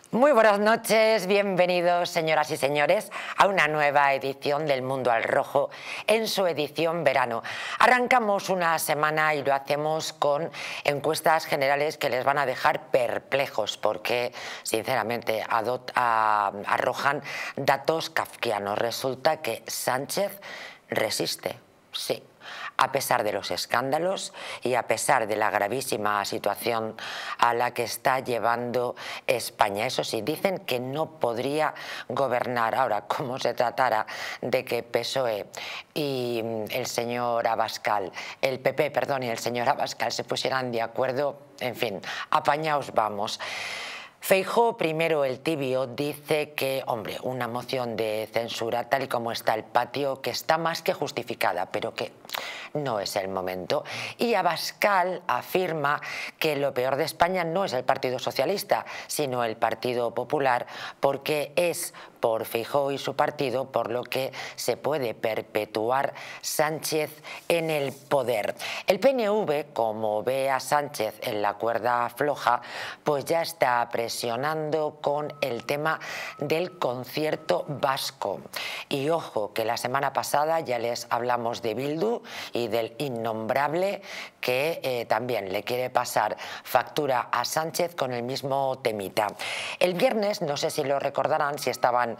Muy buenas noches, bienvenidos señoras y señores a una nueva edición del Mundo al Rojo en su edición verano. Arrancamos una semana y lo hacemos con encuestas generales que les van a dejar perplejos porque sinceramente arrojan datos kafkianos. Resulta que Sánchez resiste, sí. A pesar de los escándalos y a pesar de la gravísima situación a la que está llevando España. Eso sí, dicen que no podría gobernar. Ahora, como se tratara de que PSOE y el señor Abascal, el PP, perdón, y el señor Abascal se pusieran de acuerdo, en fin, apañaos vamos. Feijóo, primero el tibio, dice que, hombre, una moción de censura tal y como está el patio, que está más que justificada, pero que no es el momento. Y Abascal afirma que lo peor de España no es el Partido Socialista, sino el Partido Popular, porque es por Feijóo y su partido por lo que se puede perpetuar Sánchez en el poder. El PNV, como ve a Sánchez en la cuerda floja, pues ya está presionando con el tema del concierto vasco. Y ojo, que la semana pasada ya les hablamos de Bildu y del innombrable que también le quiere pasar factura a Sánchez con el mismo temita. El viernes, no sé si lo recordarán, si estaban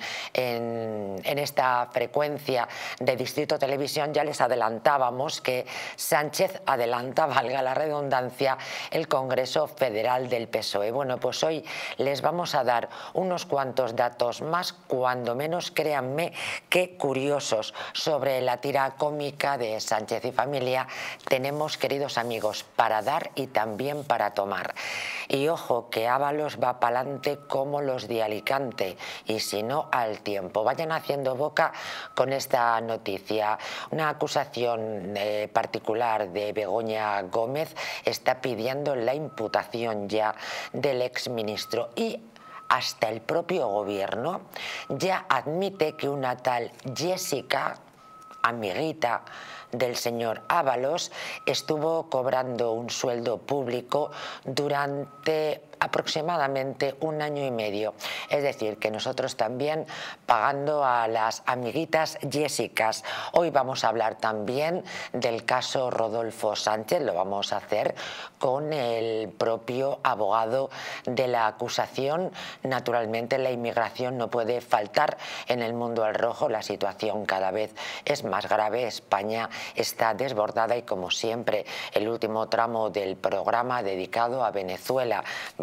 en esta frecuencia de Distrito Televisión, ya les adelantábamos que Sánchez adelanta, valga la redundancia, el Congreso Federal del PSOE. Bueno, pues hoy les vamos a dar unos cuantos datos más, cuando menos créanme que curiosos, sobre la tira cómica de Sánchez y familia. Tenemos, queridos amigos, para dar y también para tomar. Y ojo, que Ábalos va para adelante como los de Alicante, y si no, al tiempo. Vayan haciendo boca con esta noticia. Una acusación particular de Begoña Gómez está pidiendo la imputación ya del exministro, y hasta el propio gobierno ya admite que una tal Jessica, amiguita del señor Ábalos, estuvo cobrando un sueldo público durante aproximadamente 1 año y medio. Es decir, que nosotros también pagando a las amiguitas Jessicas. Hoy vamos a hablar también del caso Rodolfo Sánchez. Lo vamos a hacer con el propio abogado de la acusación. Naturalmente, la inmigración no puede faltar en el Mundo al Rojo. La situación cada vez es más grave. España está desbordada y, como siempre, el último tramo del programa dedicado a Venezuela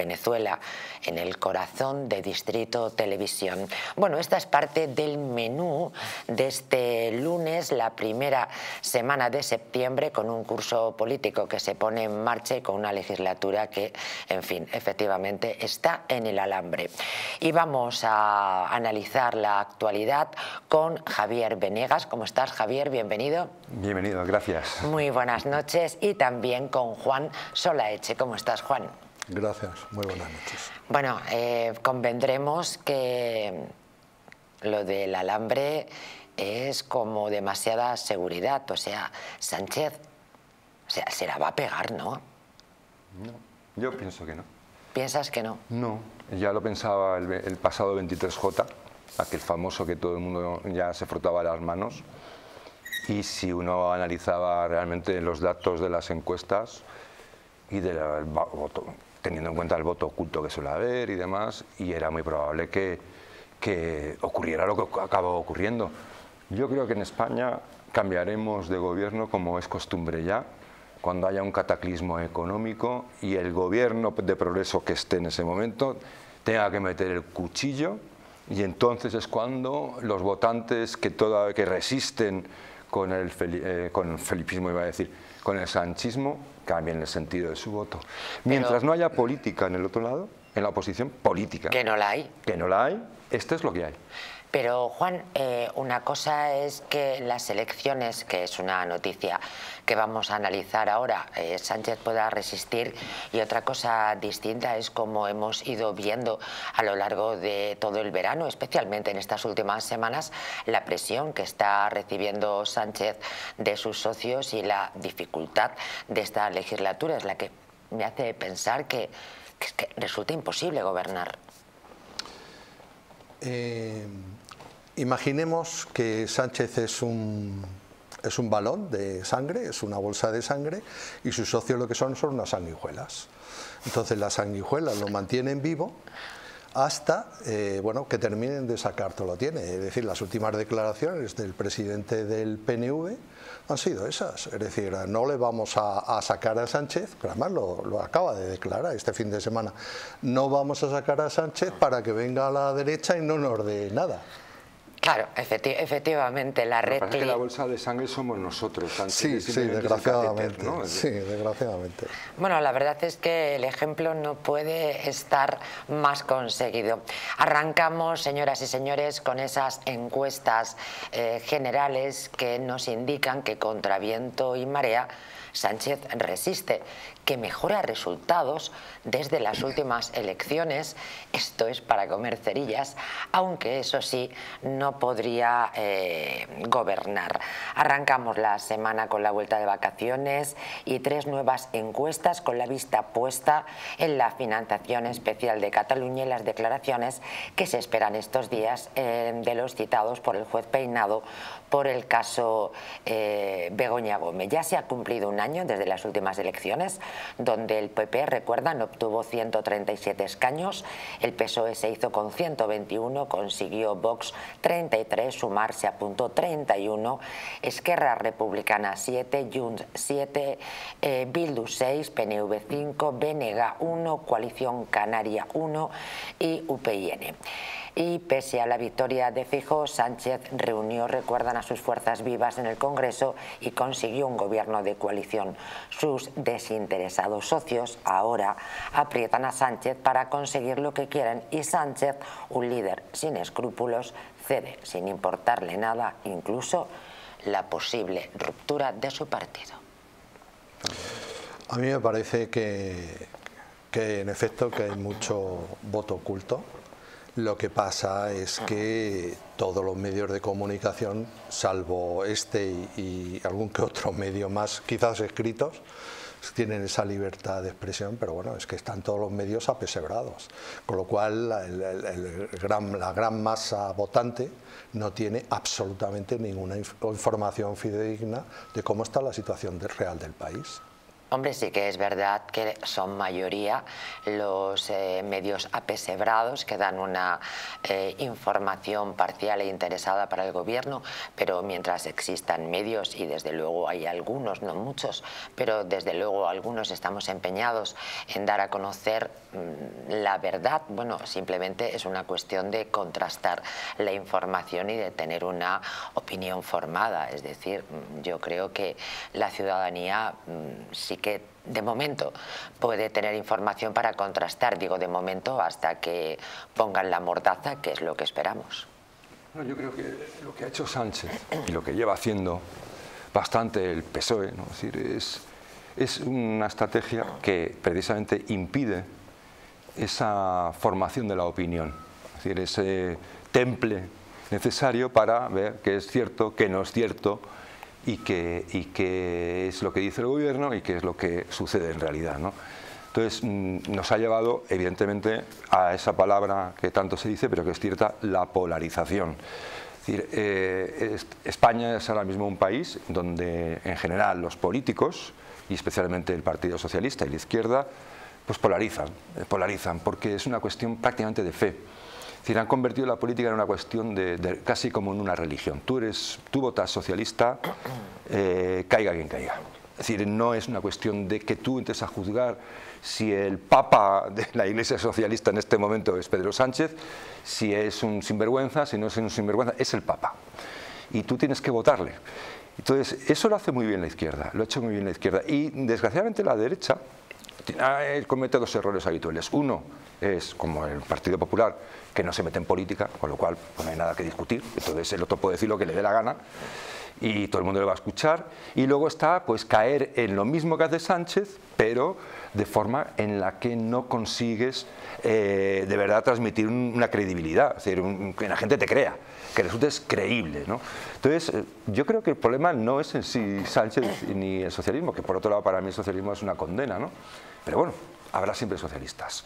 en el corazón de Distrito Televisión. Bueno, esta es parte del menú de este lunes, la primera semana de septiembre, con un curso político que se pone en marcha y con una legislatura que, en fin, efectivamente está en el alambre. Y vamos a analizar la actualidad con Javier Venegas. ¿Cómo estás, Javier? Bienvenido. Bienvenido, gracias. Muy buenas noches. Y también con Juan Solaeche. ¿Cómo estás, Juan? Gracias, muy buenas noches. Bueno, convendremos que lo del alambre es como demasiada seguridad. O sea, Sánchez, se la va a pegar, ¿no? No, yo pienso que no. ¿Piensas que no? No, ya lo pensaba el pasado 23J, aquel famoso que todo el mundo ya se frotaba las manos. Y si uno analizaba realmente los datos de las encuestas y del voto, teniendo en cuenta el voto oculto que suele haber y demás, y era muy probable que ocurriera lo que acabó ocurriendo. Yo creo que en España cambiaremos de gobierno, como es costumbre ya, cuando haya un cataclismo económico y el gobierno de progreso que esté en ese momento tenga que meter el cuchillo, y entonces es cuando los votantes que resisten con el felipismo, iba a decir, con el sanchismo, cambien el sentido de su voto. Mientras no haya política en el otro lado, en la oposición, política. Que no la hay. Que no la hay, esto es lo que hay. Pero, Juan, una cosa es que las elecciones, que es una noticia que vamos a analizar ahora, Sánchez pueda resistir, y otra cosa distinta es, como hemos ido viendo a lo largo de todo el verano, especialmente en estas últimas semanas, la presión que está recibiendo Sánchez de sus socios y la dificultad de esta legislatura es la que me hace pensar que resulta imposible gobernar. Imaginemos que Sánchez es un balón de sangre, es una bolsa de sangre, y sus socios lo que son unas sanguijuelas. Entonces las sanguijuelas lo mantienen vivo hasta bueno, que terminen de sacar todo lo tiene. Es decir, las últimas declaraciones del presidente del PNV han sido esas. Es decir, no le vamos a sacar a Sánchez, pero además lo acaba de declarar este fin de semana, no vamos a sacar a Sánchez para que venga a la derecha y no nos dé nada. Claro, efectivamente, la red... Lo que pasa es que la bolsa de sangre somos nosotros. Sí, desgraciadamente. ¿No? Sí, desgraciadamente. Bueno, la verdad es que el ejemplo no puede estar más conseguido. Arrancamos, señoras y señores, con esas encuestas generales que nos indican que contra viento y marea Sánchez resiste, que mejora resultados desde las últimas elecciones. Esto es para comer cerillas, aunque eso sí, no podría gobernar. Arrancamos la semana con la vuelta de vacaciones y 3 nuevas encuestas con la vista puesta en la financiación especial de Cataluña y las declaraciones que se esperan estos días de los citados por el juez Peinado por el caso Begoña Gómez. Ya se ha cumplido un año desde las últimas elecciones, donde el PP, recuerdan, obtuvo 137 escaños, el PSOE se hizo con 121, consiguió Vox 33, Sumar se apuntó 31, Esquerra Republicana 7, Junts 7, Bildu 6, PNV 5, BNG 1, Coalición Canaria 1 y UPyN. Y pese a la victoria de Feijóo, Sánchez reunió, recuerdan, a sus fuerzas vivas en el Congreso y consiguió un gobierno de coalición. Sus desinteresados socios ahora aprietan a Sánchez para conseguir lo que quieren y Sánchez, un líder sin escrúpulos, cede sin importarle nada, incluso la posible ruptura de su partido. A mí me parece que en efecto que hay mucho voto oculto. Lo que pasa es que todos los medios de comunicación, salvo este y algún que otro medio más, quizás escritos, tienen esa libertad de expresión, pero bueno, es que están todos los medios apesebrados, con lo cual la gran masa votante no tiene absolutamente ninguna información fidedigna de cómo está la situación real del país. Hombre, sí que es verdad que son mayoría los medios apesebrados que dan una información parcial e interesada para el gobierno, pero mientras existan medios, y desde luego hay algunos, no muchos, pero desde luego algunos estamos empeñados en dar a conocer la verdad, bueno, simplemente es una cuestión de contrastar la información y de tener una opinión formada. Es decir, yo creo que la ciudadanía sí que de momento puede tener información para contrastar, digo de momento hasta que pongan la mordaza, que es lo que esperamos. Bueno, yo creo que lo que ha hecho Sánchez y lo que lleva haciendo bastante el PSOE, ¿no? Es decir, es una estrategia que precisamente impide esa formación de la opinión, es decir, ese temple necesario para ver qué es cierto, qué no es cierto, y qué es lo que dice el gobierno y qué es lo que sucede en realidad, ¿no? Entonces nos ha llevado evidentemente a esa palabra que tanto se dice pero que es cierta, la polarización. Es decir, España es ahora mismo un país donde en general los políticos y especialmente el Partido Socialista y la izquierda pues polarizan porque es una cuestión prácticamente de fe. Es decir, han convertido la política en una cuestión casi como en una religión. Tú votas socialista, caiga quien caiga. Es decir, no es una cuestión de que tú entres a juzgar si el papa de la Iglesia Socialista en este momento es Pedro Sánchez, si es un sinvergüenza, si no es un sinvergüenza, es el papa. Y tú tienes que votarle. Entonces, eso lo hace muy bien la izquierda, lo ha hecho muy bien la izquierda. Y desgraciadamente la derecha comete 2 errores habituales. Uno es, como el Partido Popular, que no se mete en política, con lo cual pues no hay nada que discutir, entonces el otro puede decir lo que le dé la gana y todo el mundo le va a escuchar. Y luego está pues caer en lo mismo que hace Sánchez, pero de forma en la que no consigues de verdad transmitir una credibilidad, es decir, que la gente te crea, que resultes creíble, ¿no? Entonces yo creo que el problema no es en sí Sánchez ni el socialismo, que por otro lado para mí el socialismo es una condena, ¿no? Pero bueno, habrá siempre socialistas.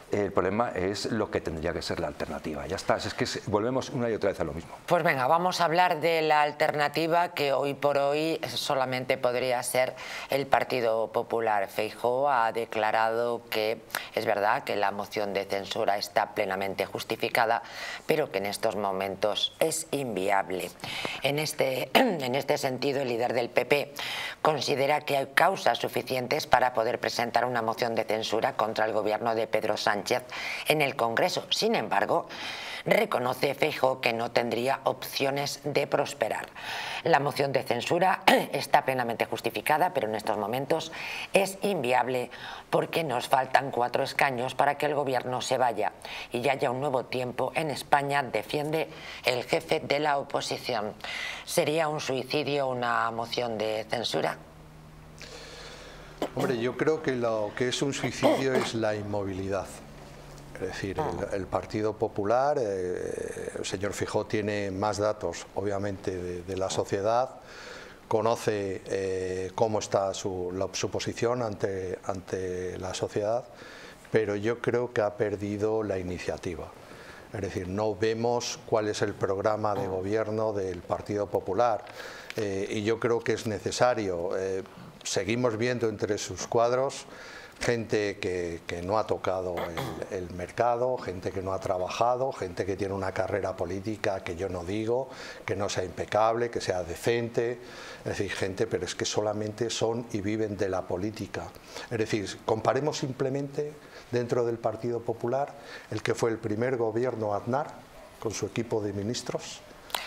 El problema es lo que tendría que ser la alternativa. Ya está, es que volvemos una y otra vez a lo mismo. Pues venga, vamos a hablar de la alternativa que hoy por hoy solamente podría ser el Partido Popular. Feijóo ha declarado que es verdad que la moción de censura está plenamente justificada, pero que en estos momentos es inviable. En este sentido, el líder del PP considera que hay causas suficientes para poder presentar una moción de censura contra el gobierno de Pedro Sánchez en el Congreso. Sin embargo, reconoce Feijóo que no tendría opciones de prosperar. La moción de censura está plenamente justificada, pero en estos momentos es inviable porque nos faltan 4 escaños para que el gobierno se vaya y ya haya un nuevo tiempo en España, defiende el jefe de la oposición. ¿Sería un suicidio una moción de censura? Hombre, yo creo que lo que es un suicidio es la inmovilidad. Es decir, el Partido Popular, el señor Feijóo tiene más datos, obviamente, de la sociedad, conoce cómo está su posición ante la sociedad, pero yo creo que ha perdido la iniciativa. Es decir, no vemos cuál es el programa de gobierno del Partido Popular y yo creo que es necesario. Seguimos viendo entre sus cuadros gente que no ha tocado el mercado, gente que no ha trabajado, gente que tiene una carrera política que yo no digo, que no sea impecable, que sea decente, es decir, gente, pero es que solamente son y viven de la política. Es decir, comparemos simplemente dentro del Partido Popular el que fue el primer gobierno Aznar con su equipo de ministros.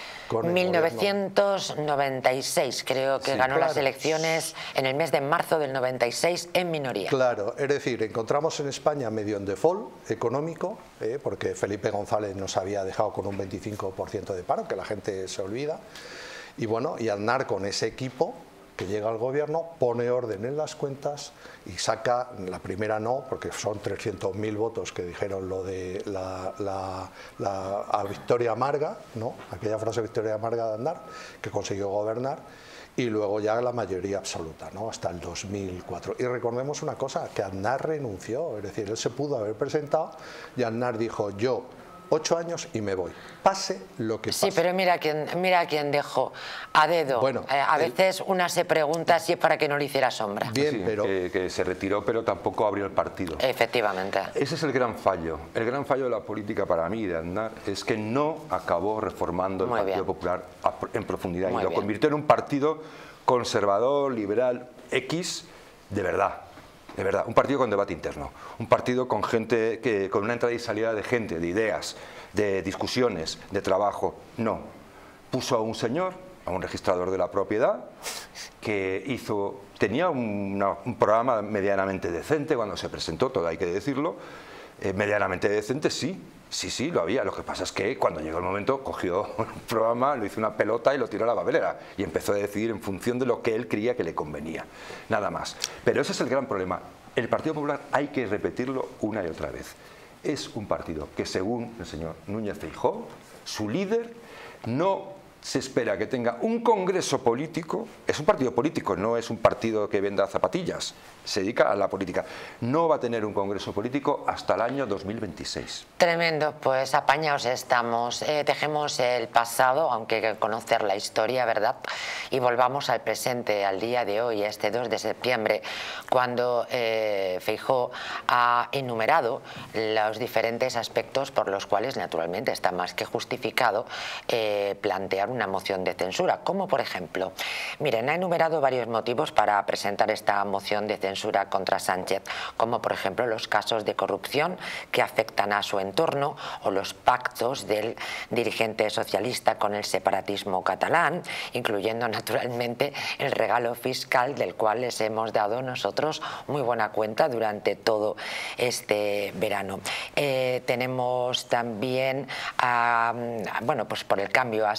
1996 creo que ganó las elecciones en el mes de marzo del 96 en minoría. Claro, es decir, encontramos en España medio en default económico, porque Felipe González nos había dejado con un 25% de paro, que la gente se olvida, y bueno, y Aznar con ese equipo que llega al gobierno, pone orden en las cuentas y saca, la primera no, porque son 300.000 votos que dijeron lo de la victoria amarga, ¿no? Aquella frase victoria amarga de Aznar, que consiguió gobernar, y luego ya la mayoría absoluta, ¿no? Hasta el 2004. Y recordemos una cosa, que Aznar renunció, es decir, él se pudo haber presentado y Aznar dijo, yo 8 años y me voy, pase lo que pase. Sí, pero mira quién dejó a dedo. Bueno, a veces una se pregunta si es para que no le hiciera sombra. Bien, sí, pero que se retiró, pero tampoco abrió el partido. Efectivamente. Ese es el gran fallo. El gran fallo de la política para mí, de Aznar, es que no acabó reformando el Partido Popular en profundidad y lo convirtió en un partido conservador, liberal, X, de verdad. De verdad, un partido con debate interno, un partido con gente, con una entrada y salida de gente, de ideas, de discusiones, de trabajo. No, puso a un señor, a un registrador de la propiedad, que tenía un programa medianamente decente cuando se presentó, todo hay que decirlo, medianamente decente sí, lo había. Lo que pasa es que cuando llegó el momento cogió un programa, lo hizo una pelota y lo tiró a la papelera y empezó a decidir en función de lo que él creía que le convenía, nada más. Pero ese es el gran problema. El Partido Popular hay que repetirlo una y otra vez. Es un partido que, según el señor Núñez Feijóo, su líder, no se espera que tenga un congreso político. Es un partido político, no es un partido que venda zapatillas, se dedica a la política. No va a tener un congreso político hasta el año 2026. Tremendo, pues apañados estamos. Dejemos el pasado, aunque hay que conocer la historia, ¿verdad? Y volvamos al presente, al día de hoy, este 2 de septiembre, cuando Feijóo ha enumerado los diferentes aspectos por los cuales, naturalmente, está más que justificado plantear una moción de censura, como por ejemplo, miren, ha enumerado varios motivos para presentar esta moción de censura contra Sánchez, como por ejemplo los casos de corrupción que afectan a su entorno o los pactos del dirigente socialista con el separatismo catalán, incluyendo naturalmente el regalo fiscal del cual les hemos dado nosotros muy buena cuenta durante todo este verano. Tenemos también, bueno, pues por el cambio a Salvador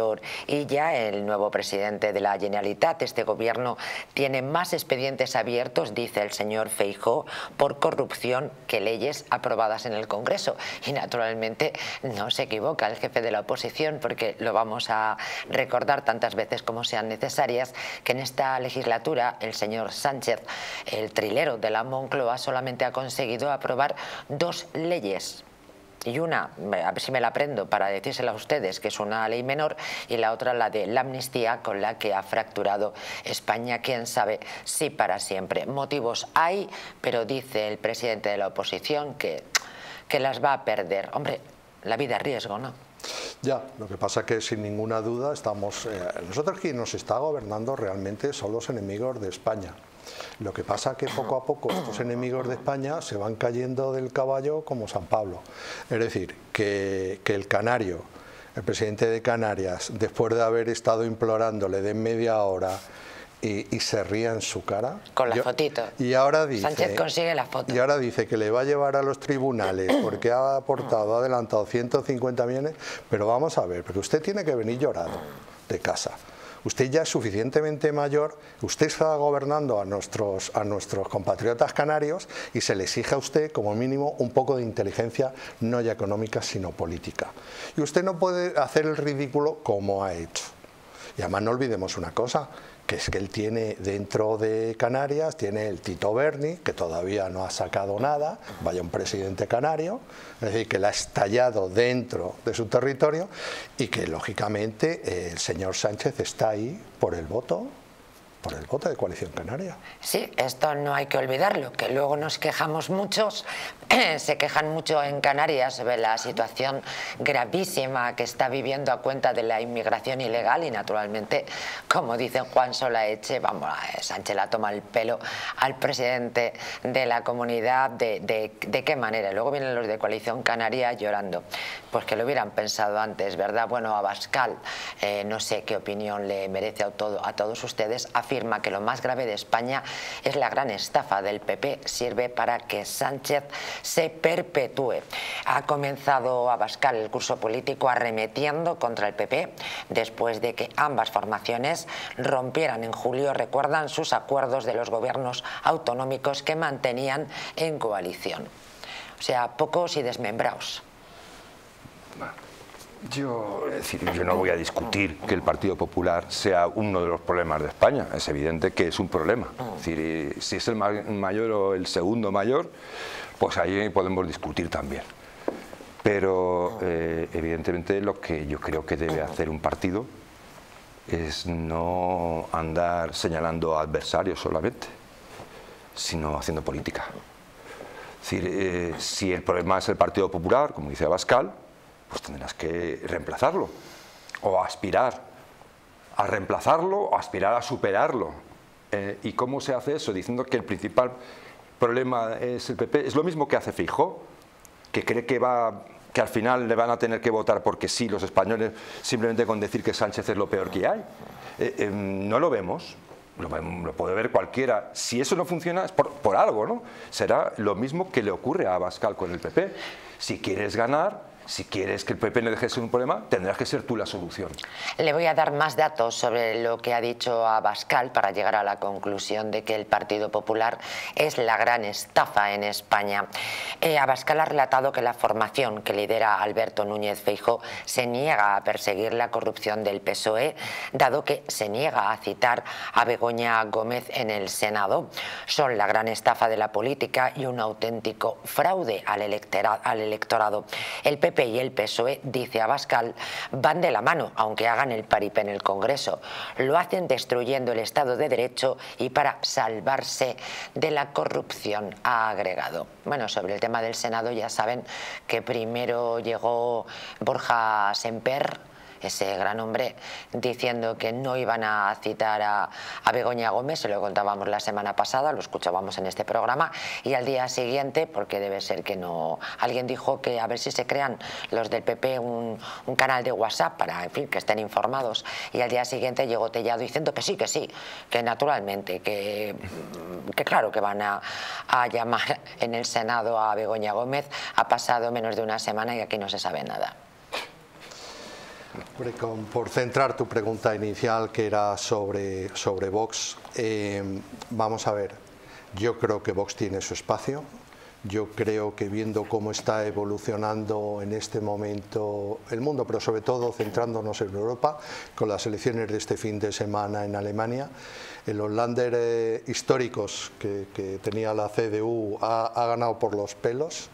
Salvador Illa, el nuevo presidente de la Generalitat. Este gobierno tiene más expedientes abiertos, dice el señor Feijóo, por corrupción que leyes aprobadas en el Congreso. Y naturalmente no se equivoca el jefe de la oposición, porque lo vamos a recordar tantas veces como sean necesarias, que en esta legislatura el señor Sánchez, el trilero de la Moncloa, solamente ha conseguido aprobar 2 leyes. Y una, a ver si me la aprendo para decírsela a ustedes, que es una ley menor, y la otra la de la amnistía, con la que ha fracturado España, quién sabe si para siempre. Motivos hay, pero dice el presidente de la oposición que las va a perder. Hombre, la vida es riesgo, ¿no? Ya, lo que pasa es que sin ninguna duda nosotros quien nos está gobernando realmente son los enemigos de España. Lo que pasa es que poco a poco estos enemigos de España se van cayendo del caballo como San Pablo. Es decir, que el canario, el presidente de Canarias, después de haber estado implorando, le den media hora y se ría en su cara. Con la fotito. Y ahora dice, Sánchez consigue la foto. Y ahora dice que le va a llevar a los tribunales porque ha adelantado 150 millones, pero vamos a ver, porque usted tiene que venir llorado de casa. Usted ya es suficientemente mayor, usted está gobernando a nuestros compatriotas canarios y se le exige a usted como mínimo un poco de inteligencia no ya económica sino política. Y usted no puede hacer el ridículo como ha hecho. Y además no olvidemos una cosa, que es que él tiene dentro de Canarias, tiene el Tito Berni, que todavía no ha sacado nada, vaya un presidente canario, es decir, que la ha estallado dentro de su territorio y que lógicamente el señor Sánchez está ahí por el voto de Coalición Canaria. Sí, esto no hay que olvidarlo, que luego nos quejamos muchos, se quejan mucho en Canarias sobre la situación gravísima que está viviendo a cuenta de la inmigración ilegal y naturalmente, como dicen Juan Solaeche, vamos, Sánchez la toma el pelo al presidente de la comunidad, de qué manera. Luego vienen los de Coalición Canaria llorando, pues que lo hubieran pensado antes, ¿verdad? Bueno, Abascal, no sé qué opinión le merece a todos ustedes, afirma que lo más grave de España es la gran estafa del PP, sirve para que Sánchez se perpetúe. Ha comenzado Abascal el curso político arremetiendo contra el PP después de que ambas formaciones rompieran en julio, recuerdan, sus acuerdos de los gobiernos autonómicos que mantenían en coalición. O sea, pocos y desmembrados. Yo no voy a discutir que el Partido Popular sea uno de los problemas de España. Es evidente que es un problema. Es decir, si es el mayor o el segundo mayor, pues ahí podemos discutir también. Pero evidentemente lo que yo creo que debe hacer un partido es no andar señalando a adversarios solamente, sino haciendo política. Es decir, si el problema es el Partido Popular, como dice Abascal, pues tendrás que reemplazarlo o aspirar a reemplazarlo o aspirar a superarlo. ¿Y cómo se hace eso? Diciendo que el principal problema es el PP. Es lo mismo que hace Feijóo, que cree que al final le van a tener que votar porque sí los españoles, simplemente con decir que Sánchez es lo peor que hay. No lo vemos. Lo puede ver cualquiera. Si eso no funciona es por algo, ¿no? Será lo mismo que le ocurre a Abascal con el PP. Si quieres ganar, si quieres que el PP no deje de ser un problema, tendrás que ser tú la solución. Le voy a dar más datos sobre lo que ha dicho Abascal para llegar a la conclusión de que el Partido Popular es la gran estafa en España. Abascal ha relatado que la formación que lidera Alberto Núñez Feijóo se niega a perseguir la corrupción del PSOE, dado que se niega a citar a Begoña Gómez en el Senado. Son la gran estafa de la política y un auténtico fraude al electorado. El PP y el PSOE, dice Abascal, van de la mano, aunque hagan el paripé en el Congreso. Lo hacen destruyendo el Estado de Derecho y para salvarse de la corrupción, ha agregado. Bueno, sobre el tema del Senado ya saben que primero llegó Borja Semper, ese gran hombre, diciendo que no iban a citar a Begoña Gómez, se lo contábamos la semana pasada, lo escuchábamos en este programa, y al día siguiente, porque debe ser que no, alguien dijo que a ver si se crean los del PP un canal de WhatsApp para, en fin, que estén informados, y al día siguiente llegó Tellado diciendo que sí, que naturalmente, que claro que van a llamar en el Senado a Begoña Gómez. Ha pasado menos de una semana y aquí no se sabe nada. Por centrar tu pregunta inicial, que era sobre Vox, vamos a ver, yo creo que Vox tiene su espacio. Yo creo que viendo cómo está evolucionando en este momento el mundo, pero sobre todo centrándonos en Europa, con las elecciones de este fin de semana en Alemania, en los Länder históricos que tenía la CDU ha ganado por los pelos.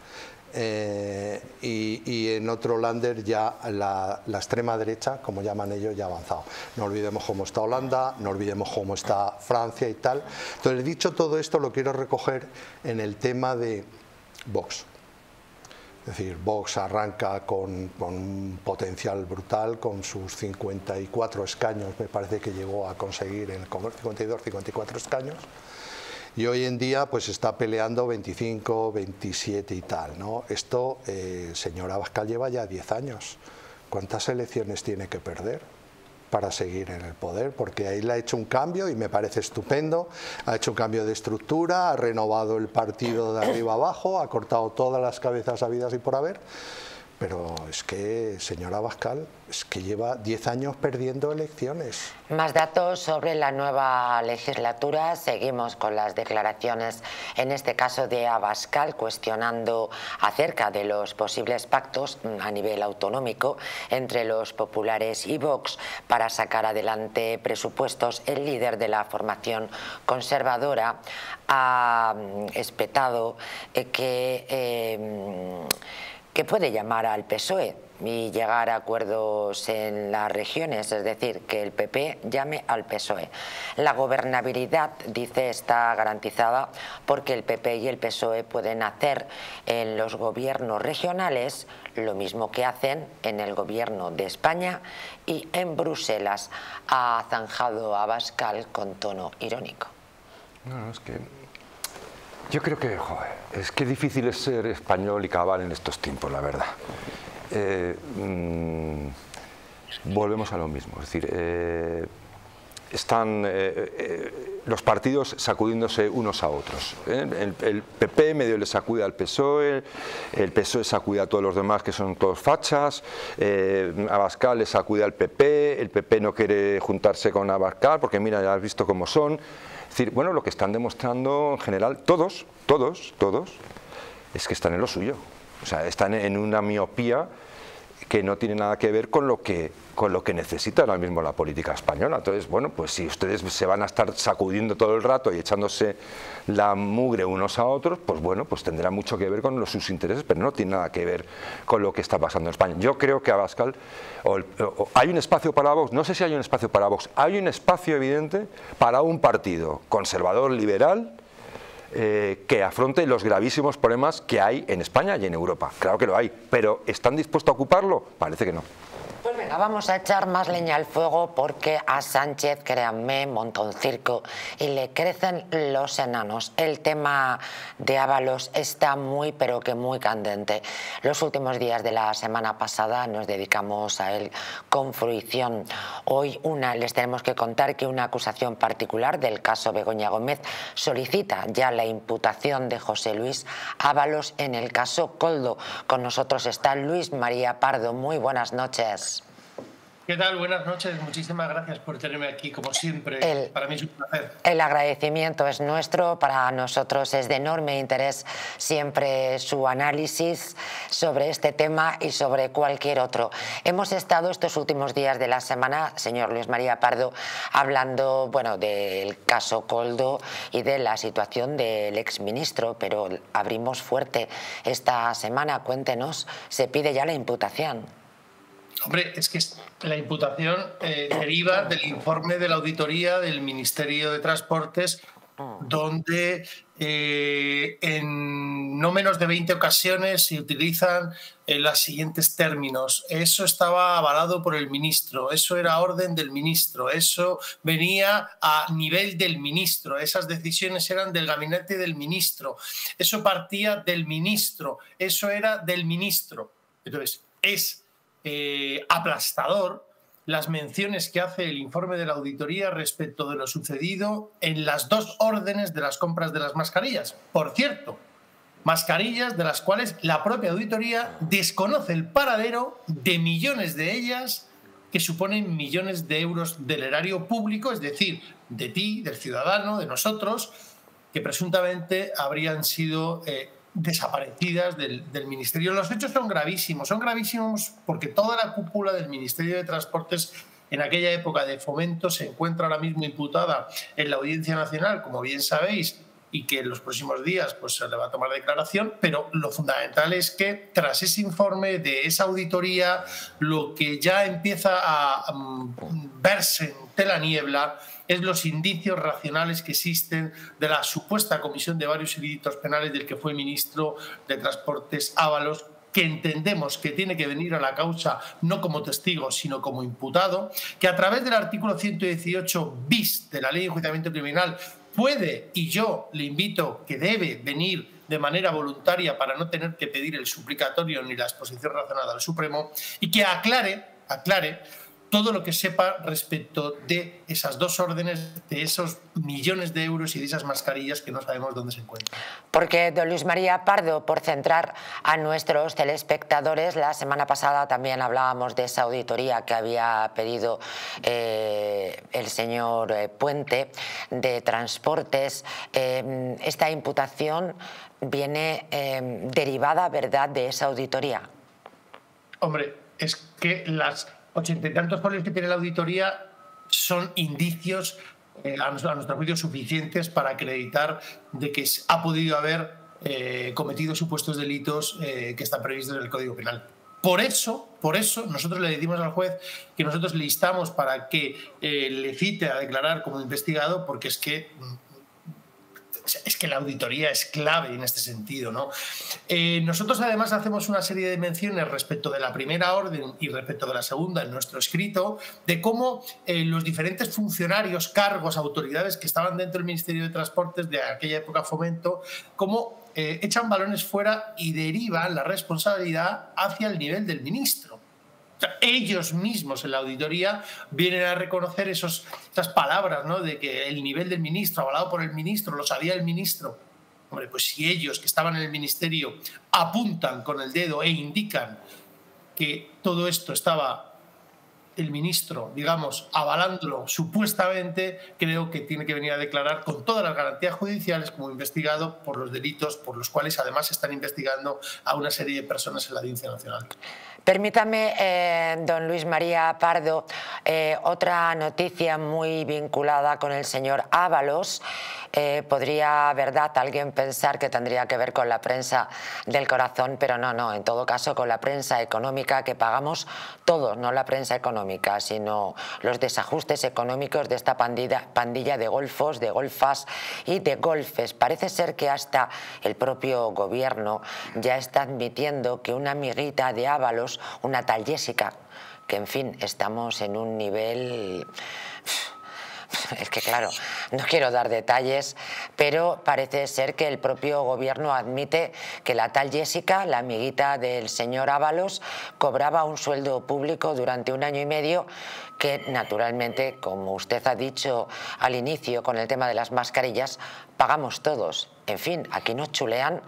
Y en otro Länder ya la extrema derecha, como llaman ellos, ya ha avanzado. No olvidemos cómo está Holanda, no olvidemos cómo está Francia y tal. Entonces, dicho todo esto, lo quiero recoger en el tema de Vox. Es decir, Vox arranca con un potencial brutal, con sus 54 escaños, me parece que llegó a conseguir en el Congreso, 52, 54 escaños. Y hoy en día pues está peleando 25, 27 y tal, ¿no? Esto, señor Abascal lleva ya 10 años. ¿Cuántas elecciones tiene que perder para seguir en el poder? Porque ahí le ha hecho un cambio y me parece estupendo. Ha hecho un cambio de estructura, ha renovado el partido de arriba abajo, ha cortado todas las cabezas habidas y por haber. Pero es que, señor Abascal, es que lleva 10 años perdiendo elecciones. Más datos sobre la nueva legislatura. Seguimos con las declaraciones, en este caso de Abascal, cuestionando acerca de los posibles pactos a nivel autonómico entre los populares y Vox para sacar adelante presupuestos. El líder de la formación conservadora ha espetado que puede llamar al PSOE y llegar a acuerdos en las regiones, es decir, que el PP llame al PSOE. La gobernabilidad, dice, está garantizada porque el PP y el PSOE pueden hacer en los gobiernos regionales lo mismo que hacen en el gobierno de España y en Bruselas, ha zanjado Abascal con tono irónico. No, es que yo creo que, joder, es que difícil es ser español y cabal en estos tiempos, la verdad. Volvemos a lo mismo, es decir, están los partidos sacudiéndose unos a otros. El PP medio le sacude al PSOE, el PSOE sacude a todos los demás que son todos fachas, Abascal le sacude al PP, el PP no quiere juntarse con Abascal porque mira, ya has visto cómo son. Es decir, bueno, lo que están demostrando en general, todos, es que están en lo suyo. O sea, están en una miopía que no tiene nada que ver con lo que necesita ahora mismo la política española. Entonces, bueno, pues si ustedes se van a estar sacudiendo todo el rato y echándose la mugre unos a otros, pues bueno, pues tendrá mucho que ver con sus intereses, pero no tiene nada que ver con lo que está pasando en España. Yo creo que Abascal, hay un espacio para Vox, no sé si hay un espacio para Vox, hay un espacio evidente para un partido conservador liberal que afronte los gravísimos problemas que hay en España y en Europa. Claro que lo hay, pero ¿están dispuestos a ocuparlo? Parece que no. Pues venga, vamos a echar más leña al fuego porque a Sánchez, créanme, monta un circo y le crecen los enanos. El tema de Ábalos está muy, pero que muy candente. Los últimos días de la semana pasada nos dedicamos a él con fruición. Hoy les tenemos que contar que una acusación particular del caso Begoña Gómez solicita ya la imputación de José Luis Ábalos en el caso Koldo. Con nosotros está Luis María Pardo. Muy buenas noches. ¿Qué tal? Buenas noches. Muchísimas gracias por tenerme aquí, como siempre. Para mí es un placer. El agradecimiento es nuestro. Para nosotros es de enorme interés siempre su análisis sobre este tema y sobre cualquier otro. Hemos estado estos últimos días de la semana, señor Luis María Pardo, hablando del caso Koldo y de la situación del exministro, pero abrimos fuerte esta semana. Cuéntenos, se pide ya la imputación. Hombre, es que la imputación deriva del informe de la auditoría del Ministerio de Transportes, donde en no menos de 20 ocasiones se utilizan los siguientes términos. Eso estaba avalado por el ministro, eso era orden del ministro, eso venía a nivel del ministro, esas decisiones eran del gabinete del ministro, eso partía del ministro, eso era del ministro. Entonces, es aplastador las menciones que hace el informe de la auditoría respecto de lo sucedido en las dos órdenes de las compras de las mascarillas. Por cierto, mascarillas de las cuales la propia auditoría desconoce el paradero de millones de ellas que suponen millones de euros del erario público, es decir, de ti, del ciudadano, de nosotros, que presuntamente habrían sido desaparecidas del Ministerio. Los hechos son gravísimos porque toda la cúpula del Ministerio de Transportes en aquella época de Fomento se encuentra ahora mismo imputada en la Audiencia Nacional, como bien sabéis, y que en los próximos días pues, se le va a tomar declaración, pero lo fundamental es que tras ese informe de esa auditoría, lo que ya empieza a verse en tela niebla es los indicios racionales que existen de la supuesta comisión de varios ilícitos penales del que fue ministro de Transportes Ábalos, que entendemos que tiene que venir a la causa no como testigo, sino como imputado, que a través del artículo 118 bis de la Ley de Enjuiciamiento Criminal puede, y yo le invito que debe venir de manera voluntaria para no tener que pedir el suplicatorio ni la exposición razonada al Supremo, y que aclare todo lo que sepa respecto de esas dos órdenes, de esos millones de euros y de esas mascarillas que no sabemos dónde se encuentran. Porque, don Luis María Pardo, por centrar a nuestros telespectadores, la semana pasada también hablábamos de esa auditoría que había pedido el señor Puente de Transportes. Esta imputación viene derivada, ¿verdad?, de esa auditoría. Hombre, es que las 80 y tantos folios que tiene la auditoría son indicios a nuestro juicio suficientes para acreditar de que ha podido haber cometido supuestos delitos que están previstos en el Código Penal. Por eso nosotros le decimos al juez que nosotros le instamos para que le cite a declarar como investigado, porque es que la auditoría es clave en este sentido, ¿no? Nosotros además hacemos una serie de menciones respecto de la primera orden y respecto de la segunda en nuestro escrito, de cómo los diferentes funcionarios, cargos, autoridades que estaban dentro del Ministerio de Transportes de aquella época Fomento, cómo echan balones fuera y derivan la responsabilidad hacia el nivel del ministro. O sea, ellos mismos en la auditoría vienen a reconocer esas palabras, ¿no?, de que el nivel del ministro, avalado por el ministro, lo sabía el ministro. Hombre, pues si ellos que estaban en el ministerio apuntan con el dedo e indican que todo esto estaba el ministro, digamos, avalándolo supuestamente, creo que tiene que venir a declarar con todas las garantías judiciales como investigado por los delitos por los cuales además están investigando a una serie de personas en la Audiencia Nacional. Permítame, don Luis María Pardo, otra noticia muy vinculada con el señor Ábalos. Podría, ¿verdad?, alguien pensar que tendría que ver con la prensa del corazón, pero no, en todo caso con la prensa económica que pagamos todos, no la prensa económica, sino los desajustes económicos de esta pandilla de golfos, de golfas y de golfes. Parece ser que hasta el propio gobierno ya está admitiendo que una amiguita de Ábalos, una tal Jessica, que en fin, estamos en un nivel... Es que claro, no quiero dar detalles, pero parece ser que el propio gobierno admite que la tal Jessica, la amiguita del señor Ábalos, cobraba un sueldo público durante 1 año y medio que naturalmente, como usted ha dicho al inicio con el tema de las mascarillas, pagamos todos. En fin, aquí nos chulean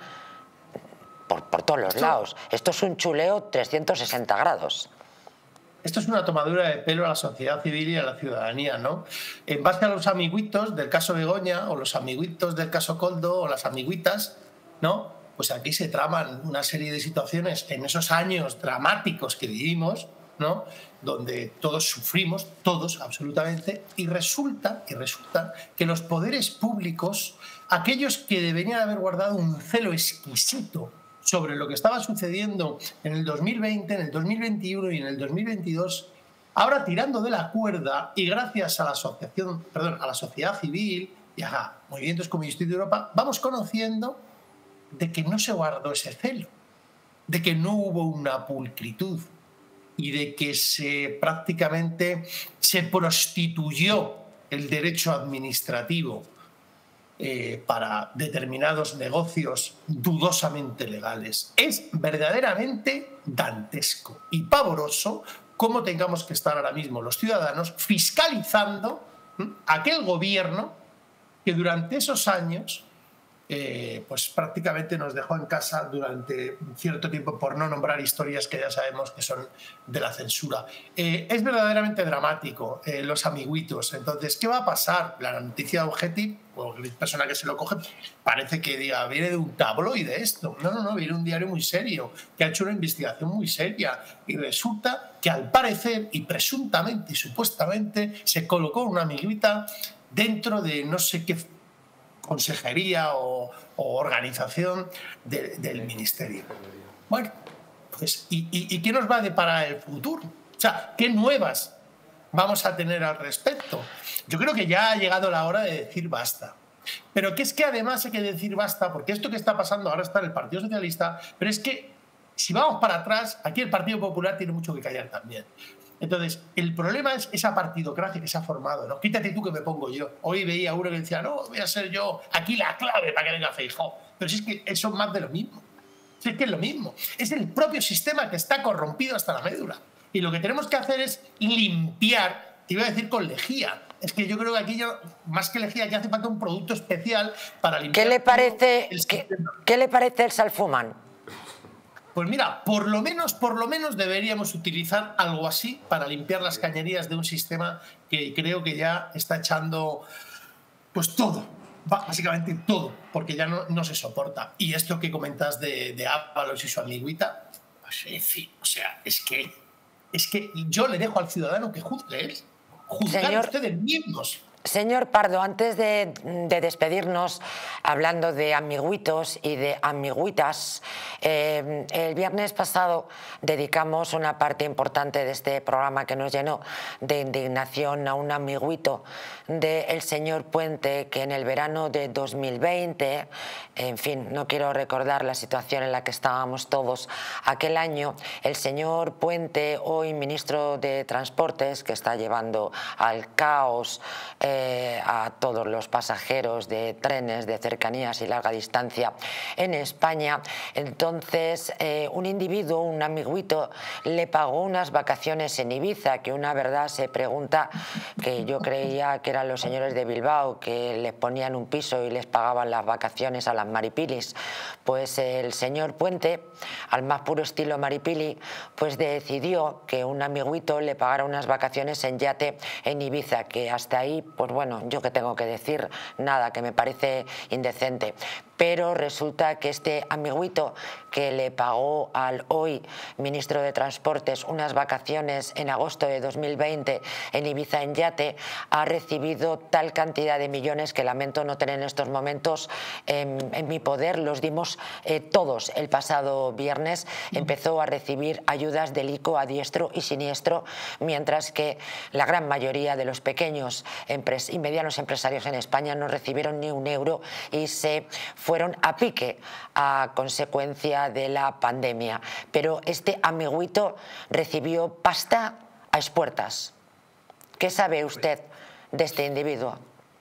por todos los lados. Esto es un chuleo 360 grados. Esto es una tomadura de pelo a la sociedad civil y a la ciudadanía, ¿no? En base a los amiguitos del caso Begoña, o los amiguitos del caso Coldo, o las amiguitas, ¿no? Pues aquí se traman una serie de situaciones en esos años dramáticos que vivimos, ¿no?, donde todos sufrimos, todos absolutamente, y resulta que los poderes públicos, aquellos que deberían haber guardado un celo exquisito sobre lo que estaba sucediendo en el 2020, en el 2021 y en el 2022, ahora tirando de la cuerda y gracias a la a la sociedad civil y a movimientos como Justicia de Europa, vamos conociendo de que no se guardó ese celo, de que no hubo una pulcritud y de que prácticamente se prostituyó el derecho administrativo para determinados negocios dudosamente legales. Es verdaderamente dantesco y pavoroso cómo tengamos que estar ahora mismo los ciudadanos fiscalizando aquel gobierno que durante esos años pues prácticamente nos dejó en casa durante un cierto tiempo, por no nombrar historias que ya sabemos que son de la censura. Es verdaderamente dramático, los amiguitos. Entonces, ¿qué va a pasar? La noticia Objective, o la persona que se lo coge, parece que diga, viene de un tabloide esto. No, no, no, viene de un diario muy serio, que ha hecho una investigación muy seria, y resulta que al parecer, y presuntamente y supuestamente, se colocó una amiguita dentro de no sé qué consejería o organización del ministerio. Bueno, pues, ¿y qué nos va a deparar el futuro? O sea, ¿qué nuevas vamos a tener al respecto? Yo creo que ya ha llegado la hora de decir basta. Pero que es que además hay que decir basta, porque esto que está pasando ahora está en el Partido Socialista, pero es que si vamos para atrás, aquí el Partido Popular tiene mucho que callar también. Entonces, el problema es esa partidocracia que se ha formado, ¿no? Quítate tú que me pongo yo. Hoy veía uno que decía, no, voy a ser yo aquí la clave para que venga Feijóo. Pero si es que eso es más de lo mismo. Si es que es lo mismo. Es el propio sistema que está corrompido hasta la médula. Y lo que tenemos que hacer es limpiar, te iba a decir con lejía. Es que yo creo que aquí, más que lejía, aquí hace falta un producto especial para limpiar. ¿Qué le parece el Salfumán? Pues mira, por lo menos deberíamos utilizar algo así para limpiar las cañerías de un sistema que creo que ya está echando pues todo, básicamente todo, porque ya no se soporta. Y esto que comentas de Ábalos y su amiguita, pues en fin, o sea, es que yo le dejo al ciudadano que juzgue él. Juzgar ustedes mismos. Señor Pardo, antes de despedirnos, hablando de amiguitos y de amiguitas, el viernes pasado dedicamos una parte importante de este programa que nos llenó de indignación a un amiguito del señor Puente, que en el verano de 2020, en fin, no quiero recordar la situación en la que estábamos todos aquel año, el señor Puente, hoy ministro de Transportes, que está llevando al caos a todos los pasajeros de trenes de cercanías y larga distancia en España. Entonces, un individuo, un amiguito, le pagó unas vacaciones en Ibiza, que una verdad se pregunta, que yo creía que eran los señores de Bilbao que les ponían un piso y les pagaban las vacaciones a las maripilis. Pues el señor Puente, al más puro estilo maripili, pues decidió que un amiguito le pagara unas vacaciones en yate en Ibiza, que hasta ahí, pues bueno, yo que tengo que decir, nada, que me parece indecente. Pero resulta que este amiguito que le pagó al hoy ministro de Transportes unas vacaciones en agosto de 2020 en Ibiza en yate, ha recibido tal cantidad de millones que lamento no tener en estos momentos en mi poder. Los dimos todos el pasado viernes. Empezó a recibir ayudas del ICO a diestro y siniestro, mientras que la gran mayoría de los pequeños y medianos empresarios en España no recibieron ni un euro y se fueron a pique a consecuencia de la pandemia. Pero este amiguito recibió pasta a expuertas. ¿Qué sabe usted de este individuo?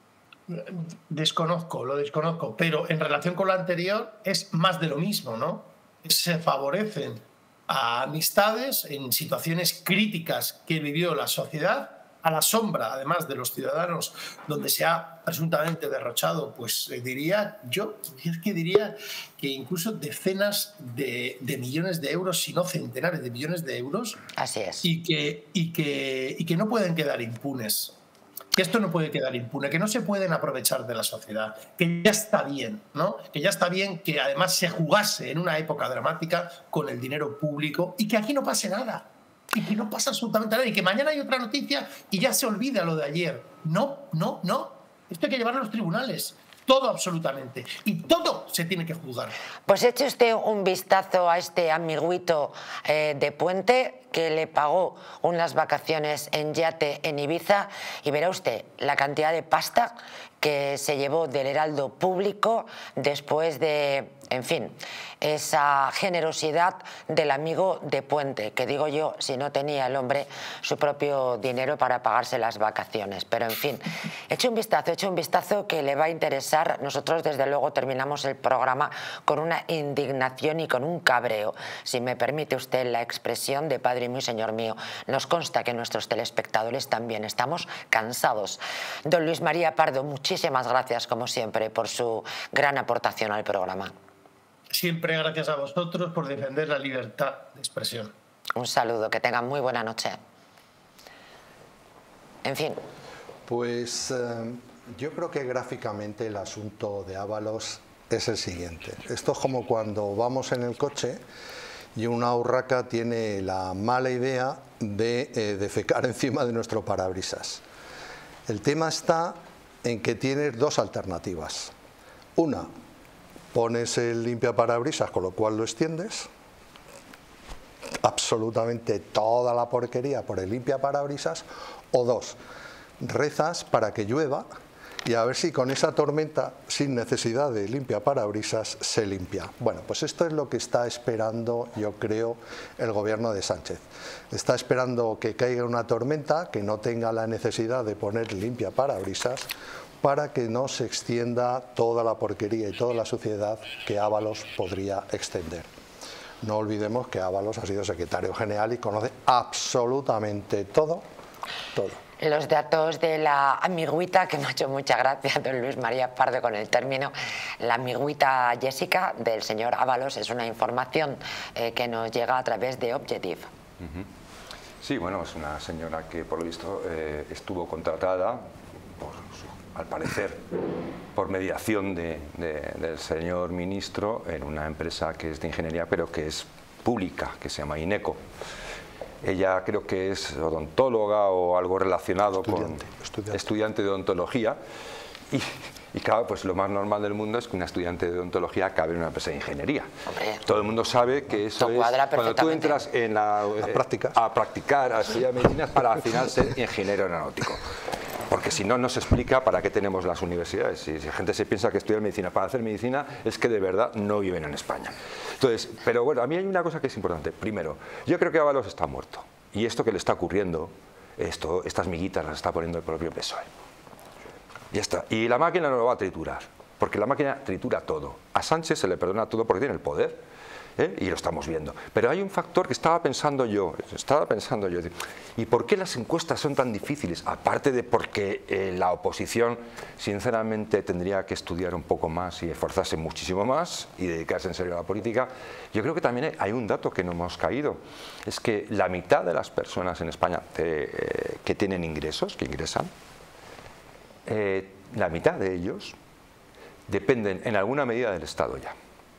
Lo desconozco, pero en relación con lo anterior es más de lo mismo, ¿no? Se favorecen a amistades en situaciones críticas que vivió la sociedad, a la sombra, además, de los ciudadanos, donde se ha presuntamente derrochado, pues diría que incluso decenas de millones de euros, si no centenares de millones de euros. Así es. Y que no pueden quedar impunes. Que esto no puede quedar impune, que no se pueden aprovechar de la sociedad, que ya está bien, ¿no? Que ya está bien que además se jugase en una época dramática con el dinero público y que aquí no pase nada. Y que no pasa absolutamente nada y que mañana hay otra noticia y ya se olvida lo de ayer. No. Esto hay que llevarlo a los tribunales. Todo absolutamente. Y todo se tiene que juzgar. Pues eche usted un vistazo a este amiguito de Puente, que le pagó unas vacaciones en yate en Ibiza, y verá usted la cantidad de pasta que se llevó del Heraldo Público después de, en fin, esa generosidad del amigo de Puente, que digo yo, si no tenía el hombre su propio dinero para pagarse las vacaciones. Pero en fin, eche un vistazo que le va a interesar. Nosotros desde luego terminamos el programa con una indignación y con un cabreo, si me permite usted la expresión de padre mío y señor mío. Nos consta que nuestros telespectadores también estamos cansados. Don Luis María Pardo, muchísimas muchísimas gracias, como siempre, por su gran aportación al programa. Siempre gracias a vosotros por defender la libertad de expresión. Un saludo, que tengan muy buena noche. En fin. Pues yo creo que gráficamente el asunto de Ábalos es el siguiente. Esto es como cuando vamos en el coche y una urraca tiene la mala idea de defecar encima de nuestro parabrisas. El tema está en que tienes dos alternativas. Una, pones el limpiaparabrisas, con lo cual lo extiendes, absolutamente toda la porquería por el limpiaparabrisas, o dos, rezas para que llueva y a ver si con esa tormenta, sin necesidad de limpiaparabrisas, se limpia. Bueno, pues esto es lo que está esperando, yo creo, el gobierno de Sánchez. Está esperando que caiga una tormenta, que no tenga la necesidad de poner limpiaparabrisas, para que no se extienda toda la porquería y toda la suciedad que Ábalos podría extender. No olvidemos que Ábalos ha sido secretario general y conoce absolutamente todo. Los datos de la amigüita, que me ha hecho mucha gracia don Luis María Pardo con el término, la amigüita Jessica del señor Ábalos, es una información que nos llega a través de Objective. Sí, bueno, es una señora que por lo visto estuvo contratada, al parecer, por mediación del señor ministro en una empresa que es de ingeniería, pero que es pública, que se llama INECO. Ella creo que es odontóloga o algo relacionado con estudiante de odontología y claro, pues lo más normal del mundo es que una estudiante de odontología acabe en una empresa de ingeniería. Hombre, todo el mundo sabe que eso es cuando tú entras en a practicar, a estudiar medicina para al final ser ingeniero aeronáutico. Porque si no, no se explica para qué tenemos las universidades. Si la gente se piensa que estudiar medicina para hacer medicina, es que de verdad no viven en España. Entonces, pero bueno, a mí hay una cosa que es importante. Primero, yo creo que Ábalos está muerto. Y esto que le está ocurriendo, estas miguitas las está poniendo el propio PSOE. Ya está. Y la máquina no lo va a triturar, porque la máquina tritura todo. A Sánchez se le perdona todo porque tiene el poder. Y lo estamos viendo. Pero hay un factor que estaba pensando yo, ¿y por qué las encuestas son tan difíciles? Aparte de porque la oposición, sinceramente, tendría que estudiar un poco más y esforzarse muchísimo más y dedicarse en serio a la política, yo creo que también hay un dato que no hemos caído, es que la mitad de las personas en España que tienen ingresos, que ingresan, la mitad de ellos dependen en alguna medida del Estado ya.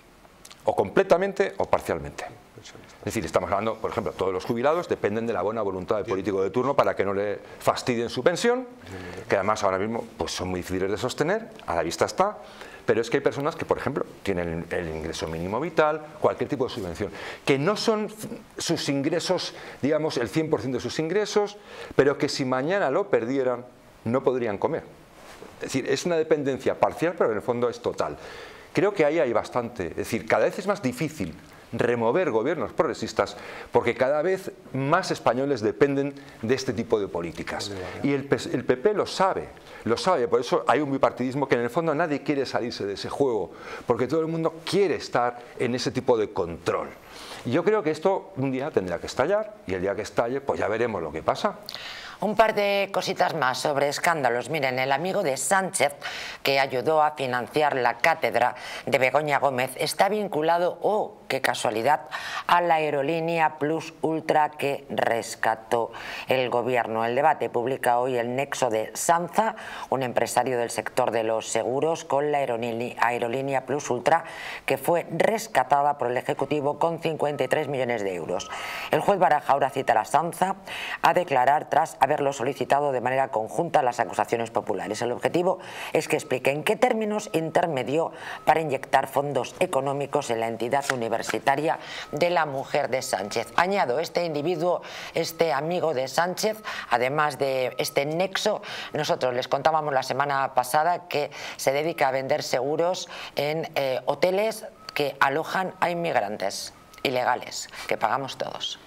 O completamente o parcialmente. Es decir, estamos hablando, por ejemplo, todos los jubilados dependen de la buena voluntad del político de turno para que no le fastidien su pensión, que además ahora mismo pues son muy difíciles de sostener, a la vista está, pero es que hay personas que, por ejemplo, tienen el ingreso mínimo vital, cualquier tipo de subvención, que no son sus ingresos, digamos, el 100% de sus ingresos, pero que si mañana lo perdieran, no podrían comer. Es decir, es una dependencia parcial, pero en el fondo es total. Creo que ahí hay bastante, es decir, cada vez es más difícil remover gobiernos progresistas porque cada vez más españoles dependen de este tipo de políticas. Y el PP lo sabe, por eso hay un bipartidismo que en el fondo nadie quiere salirse de ese juego, porque todo el mundo quiere estar en ese tipo de control. Y yo creo que esto un día tendrá que estallar y el día que estalle pues ya veremos lo que pasa. Un par de cositas más sobre escándalos. Miren, el amigo de Sánchez, que ayudó a financiar la cátedra de Begoña Gómez, está vinculado, oh, qué casualidad, a la aerolínea Plus Ultra que rescató el gobierno. El Debate publica hoy el nexo de Sanza, un empresario del sector de los seguros, con la aerolínea Plus Ultra, que fue rescatada por el Ejecutivo con 53 millones de euros. El juez baraja ahora citar a Sanza a declarar tras haberlo solicitado de manera conjunta las acusaciones populares. El objetivo es que explique en qué términos intermedió para inyectar fondos económicos en la entidad universitaria de la mujer de Sánchez. Añado, este individuo, este amigo de Sánchez, además de este nexo, nosotros les contábamos la semana pasada que se dedica a vender seguros en hoteles que alojan a inmigrantes ilegales, que pagamos todos.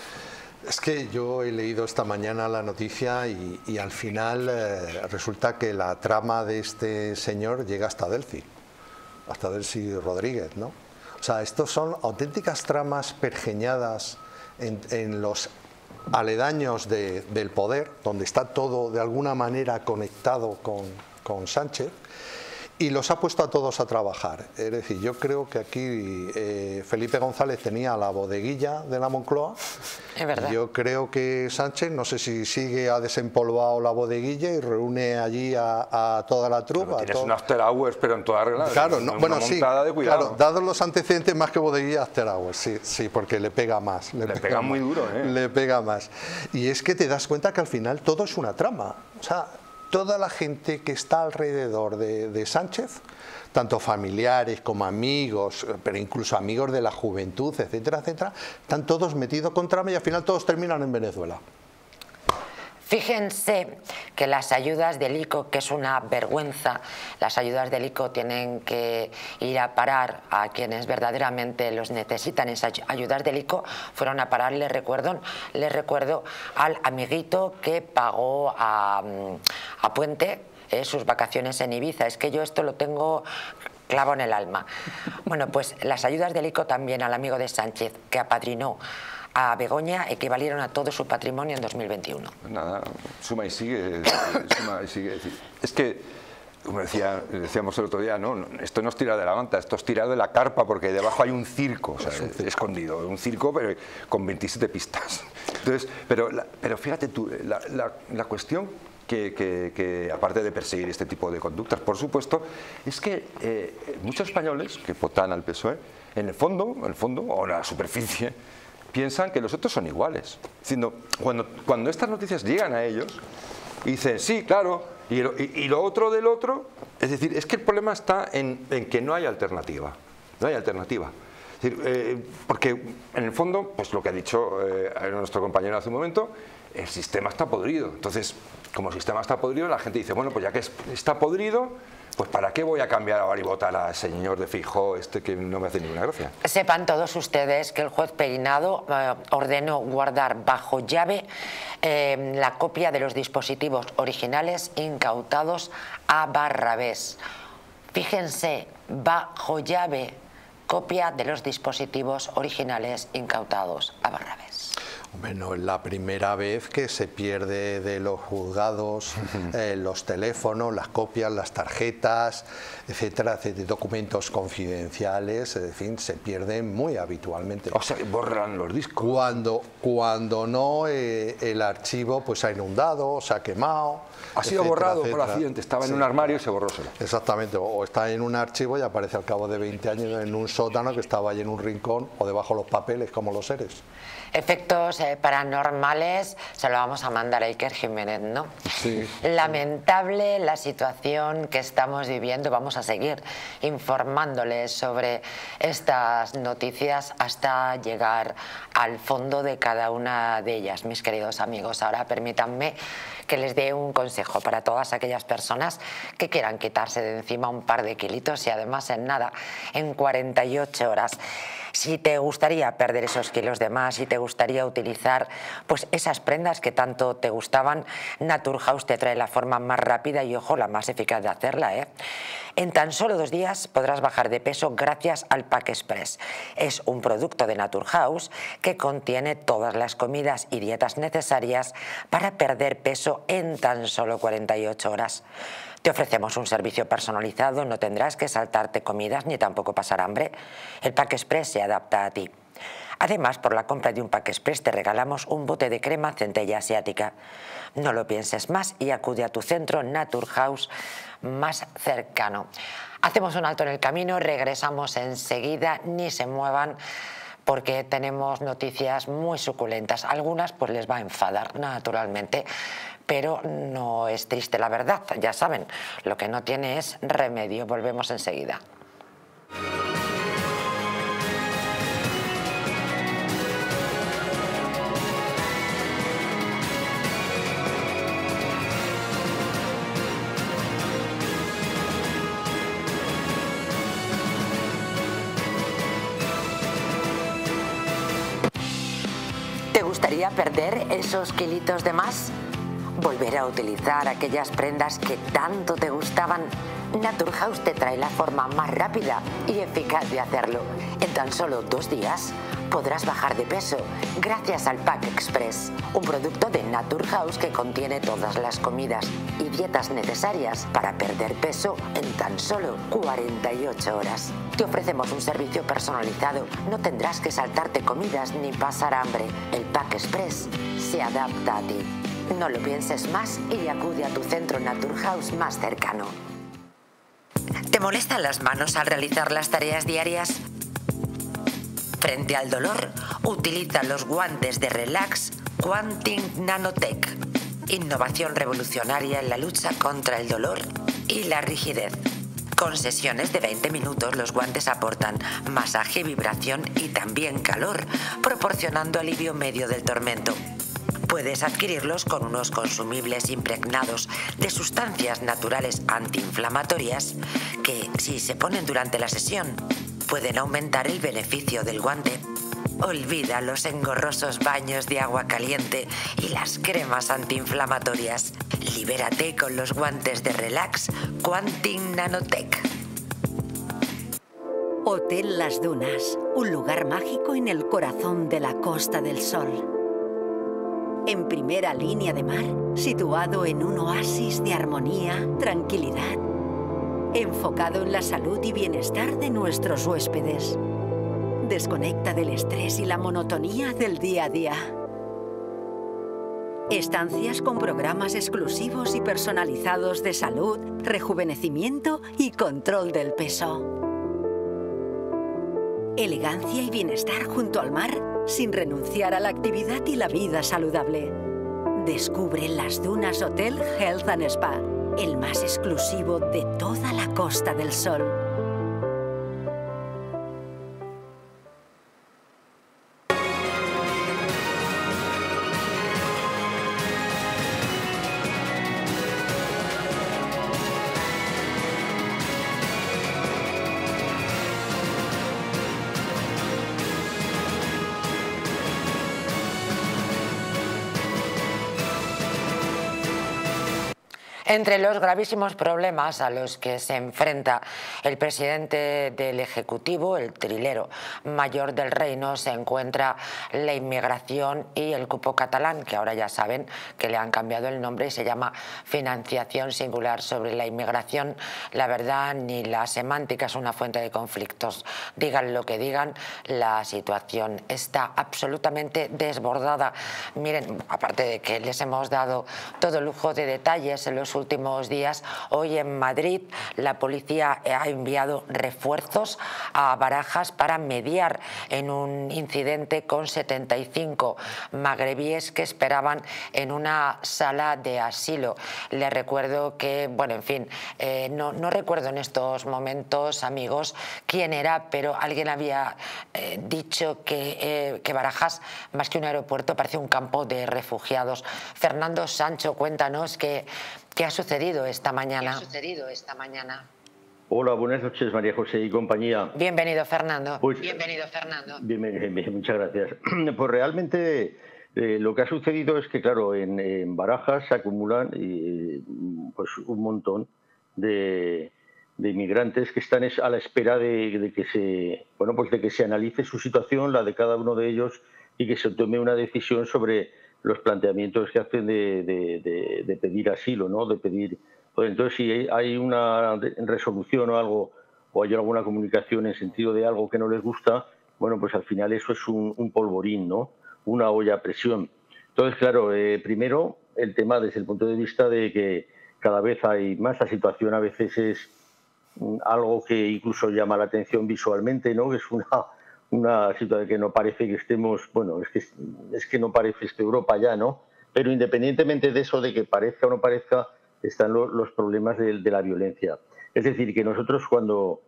Es que yo he leído esta mañana la noticia y al final resulta que la trama de este señor llega hasta Delcy Rodríguez, ¿no? O sea, estos son auténticas tramas pergeñadas en los aledaños del poder, donde está todo de alguna manera conectado con con Sánchez, y los ha puesto a todos a trabajar. Es decir, yo creo que aquí Felipe González tenía la bodeguilla de la Moncloa. Es verdad. Yo creo que Sánchez, no sé si ha desempolvado la bodeguilla y reúne allí a toda la trupa. Tienes un after hours, pero en toda regla. Claro, no, bueno, sí, de cuidado. claro, dados los antecedentes, más que bodeguilla, after hours, sí, porque le pega más. Le pega muy duro, ¿eh? Le pega más. Y es que te das cuenta que al final todo es una trama. O sea, toda la gente que está alrededor de Sánchez, tanto familiares como amigos, pero incluso amigos de la juventud, etcétera, etcétera, están todos metidos con trama y al final todos terminan en Venezuela. Fíjense que las ayudas del ICO, que es una vergüenza, las ayudas del ICO tienen que ir a parar a quienes verdaderamente los necesitan. Esas ayudas del ICO fueron a parar, les recuerdo al amiguito que pagó a Puente sus vacaciones en Ibiza. Es que yo esto lo tengo clavo en el alma. Bueno, pues las ayudas del ICO también al amigo de Sánchez, que apadrinó a Begoña, equivalieron a todo su patrimonio en 2021. Nada, suma y sigue, suma y sigue. Es que, como decíamos el otro día, ¿no? Esto no es tirar de la manta, esto es tirar de la carpa, porque debajo hay un circo, o sea, escondido, un circo pero con 27 pistas. Entonces, pero fíjate tú, la cuestión que aparte de perseguir este tipo de conductas, por supuesto, es que muchos españoles que votan al PSOE, en el fondo o en la superficie, piensan que los otros son iguales. Diciendo, cuando estas noticias llegan a ellos, y dicen, sí, claro, y lo otro del otro, es decir, es que el problema está en que no hay alternativa. No hay alternativa. Es decir, porque en el fondo, pues lo que ha dicho nuestro compañero hace un momento, el sistema está podrido. Entonces, como el sistema está podrido, la gente dice, bueno, pues ya que está podrido, pues ¿para qué voy a cambiar ahora y votar al señor de Feijóo que no me hace ninguna gracia? Sepan todos ustedes que el juez Peinado ordenó guardar bajo llave la copia de los dispositivos originales incautados a Barrabés. Fíjense, bajo llave, copia de los dispositivos originales incautados a Barrabés. Bueno, es la primera vez que se pierde de los juzgados los teléfonos, las copias, las tarjetas, etcétera, etcétera, documentos confidenciales, en fin, se pierden muy habitualmente. O sea, borran los discos. Cuando no, el archivo pues ha inundado, se ha quemado. Ha sido borrado por accidente, estaba en un armario y se borró solo. Exactamente, o está en un archivo y aparece al cabo de 20 años en un sótano que estaba ahí en un rincón o debajo de los papeles, como los seres. Efectos paranormales se lo vamos a mandar a Iker Jiménez, ¿no? Sí. Lamentable la situación que estamos viviendo. Vamos a seguir informándoles sobre estas noticias hasta llegar al fondo de cada una de ellas, mis queridos amigos. Ahora permítanme que les dé un consejo para todas aquellas personas que quieran quitarse de encima un par de kilitos y además en nada, en 48 horas. Si te gustaría perder esos kilos de más, si te gustaría utilizar pues esas prendas que tanto te gustaban, Naturhaus te trae la forma más rápida y, ojo, la más eficaz de hacerla, ¿eh? En tan solo 2 días podrás bajar de peso gracias al Pack Express. Es un producto de Naturhaus que contiene todas las comidas y dietas necesarias para perder peso en tan solo 48 horas. Te ofrecemos un servicio personalizado, no tendrás que saltarte comidas ni tampoco pasar hambre. El Pack Express se adapta a ti. Además, por la compra de un Pack Express te regalamos un bote de crema centella asiática. No lo pienses más y acude a tu centro Naturhaus más cercano. Hacemos un alto en el camino, regresamos enseguida, ni se muevan, porque tenemos noticias muy suculentas. Algunas pues les va a enfadar, naturalmente, pero no es triste la verdad, ya saben, lo que no tiene es remedio. Volvemos enseguida. ¿Te gustaría perder esos kilitos de más? ¿Volver a utilizar aquellas prendas que tanto te gustaban? Naturhaus te trae la forma más rápida y eficaz de hacerlo. En tan solo 2 días podrás bajar de peso gracias al Pack Express, un producto de Naturhaus que contiene todas las comidas y dietas necesarias para perder peso en tan solo 48 horas. Te ofrecemos un servicio personalizado, no tendrás que saltarte comidas ni pasar hambre. El Pack Express se adapta a ti. No lo pienses más y acude a tu centro Naturhaus más cercano. ¿Te molestan las manos al realizar las tareas diarias? Frente al dolor, utiliza los guantes de Relax Quantum Nanotech. Innovación revolucionaria en la lucha contra el dolor y la rigidez. Con sesiones de 20 minutos, los guantes aportan masaje, vibración y también calor, proporcionando alivio medio del tormento. Puedes adquirirlos con unos consumibles impregnados de sustancias naturales antiinflamatorias que, si se ponen durante la sesión, pueden aumentar el beneficio del guante. Olvida los engorrosos baños de agua caliente y las cremas antiinflamatorias. Libérate con los guantes de Relax Quantum Nanotech. Hotel Las Dunas, un lugar mágico en el corazón de la Costa del Sol. En primera línea de mar, situado en un oasis de armonía, tranquilidad, enfocado en la salud y bienestar de nuestros huéspedes. Desconecta del estrés y la monotonía del día a día. Estancias con programas exclusivos y personalizados de salud, rejuvenecimiento y control del peso. Elegancia y bienestar junto al mar, sin renunciar a la actividad y la vida saludable. Descubre Las Dunas Hotel Health and Spa, el más exclusivo de toda la Costa del Sol. Entre los gravísimos problemas a los que se enfrenta el presidente del Ejecutivo, el trilero mayor del reino, se encuentra la inmigración y el cupo catalán, que ahora ya saben que le han cambiado el nombre y se llama financiación singular. Sobre la inmigración, la verdad ni la semántica es una fuente de conflictos. Digan lo que digan, la situación está absolutamente desbordada. Miren, aparte de que les hemos dado todo lujo de detalles en los últimos días, hoy en Madrid la policía ha enviado refuerzos a Barajas para mediar en un incidente con 75 magrebíes que esperaban en una sala de asilo. Les recuerdo que, bueno, en fin, no recuerdo en estos momentos, amigos, quién era, pero alguien había dicho que Barajas, más que un aeropuerto, parece un campo de refugiados. Fernando Sancho, cuéntanos ¿qué ha sucedido esta mañana? Hola, buenas noches, María José y compañía. Bienvenido, Fernando. Bienvenido, Fernando. Bien, muchas gracias. Pues realmente lo que ha sucedido es que, claro, en Barajas se acumulan pues un montón de inmigrantes que están a la espera de que se analice su situación, la de cada uno de ellos, y que se tome una decisión sobre los planteamientos que hacen de pedir asilo, ¿no? De pedir. Pues entonces, si hay una resolución o algo, o hay alguna comunicación en sentido de algo que no les gusta, bueno, pues al final eso es un polvorín, ¿no? Una olla a presión. Entonces, claro, primero el tema desde el punto de vista de que cada vez hay más, la situación a veces es algo que incluso llama la atención visualmente, ¿no? Que es una situación que no parece que estemos, bueno, es que no parece Europa ya, ¿no? Pero independientemente de eso, de que parezca o no parezca, están los problemas de la violencia. Es decir, que nosotros cuando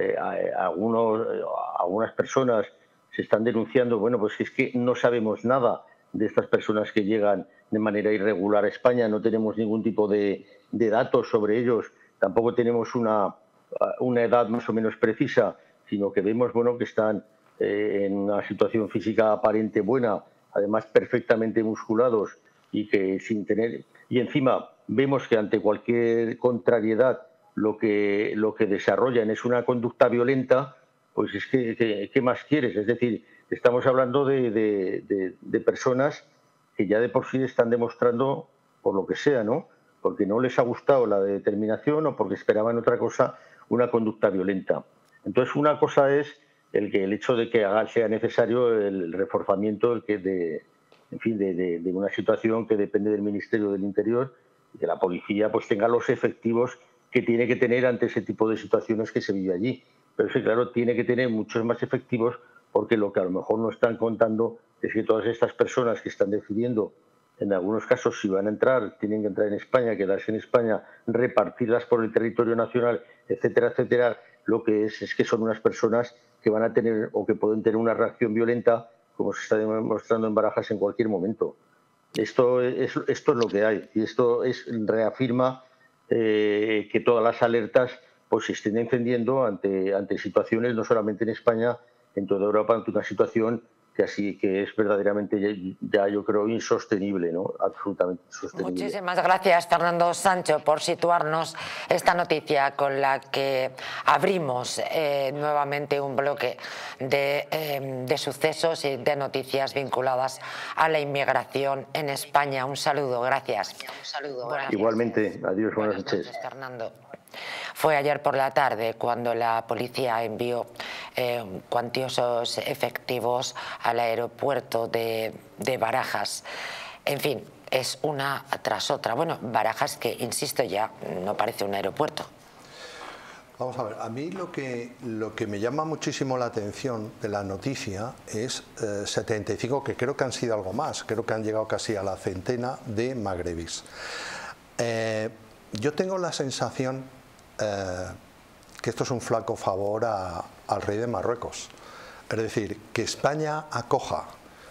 algunas personas se están denunciando, bueno, pues es que no sabemos nada de estas personas que llegan de manera irregular a España, no tenemos ningún tipo de datos sobre ellos, tampoco tenemos una edad más o menos precisa, sino que vemos, bueno, que están en una situación física aparente buena, además perfectamente musculados y que sin tener, y encima vemos que ante cualquier contrariedad lo que desarrollan es una conducta violenta, pues es que ¿qué más quieres? Es decir, estamos hablando de personas que ya de por sí están demostrando, por lo que sea, ¿no?, porque no les ha gustado la determinación o porque esperaban otra cosa, una conducta violenta. Entonces, una cosa es el hecho de que sea necesario el reforzamiento de una situación que depende del Ministerio del Interior y que la policía pues tenga los efectivos que tiene que tener ante ese tipo de situaciones que se vive allí. Pero sí, claro, tiene que tener muchos más efectivos, porque lo que a lo mejor no están contando es que todas estas personas que están decidiendo, en algunos casos, si van a entrar, tienen que entrar en España, quedarse en España, repartirlas por el territorio nacional, etcétera, etcétera, lo que es que son unas personas que van a tener o que pueden tener una reacción violenta, como se está demostrando en Barajas, en cualquier momento. Esto es lo que hay, y esto reafirma que todas las alertas pues se estén encendiendo ante situaciones, no solamente en España, en toda Europa, ante una situación que es verdaderamente ya yo creo insostenible, ¿no? Absolutamente insostenible. Muchísimas gracias, Fernando Sancho, por situarnos esta noticia con la que abrimos nuevamente un bloque de sucesos y de noticias vinculadas a la inmigración en España. Un saludo, gracias. Un saludo, gracias. Igualmente, adiós, buenas noches. Fernando. Fue ayer por la tarde cuando la policía envió cuantiosos efectivos al aeropuerto de Barajas. En fin, es una tras otra. Bueno, Barajas, que insisto, ya no parece un aeropuerto. Vamos a ver, a mí lo que me llama muchísimo la atención de la noticia es 75, que creo que han sido algo más, creo que han llegado casi a la centena de magrebís. Yo tengo la sensación que esto es un flaco favor al rey de Marruecos. Es decir, que España acoja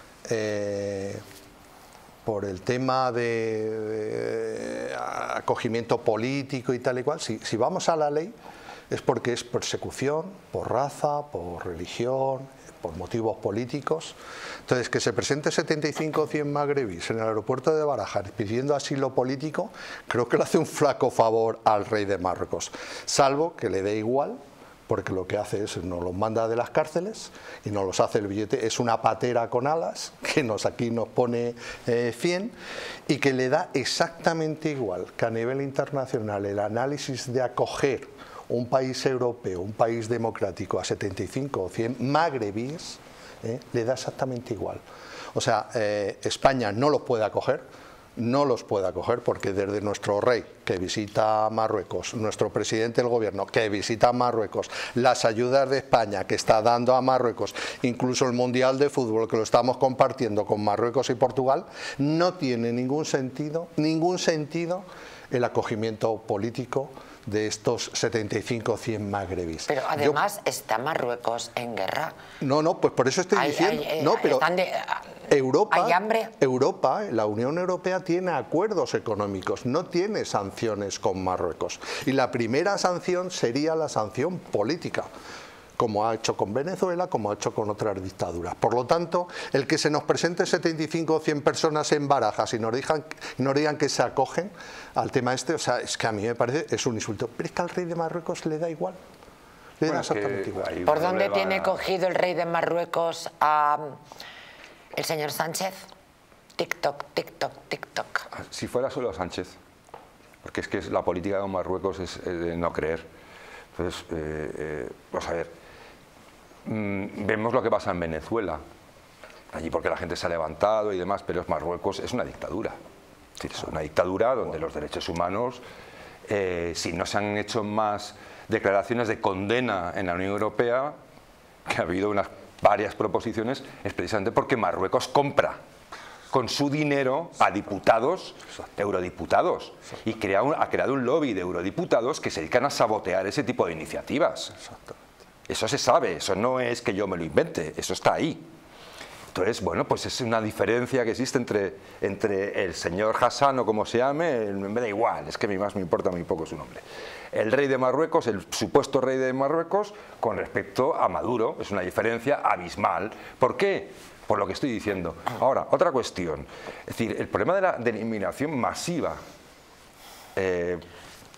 por el tema de acogimiento político y tal y cual, si vamos a la ley es porque es persecución por raza, por religión, por motivos políticos. Entonces, que se presente 75 o 100 magrebís en el aeropuerto de Barajas pidiendo asilo político, creo que le hace un flaco favor al rey de Marruecos, salvo que le dé igual, porque lo que hace es nos los manda de las cárceles y nos los hace el billete, es una patera con alas que aquí nos pone 100, y que le da exactamente igual que a nivel internacional el análisis de acoger un país europeo, un país democrático a 75 o 100 magrebíes, le da exactamente igual. O sea, España no los puede acoger, porque desde nuestro rey que visita Marruecos, nuestro presidente del gobierno que visita Marruecos, las ayudas de España que está dando a Marruecos, incluso el Mundial de Fútbol que lo estamos compartiendo con Marruecos y Portugal, no tiene ningún sentido el acogimiento político de estos 75 o 100 magrebís. Pero además está Marruecos en guerra. No, pues por eso estoy diciendo... pero ¿hay hambre? Europa, la Unión Europea tiene acuerdos económicos, no tiene sanciones con Marruecos. Y la primera sanción sería la sanción política, como ha hecho con Venezuela, como ha hecho con otras dictaduras. Por lo tanto, el que se nos presente 75 o 100 personas en Barajas y nos digan que se acogen al tema este, o sea, es que a mí me parece, es un insulto. Pero es que al rey de Marruecos le da igual. Le da exactamente igual. ¿Por dónde tiene cogido el rey de Marruecos a el señor Sánchez? TikTok, TikTok, TikTok. Si fuera solo Sánchez, porque es que la política de Marruecos es de no creer. Entonces, vamos a ver. Vemos lo que pasa en Venezuela, allí porque la gente se ha levantado y demás, pero Marruecos es una dictadura. Es decir, es una dictadura donde los derechos humanos, si no se han hecho más declaraciones de condena en la Unión Europea, que ha habido varias proposiciones, es precisamente porque Marruecos compra con su dinero a diputados, eurodiputados, y ha creado un lobby de eurodiputados que se dedican a sabotear ese tipo de iniciativas. Eso se sabe, eso no es que yo me lo invente, eso está ahí. Entonces, bueno, pues es una diferencia que existe entre el señor Hassan o como se llame, me da igual, es que más me importa muy poco su nombre. El rey de Marruecos, el supuesto rey de Marruecos, con respecto a Maduro, es una diferencia abismal. ¿Por qué? Por lo que estoy diciendo. Ahora, otra cuestión. Es decir, el problema de la inmigración masiva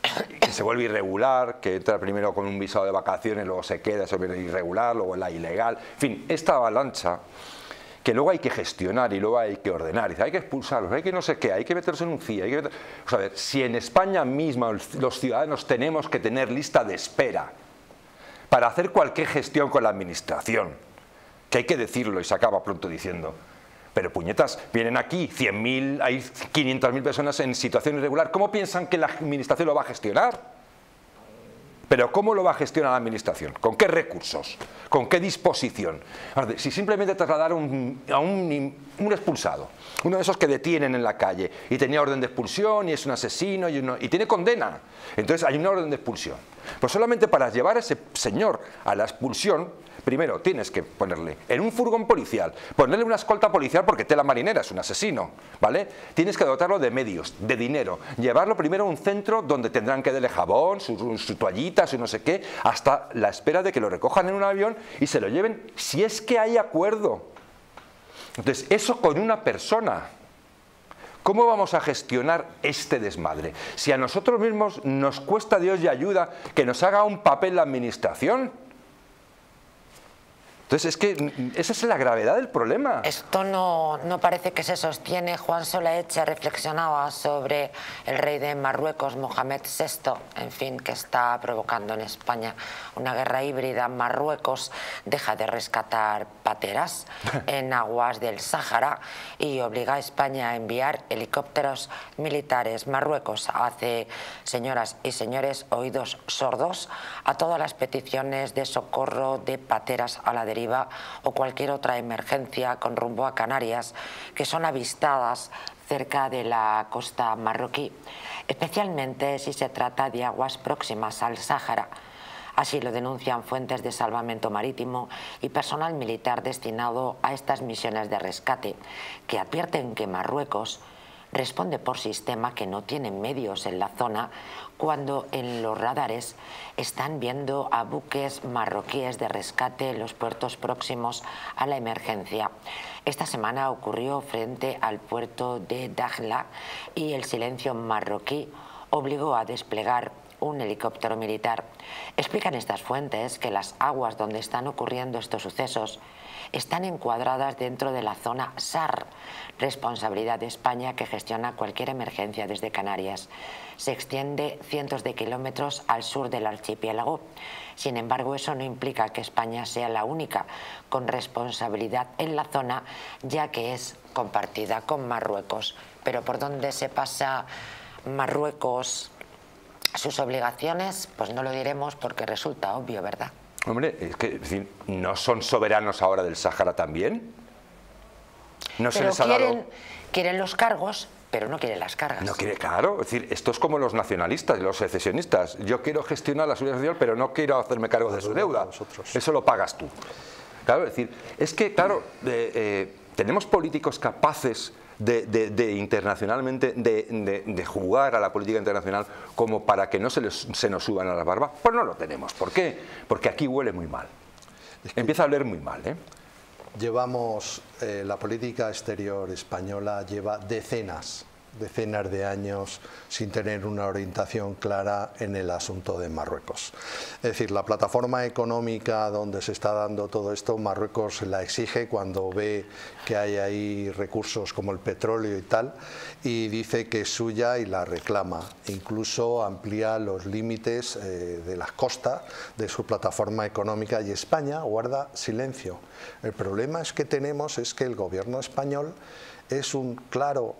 que se vuelve irregular, que entra primero con un visado de vacaciones, luego se queda, se vuelve irregular, luego la ilegal. En fin, esta avalancha que luego hay que gestionar y luego hay que ordenar, dice, hay que expulsarlos, hay que no sé qué, hay que meterlos en un CIA, hay que meter... O sea, a ver, si en España misma los ciudadanos tenemos que tener lista de espera para hacer cualquier gestión con la administración, que hay que decirlo y se acaba pronto diciendo, pero puñetas, vienen aquí 100.000, hay 500.000 personas en situación irregular, ¿cómo piensan que la administración lo va a gestionar? Pero ¿cómo lo va a gestionar la administración? ¿Con qué recursos? ¿Con qué disposición? Si simplemente trasladar a un expulsado, uno de esos que detienen en la calle y tenía orden de expulsión y es un asesino y tiene condena, entonces hay una orden de expulsión. Pues solamente para llevar a ese señor a la expulsión, primero tienes que ponerle en un furgón policial, ponerle una escolta policial porque tela marinera, es un asesino, ¿vale? Tienes que dotarlo de medios, de dinero, llevarlo primero a un centro donde tendrán que darle jabón, su toallita, su no sé qué, hasta la espera de que lo recojan en un avión y se lo lleven, si es que hay acuerdo. Entonces, eso con una persona. ¿Cómo vamos a gestionar este desmadre? Si a nosotros mismos nos cuesta Dios y ayuda que nos haga un papel la administración. Entonces es que esa es la gravedad del problema. Esto no parece que se sostiene. Juan Solaeche reflexionaba sobre el rey de Marruecos, Mohamed VI, en fin, que está provocando en España una guerra híbrida. Marruecos deja de rescatar pateras en aguas del Sáhara y obliga a España a enviar helicópteros militares. Marruecos hace, señoras y señores, oídos sordos a todas las peticiones de socorro de pateras a la deriva o cualquier otra emergencia con rumbo a Canarias que son avistadas cerca de la costa marroquí, especialmente si se trata de aguas próximas al Sáhara. Así lo denuncian fuentes de salvamento marítimo y personal militar destinado a estas misiones de rescate, que advierten que Marruecos responde por sistema que no tiene medios en la zona cuando en los radares están viendo a buques marroquíes de rescate en los puertos próximos a la emergencia. Esta semana ocurrió frente al puerto de Dakhla y el silencio marroquí obligó a desplegar un helicóptero militar. Explican estas fuentes que las aguas donde están ocurriendo estos sucesos están encuadradas dentro de la zona SAR, responsabilidad de España que gestiona cualquier emergencia desde Canarias. Se extiende cientos de kilómetros al sur del archipiélago. Sin embargo, eso no implica que España sea la única con responsabilidad en la zona, ya que es compartida con Marruecos. Pero ¿por dónde se pasa Marruecos sus obligaciones? Pues no lo diremos porque resulta obvio, ¿verdad? Hombre, es que ¿no son soberanos ahora del Sáhara también? ¿No se les ha dado? Quieren los cargos, pero no quieren las cargas. No quiere, claro, es decir, esto es como los nacionalistas, los secesionistas. Yo quiero gestionar la seguridad social, pero no quiero hacerme cargo de su deuda. Eso lo pagas tú. Claro, es decir, es que, claro, tenemos políticos capaces de internacionalmente, de jugar a la política internacional como para que no se nos suban a la barba. Pues no lo tenemos. ¿Por qué? Porque aquí huele muy mal. Empieza a oler muy mal, ¿eh? Llevamos, la política exterior española lleva decenas de años sin tener una orientación clara en el asunto de Marruecos. Es decir, la plataforma económica donde se está dando todo esto, Marruecos la exige cuando ve que hay ahí recursos como el petróleo y tal, y dice que es suya y la reclama. Incluso amplía los límites de las costas de su plataforma económica y España guarda silencio. El problema es que el gobierno español es un claro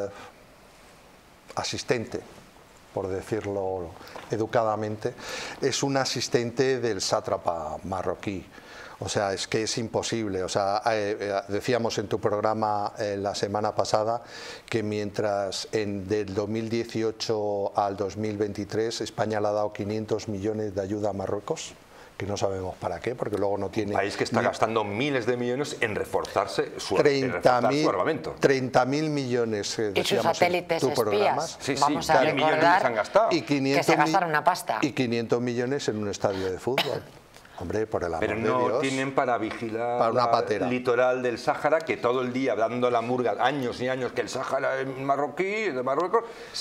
asistente, por decirlo educadamente, es un asistente del sátrapa marroquí. O sea, es que es imposible. O sea, decíamos en tu programa la semana pasada que mientras del 2018 al 2023 España le ha dado 500 millones de ayuda a Marruecos, que no sabemos para qué, porque luego no tiene... Un país que está gastando miles de millones en reforzarse su armamento. 30.000 millones, y sus satélites en tu programa. espías. Sí, vamos a recordar han gastado. Y 500 que se gastaron una pasta. Y 500 millones en un estadio de fútbol. Hombre, por el amor pero de no Dios. tienen para vigilar Para una patera. el litoral del Sáhara, que todo el día dando la murga, años y años, que el Sáhara es marroquí, de Marruecos,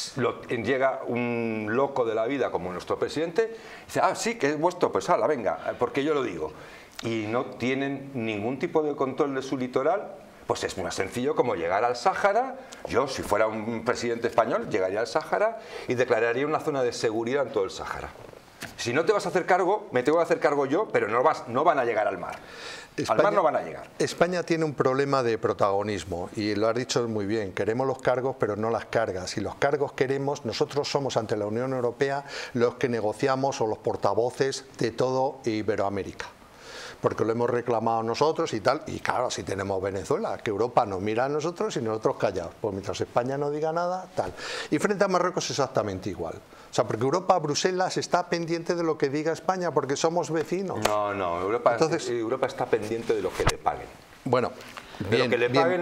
llega un loco de la vida como nuestro presidente, y dice, ah, sí, que es vuestro, pues hala, venga, porque yo lo digo. Y no tienen ningún tipo de control de su litoral. Pues es muy sencillo como llegar al Sáhara. Yo, si fuera un presidente español, llegaría al Sáhara y declararía una zona de seguridad en todo el Sáhara. Si no te vas a hacer cargo, me tengo que hacer cargo yo, pero no van a llegar al mar. Al mar no van a llegar. España tiene un problema de protagonismo y lo has dicho muy bien, queremos los cargos pero no las cargas. Si los cargos queremos, nosotros somos ante la Unión Europea los que negociamos o los portavoces de todo Iberoamérica. Porque lo hemos reclamado nosotros y tal, y claro, si tenemos Venezuela, que Europa nos mira a nosotros y nosotros callados, pues mientras España no diga nada, tal. Y frente a Marruecos exactamente igual. O sea, porque Europa, Bruselas, está pendiente de lo que diga España, porque somos vecinos. No, Europa está pendiente de lo que le paguen. Bueno, de lo que le paguen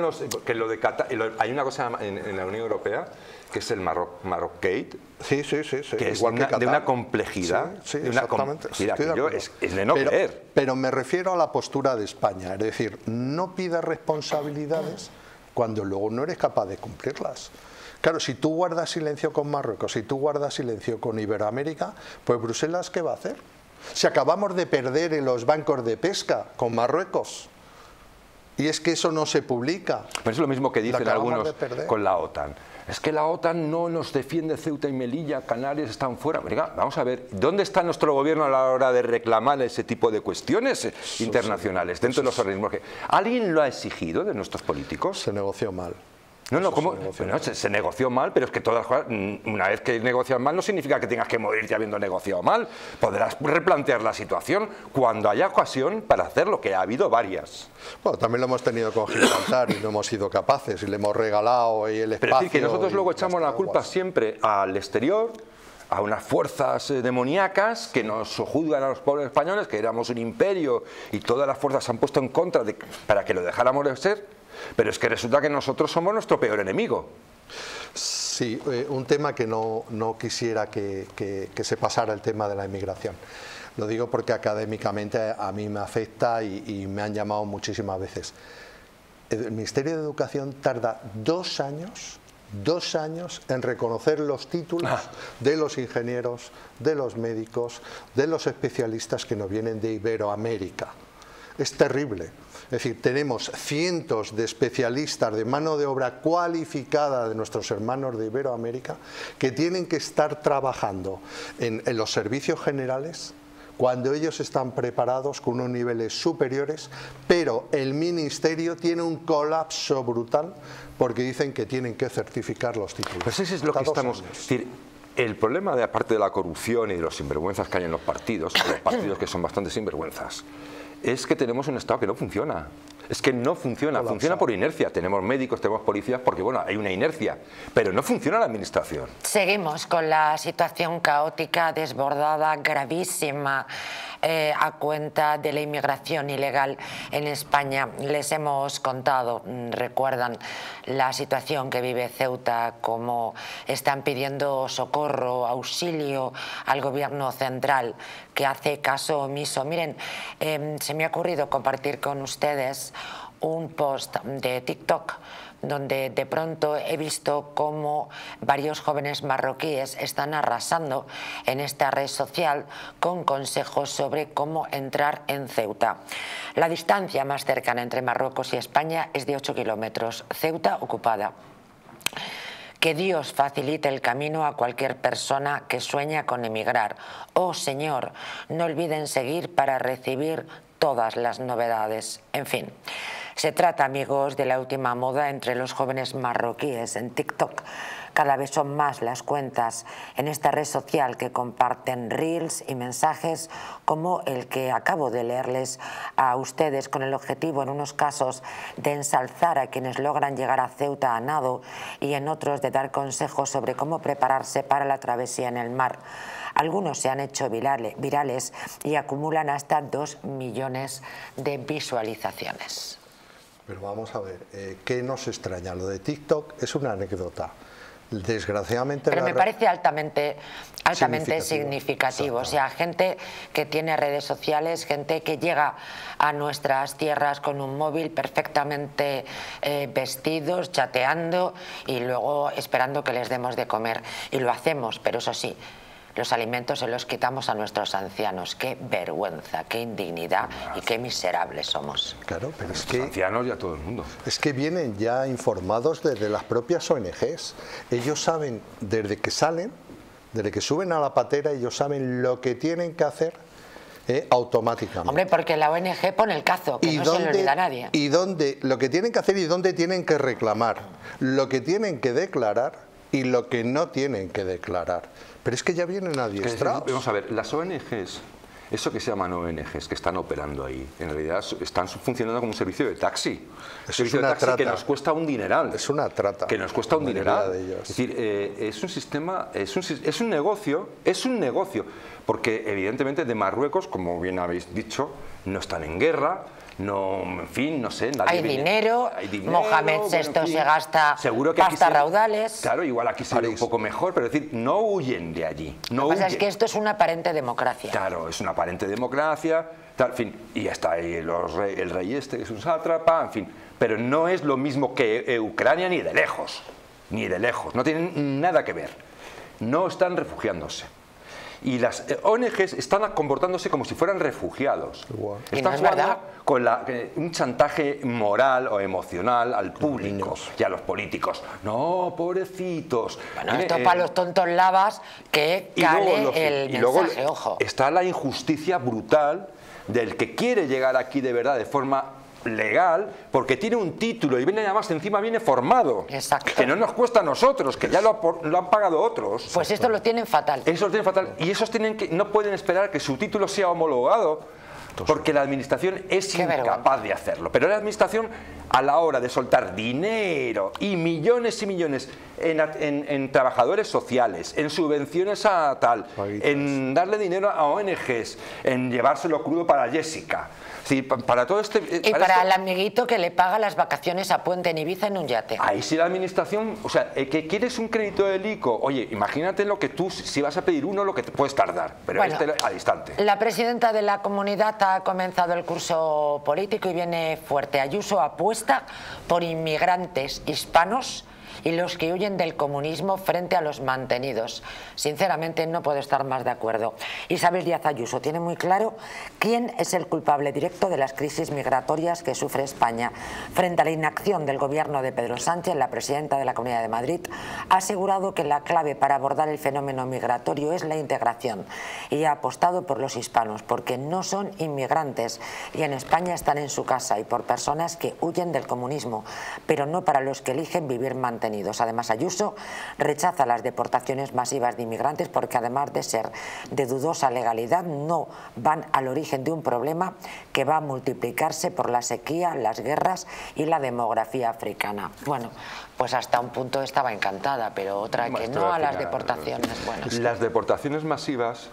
hay una cosa en la Unión Europea, que es el Maroc-Gate, sí. que es igual que de una complejidad, sí, de una exactamente. es de no creer. Pero me refiero a la postura de España, es decir, no pidas responsabilidades cuando luego no eres capaz de cumplirlas. Claro, si tú guardas silencio con Marruecos, si tú guardas silencio con Iberoamérica, pues Bruselas, ¿qué va a hacer? Si acabamos de perder en los bancos de pesca con Marruecos, y es que eso no se publica. Pero es lo mismo que dicen algunos con la OTAN. Es que la OTAN no nos defiende Ceuta y Melilla, Canarias están fuera. Venga, vamos a ver, ¿dónde está nuestro gobierno a la hora de reclamar ese tipo de cuestiones internacionales dentro de los organismos? ¿Alguien lo ha exigido de nuestros políticos? Se negoció mal. ¿Cómo? Se negoció mal, pero es que todas las cosas, una vez que negocias mal no significa que tengas que morirte habiendo negociado mal. Podrás replantear la situación cuando haya ocasión para hacerlo, que ha habido varias. Bueno, también lo hemos tenido con Gibraltar y no hemos sido capaces y le hemos regalado el espacio. Pero es decir, que nosotros luego echamos la culpa siempre al exterior, a unas fuerzas demoníacas que nos juzgan a los pobres españoles, que éramos un imperio y todas las fuerzas se han puesto en contra para que lo dejáramos de ser. Pero es que resulta que nosotros somos nuestro peor enemigo. Sí, un tema que no quisiera que se pasara, el tema de la inmigración. Lo digo porque académicamente a mí me afecta y me han llamado muchísimas veces. El Ministerio de Educación tarda 2 años en reconocer los títulos de los ingenieros, de los médicos, de los especialistas que nos vienen de Iberoamérica. Es terrible. Es decir, tenemos cientos de especialistas de mano de obra cualificada de nuestros hermanos de Iberoamérica que tienen que estar trabajando en los servicios generales cuando ellos están preparados con unos niveles superiores, pero el Ministerio tiene un colapso brutal porque dicen que tienen que certificar los títulos. Pues eso es lo que estamos... Es decir, el problema, aparte de la corrupción y de los sinvergüenzas que hay en los partidos que son bastante sinvergüenzas, es que tenemos un Estado que no funciona. Es que no funciona, funciona por inercia. Tenemos médicos, tenemos policías, porque bueno, hay una inercia, pero no funciona la administración. Seguimos con la situación caótica, desbordada, gravísima, a cuenta de la inmigración ilegal en España. Les hemos contado, recuerdan la situación que vive Ceuta, cómo están pidiendo socorro, auxilio al gobierno central, que hace caso omiso. Miren, se me ha ocurrido compartir con ustedes un post de TikTok donde de pronto he visto cómo varios jóvenes marroquíes están arrasando en esta red social con consejos sobre cómo entrar en Ceuta. La distancia más cercana entre Marruecos y España es de 8 kilómetros, Ceuta ocupada. Que Dios facilite el camino a cualquier persona que sueña con emigrar. Oh Señor, no olviden seguir para recibir todas las novedades. En fin, se trata, amigos, de la última moda entre los jóvenes marroquíes en TikTok. Cada vez son más las cuentas en esta red social que comparten reels y mensajes como el que acabo de leerles a ustedes, con el objetivo en unos casos de ensalzar a quienes logran llegar a Ceuta a nado y en otros de dar consejos sobre cómo prepararse para la travesía en el mar. Algunos se han hecho virales y acumulan hasta 2 millones de visualizaciones. Pero vamos a ver, ¿qué nos extraña? Lo de TikTok es una anécdota. Desgraciadamente. Pero me parece altamente significativo. O sea, gente que tiene redes sociales, gente que llega a nuestras tierras con un móvil perfectamente vestidos, chateando y luego esperando que les demos de comer. Y lo hacemos, pero eso sí, los alimentos se los quitamos a nuestros ancianos. Qué vergüenza, qué indignidad y qué miserables somos. Claro, pero es Los que ancianos y a todo el mundo. es que vienen ya informados desde las propias ONGs. Ellos saben desde que salen, desde que suben a la patera, ellos saben lo que tienen que hacer automáticamente. Hombre, porque la ONG pone el cazo, que no se le olvida a nadie. Y lo que tienen que hacer y dónde tienen que reclamar, lo que tienen que declarar y lo que no tienen que declarar. Pero es que ya vienen adiestrados. Vamos a ver, las ONGs, eso que se llaman ONGs, que están operando ahí, en realidad están funcionando como un servicio de taxi. Un servicio de taxi que nos cuesta un dineral. Es una trata. Que nos cuesta un dineral. Es decir, es un sistema, es un negocio, porque evidentemente de Marruecos, como bien habéis dicho, no están en guerra. No, en fin, no sé. Hay dinero, Mohamed VI se gasta pasta raudales. Claro, igual aquí se ve un poco mejor, pero es decir, no huyen de allí. Lo que pasa es que esto es una aparente democracia. Claro, es una aparente democracia, tal, en fin, y ya está ahí el rey este, que es un sátrapa, en fin. Pero no es lo mismo que Ucrania ni de lejos, no tienen nada que ver. No están refugiándose. Y las ONGs están comportándose como si fueran refugiados. Están jugando con un chantaje moral o emocional al público y a los políticos. No, pobrecitos. Bueno, esto para los tontos lavas que cale el mensaje, ojo. Está la injusticia brutal del que quiere llegar aquí de verdad de forma legal, porque tiene un título y viene además encima viene formado. Exacto. Que no nos cuesta a nosotros, que ya lo han pagado otros. Pues esto lo tienen fatal. Eso lo tienen fatal y esos no pueden esperar que su título sea homologado, porque la administración es incapaz de hacerlo. Pero la administración, a la hora de soltar dinero y millones en trabajadores sociales, en subvenciones a tal, en darle dinero a ONGs, en llevárselo crudo para Jessica. Sí, para todo y para el amiguito que le paga las vacaciones a Puente en Ibiza en un yate. Ahí sí la administración, o sea, que quieres un crédito del ICO, oye, imagínate lo que tú, si vas a pedir uno, lo que te puedes tardar, pero bueno, al instante. La presidenta de la comunidad ha comenzado el curso político y viene fuerte. Ayuso apuesta por inmigrantes hispanos y los que huyen del comunismo frente a los mantenidos. Sinceramente no puedo estar más de acuerdo. Isabel Díaz Ayuso tiene muy claro quién es el culpable directo de las crisis migratorias que sufre España. Frente a la inacción del gobierno de Pedro Sánchez, la presidenta de la Comunidad de Madrid ha asegurado que la clave para abordar el fenómeno migratorio es la integración y ha apostado por los hispanos porque no son inmigrantes y en España están en su casa y por personas que huyen del comunismo, pero no para los que eligen vivir mantenidos. Además, Ayuso rechaza las deportaciones masivas de inmigrantes porque además de ser de dudosa legalidad no van al origen de un problema que va a multiplicarse por la sequía, las guerras y la demografía africana. Bueno, pues hasta un punto estaba encantada, pero otra que no a las deportaciones. Bueno. Las deportaciones masivas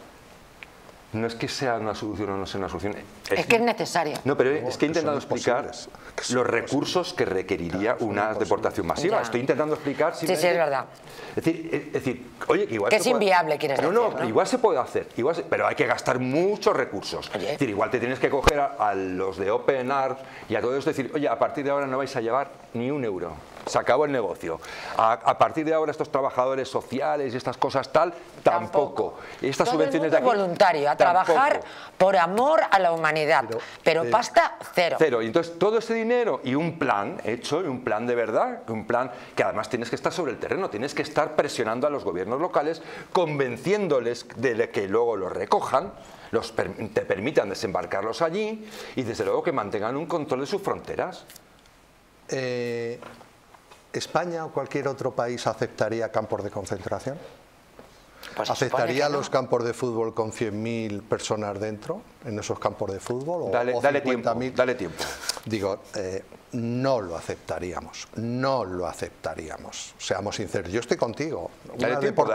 no es que sea una solución o no sea una solución. Es que es necesaria. No, pero es que he intentado explicar los recursos que requeriría una deportación masiva. Ya. Estoy intentando explicar... Sí, es verdad. Es decir, oye, que igual... Que es inviable, quieres decir, ¿no? Igual se puede hacer, pero hay que gastar muchos recursos. Oye. Es decir, igual te tienes que coger a los de Open Arms y a todo esto, decir, oye, a partir de ahora no vais a llevar ni un euro. Se acabó el negocio. A partir de ahora estos trabajadores sociales y estas cosas tal, tampoco. Estas todo subvenciones el mundo voluntario, a trabajar por amor a la humanidad. Pero pasta, cero. Cero. Y entonces todo ese dinero y un plan hecho, y un plan de verdad, un plan que además tienes que estar sobre el terreno, tienes que estar presionando a los gobiernos locales, convenciéndoles de que luego los recojan, te permitan desembarcarlos allí y desde luego que mantengan un control de sus fronteras. ¿España o cualquier otro país aceptaría campos de concentración? Pues ¿Aceptaría los campos de fútbol con 100.000 personas dentro, en esos campos de fútbol? O dale tiempo. Digo, no lo aceptaríamos, no lo aceptaríamos. Seamos sinceros, yo estoy contigo. Una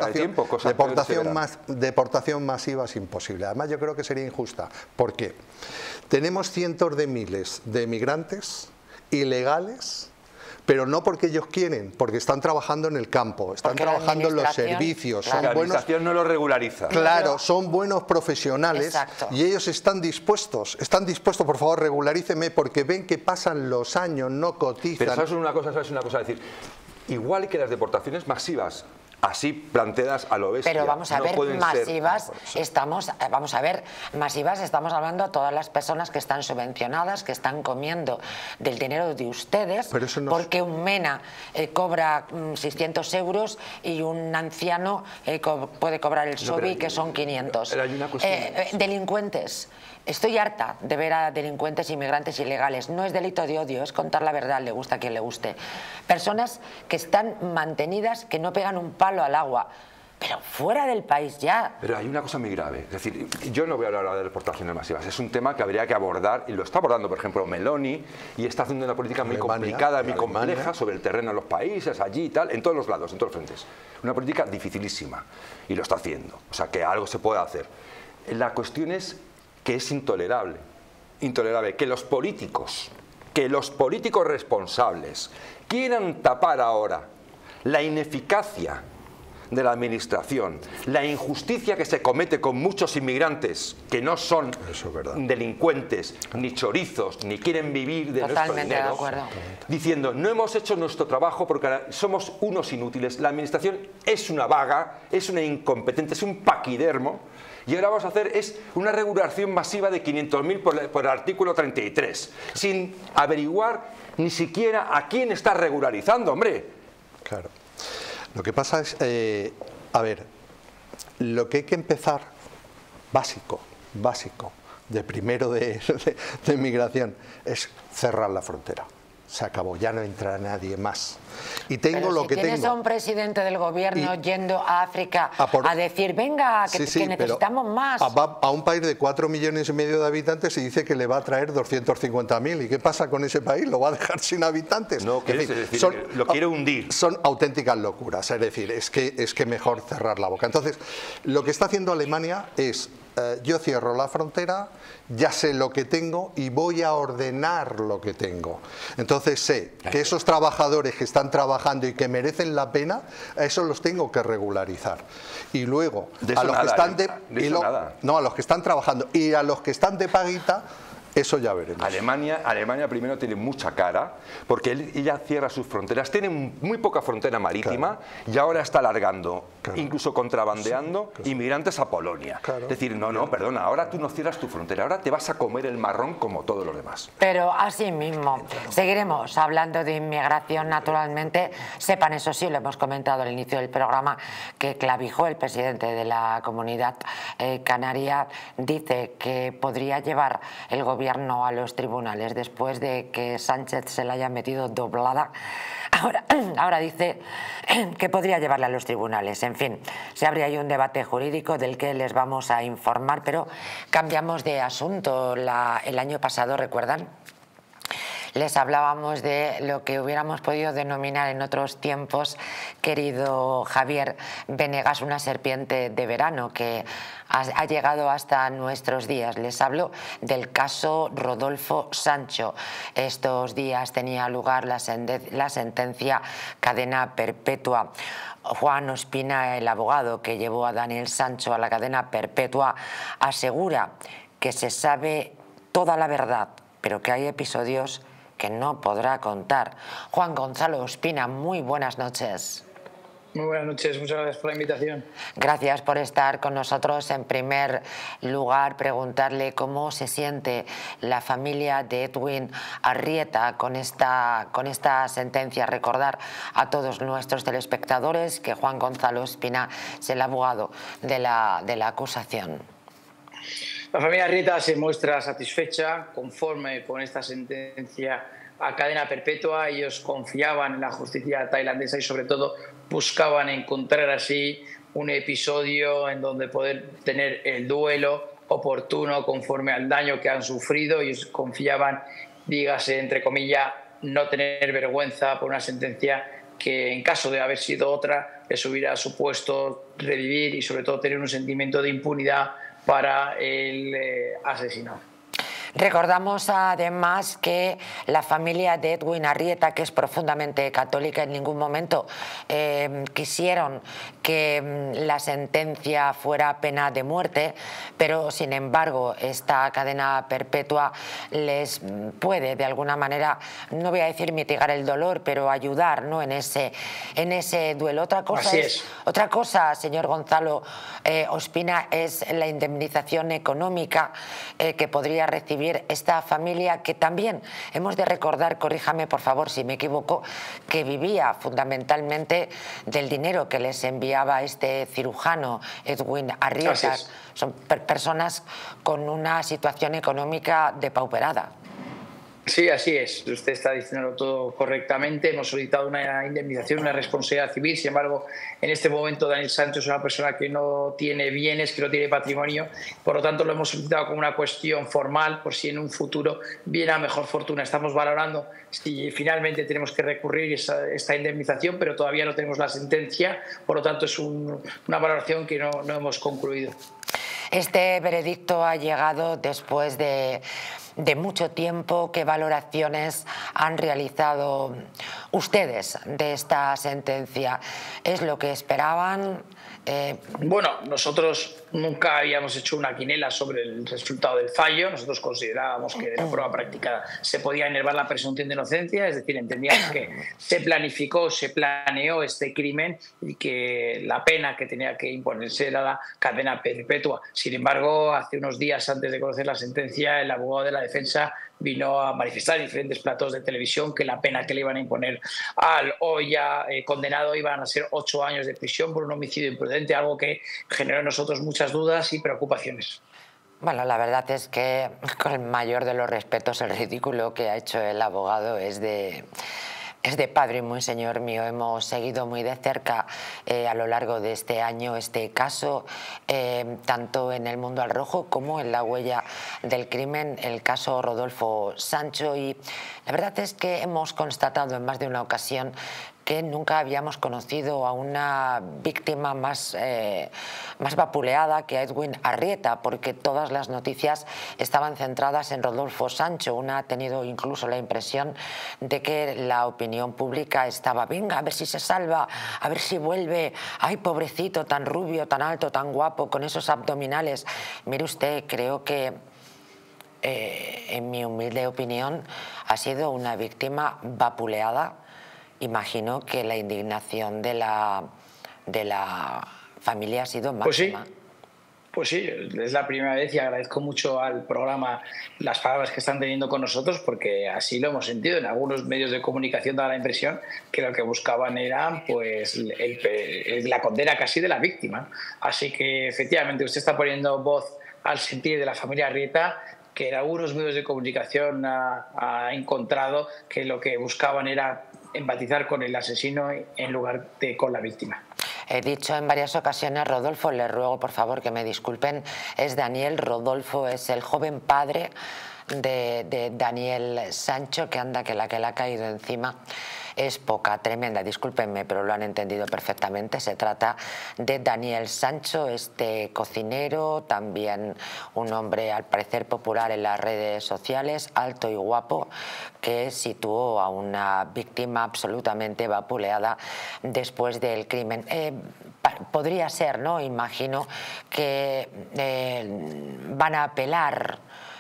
deportación masiva es imposible. Además, yo creo que sería injusta. ¿Por qué? Tenemos cientos de miles de migrantes ilegales pero no porque ellos quieren, porque están trabajando en el campo, están Porque la trabajando en los administración, servicios, claro. son La buenos, administración no lo regulariza. claro, son buenos profesionales. Exacto. Y ellos están dispuestos, por favor, regularíceme, porque ven que pasan los años, no cotizan. Pero ¿sabes una cosa? Es decir, igual que las deportaciones masivas, así planteadas a lo bestia. Pero vamos a no ver, pueden masivas, ser. estamos hablando de todas las personas que están subvencionadas, que están comiendo del dinero de ustedes, Pero eso no porque un MENA cobra 600 euros y un anciano puede cobrar el SOBI, pero que son 500. pero hay una cuestión. Delincuentes. Estoy harta de ver a delincuentes inmigrantes ilegales. No es delito de odio, es contar la verdad, le gusta a quien le guste. Personas que están mantenidas, que no pegan un palo al agua. Pero fuera del país ya. Pero hay una cosa muy grave. Es decir, yo no voy a hablar ahora de deportaciones masivas. Es un tema que habría que abordar, y lo está abordando, por ejemplo, Meloni, y está haciendo una política muy complicada, muy compleja sobre el terreno de los países, allí y tal, en todos los lados, en todos los frentes. Una política dificilísima, y lo está haciendo. O sea, que algo se puede hacer. La cuestión es que es intolerable que los políticos responsables quieran tapar ahora la ineficacia de la administración, la injusticia que se comete con muchos inmigrantes que no son delincuentes, ni chorizos, ni quieren vivir de nuestro dinero, diciendo no hemos hecho nuestro trabajo porque somos unos inútiles, la administración es una vaga, es una incompetente, es un paquidermo. Y ahora vamos a hacer una regulación masiva de 500.000 por el artículo 33, sin averiguar ni siquiera a quién está regularizando, hombre. Claro. Lo que pasa es, a ver, lo que hay que empezar, básico, de primero de migración, es cerrar la frontera. Se acabó, ya no entra nadie más. Y tengo pero lo si que tienes tengo. A un presidente del gobierno yendo a África a decir, venga, que necesitamos más. A un país de 4,5 millones de habitantes y dice que le va a traer 250.000. ¿Y qué pasa con ese país? ¿Lo va a dejar sin habitantes? No, es decir, lo quiere hundir. Son auténticas locuras. Es decir, es que mejor cerrar la boca. Entonces, lo que está haciendo Alemania es, yo cierro la frontera, ya sé lo que tengo y voy a ordenar lo que tengo. Entonces sé que esos trabajadores que están trabajando y que merecen la pena, a esos los tengo que regularizar. Y luego, a los que están a los que están trabajando y a los que están de paguita, eso ya veremos. Alemania primero tiene mucha cara, porque ella cierra sus fronteras, tiene muy poca frontera marítima, y ahora está alargando, incluso contrabandeando inmigrantes a Polonia. Es decir, no, perdona, ahora tú no cierras tu frontera, ahora te vas a comer el marrón como todos los demás. Pero así mismo, seguiremos hablando de inmigración, naturalmente. Sepan, eso sí, lo hemos comentado al inicio del programa, que Clavijo, el presidente de la Comunidad Canaria, dice que podría llevar el gobierno a los tribunales después de que Sánchez se la haya metido doblada. Ahora dice que podría llevarla a los tribunales. En fin, se abre ahí un debate jurídico del que les vamos a informar, pero cambiamos de asunto. El año pasado, ¿recuerdan? Les hablábamos de lo que hubiéramos podido denominar en otros tiempos, querido Javier Venegas, una serpiente de verano que ha llegado hasta nuestros días. Les hablo del caso Rodolfo Sancho. Estos días tenía lugar la sentencia cadena perpetua. Juan Ospina, el abogado que llevó a Daniel Sancho a la cadena perpetua, asegura que se sabe toda la verdad, pero que hay episodios que no podrá contar. Juan Gonzalo Ospina, muy buenas noches. Muy buenas noches, muchas gracias por la invitación. Gracias por estar con nosotros. En primer lugar, preguntarle cómo se siente la familia de Edwin Arrieta con esta sentencia. Recordar a todos nuestros telespectadores que Juan Gonzalo Ospina es el abogado de la acusación. La familia Arrieta se muestra satisfecha, conforme con esta sentencia a cadena perpetua. Ellos confiaban en la justicia tailandesa y sobre todo buscaban encontrar así un episodio en donde poder tener el duelo oportuno conforme al daño que han sufrido. Ellos confiaban, dígase entre comillas, no tener vergüenza por una sentencia que en caso de haber sido otra les hubiera supuesto revivir y sobre todo tener un sentimiento de impunidad para el asesino. Recordamos además que la familia de Edwin Arrieta, que es profundamente católica, en ningún momento quisieron que la sentencia fuera pena de muerte, pero sin embargo esta cadena perpetua les puede de alguna manera, no voy a decir mitigar el dolor, pero ayudar, ¿no?, en ese duelo. Otra cosa, señor Gonzalo Ospina, es la indemnización económica que podría recibir esta familia, que también hemos de recordar, corríjame por favor si me equivoco, que vivía fundamentalmente del dinero que les enviaba este cirujano Edwin Arrieta. Son personas con una situación económica depauperada. Sí, así es. Usted está diciendo todo correctamente. Hemos solicitado una indemnización, una responsabilidad civil. Sin embargo, en este momento Daniel Sancho es una persona que no tiene bienes, que no tiene patrimonio. Por lo tanto, lo hemos solicitado como una cuestión formal, por si en un futuro viene a mejor fortuna. Estamos valorando si finalmente tenemos que recurrir esta indemnización, pero todavía no tenemos la sentencia. Por lo tanto, es una valoración que no hemos concluido. Este veredicto ha llegado después de mucho tiempo. ¿Qué valoraciones han realizado ustedes de esta sentencia? ¿Es lo que esperaban? Bueno, nosotros nunca habíamos hecho una quinela sobre el resultado del fallo. Nosotros considerábamos que de la prueba práctica se podía enervar la presunción de inocencia, es decir, entendíamos que se planificó, se planeó este crimen y que la pena que tenía que imponerse era la cadena perpetua. Sin embargo, hace unos días antes de conocer la sentencia, el abogado de la defensa vino a manifestar en diferentes platos de televisión que la pena que le iban a imponer al hoy ya condenado iban a ser 8 años de prisión por un homicidio imprudente, algo que generó en nosotros muchas dudas y preocupaciones. Bueno, la verdad es que, con el mayor de los respetos, el ridículo que ha hecho el abogado es de padre y muy señor mío. Hemos seguido muy de cerca a lo largo de este año este caso, tanto en El Mundo al Rojo como en La Huella del Crimen, el caso Rodolfo Sancho, y la verdad es que hemos constatado en más de una ocasión que nunca habíamos conocido a una víctima más vapuleada que a Edwin Arrieta, porque todas las noticias estaban centradas en Rodolfo Sancho. Una ha tenido incluso la impresión de que la opinión pública estaba, venga, a ver si se salva, a ver si vuelve, ay, pobrecito, tan rubio, tan alto, tan guapo, con esos abdominales. Mire usted, creo que en mi humilde opinión ha sido una víctima vapuleada. Imagino que la indignación de la familia ha sido máxima. Pues sí, es la primera vez y agradezco mucho al programa las palabras que están teniendo con nosotros, porque así lo hemos sentido. En algunos medios de comunicación da la impresión que lo que buscaban era pues la condena casi de la víctima. Así que efectivamente usted está poniendo voz al sentir de la familia Arrieta, que en algunos medios de comunicación ha encontrado que lo que buscaban era empatizar con el asesino en lugar de con la víctima. He dicho en varias ocasiones Rodolfo, les ruego por favor que me disculpen, es Daniel. Rodolfo es el joven padre de Daniel Sancho, que anda que la que le ha caído encima es poca, tremenda, discúlpenme, pero lo han entendido perfectamente. Se trata de Daniel Sancho, este cocinero, también un hombre al parecer popular en las redes sociales, alto y guapo, que situó a una víctima absolutamente vapuleada después del crimen. Podría ser, ¿no? Imagino que van a apelar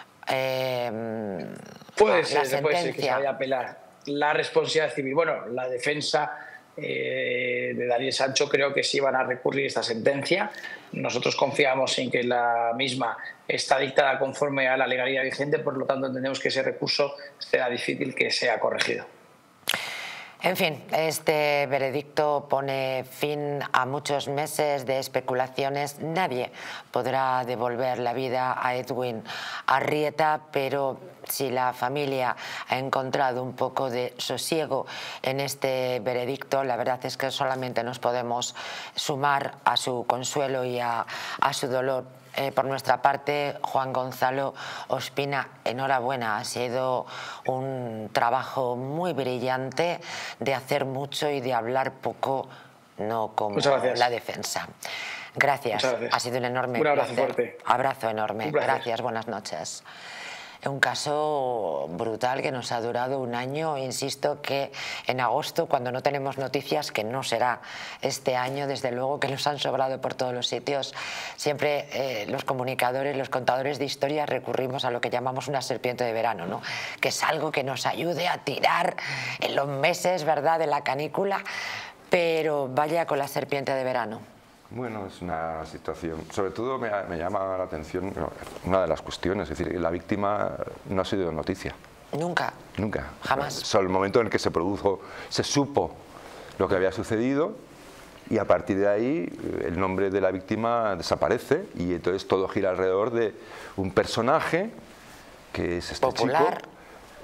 puede ser que se vaya a apelar la responsabilidad civil. Bueno, la defensa de Daniel Sancho creo que sí van a recurrir esta sentencia. Nosotros confiamos en que la misma está dictada conforme a la legalidad vigente, por lo tanto entendemos que ese recurso será difícil que sea corregido. En fin, este veredicto pone fin a muchos meses de especulaciones. Nadie podrá devolver la vida a Edwin Arrieta, pero si la familia ha encontrado un poco de sosiego en este veredicto, la verdad es que solamente nos podemos sumar a su consuelo y a su dolor. Por nuestra parte, Juan Gonzalo Ospina, enhorabuena. Ha sido un trabajo muy brillante de hacer mucho y de hablar poco, no como la defensa. Gracias. Ha sido un enorme placer. Fuerte. Abrazo enorme. Gracias, buenas noches. Un caso brutal que nos ha durado un año. Insisto que en agosto, cuando no tenemos noticias, que no será este año, desde luego que nos han sobrado por todos los sitios, siempre los comunicadores, los contadores de historias recurrimos a lo que llamamos una serpiente de verano, ¿no? Que es algo que nos ayude a tirar en los meses, ¿verdad?, de la canícula, pero vaya con la serpiente de verano. Bueno, es una situación, sobre todo me llama la atención una de las cuestiones, es decir, la víctima no ha sido noticia. Nunca. Nunca. Jamás. Solo el momento en el que se produjo, se supo lo que había sucedido y a partir de ahí el nombre de la víctima desaparece y entonces todo gira alrededor de un personaje que es este popular. Chico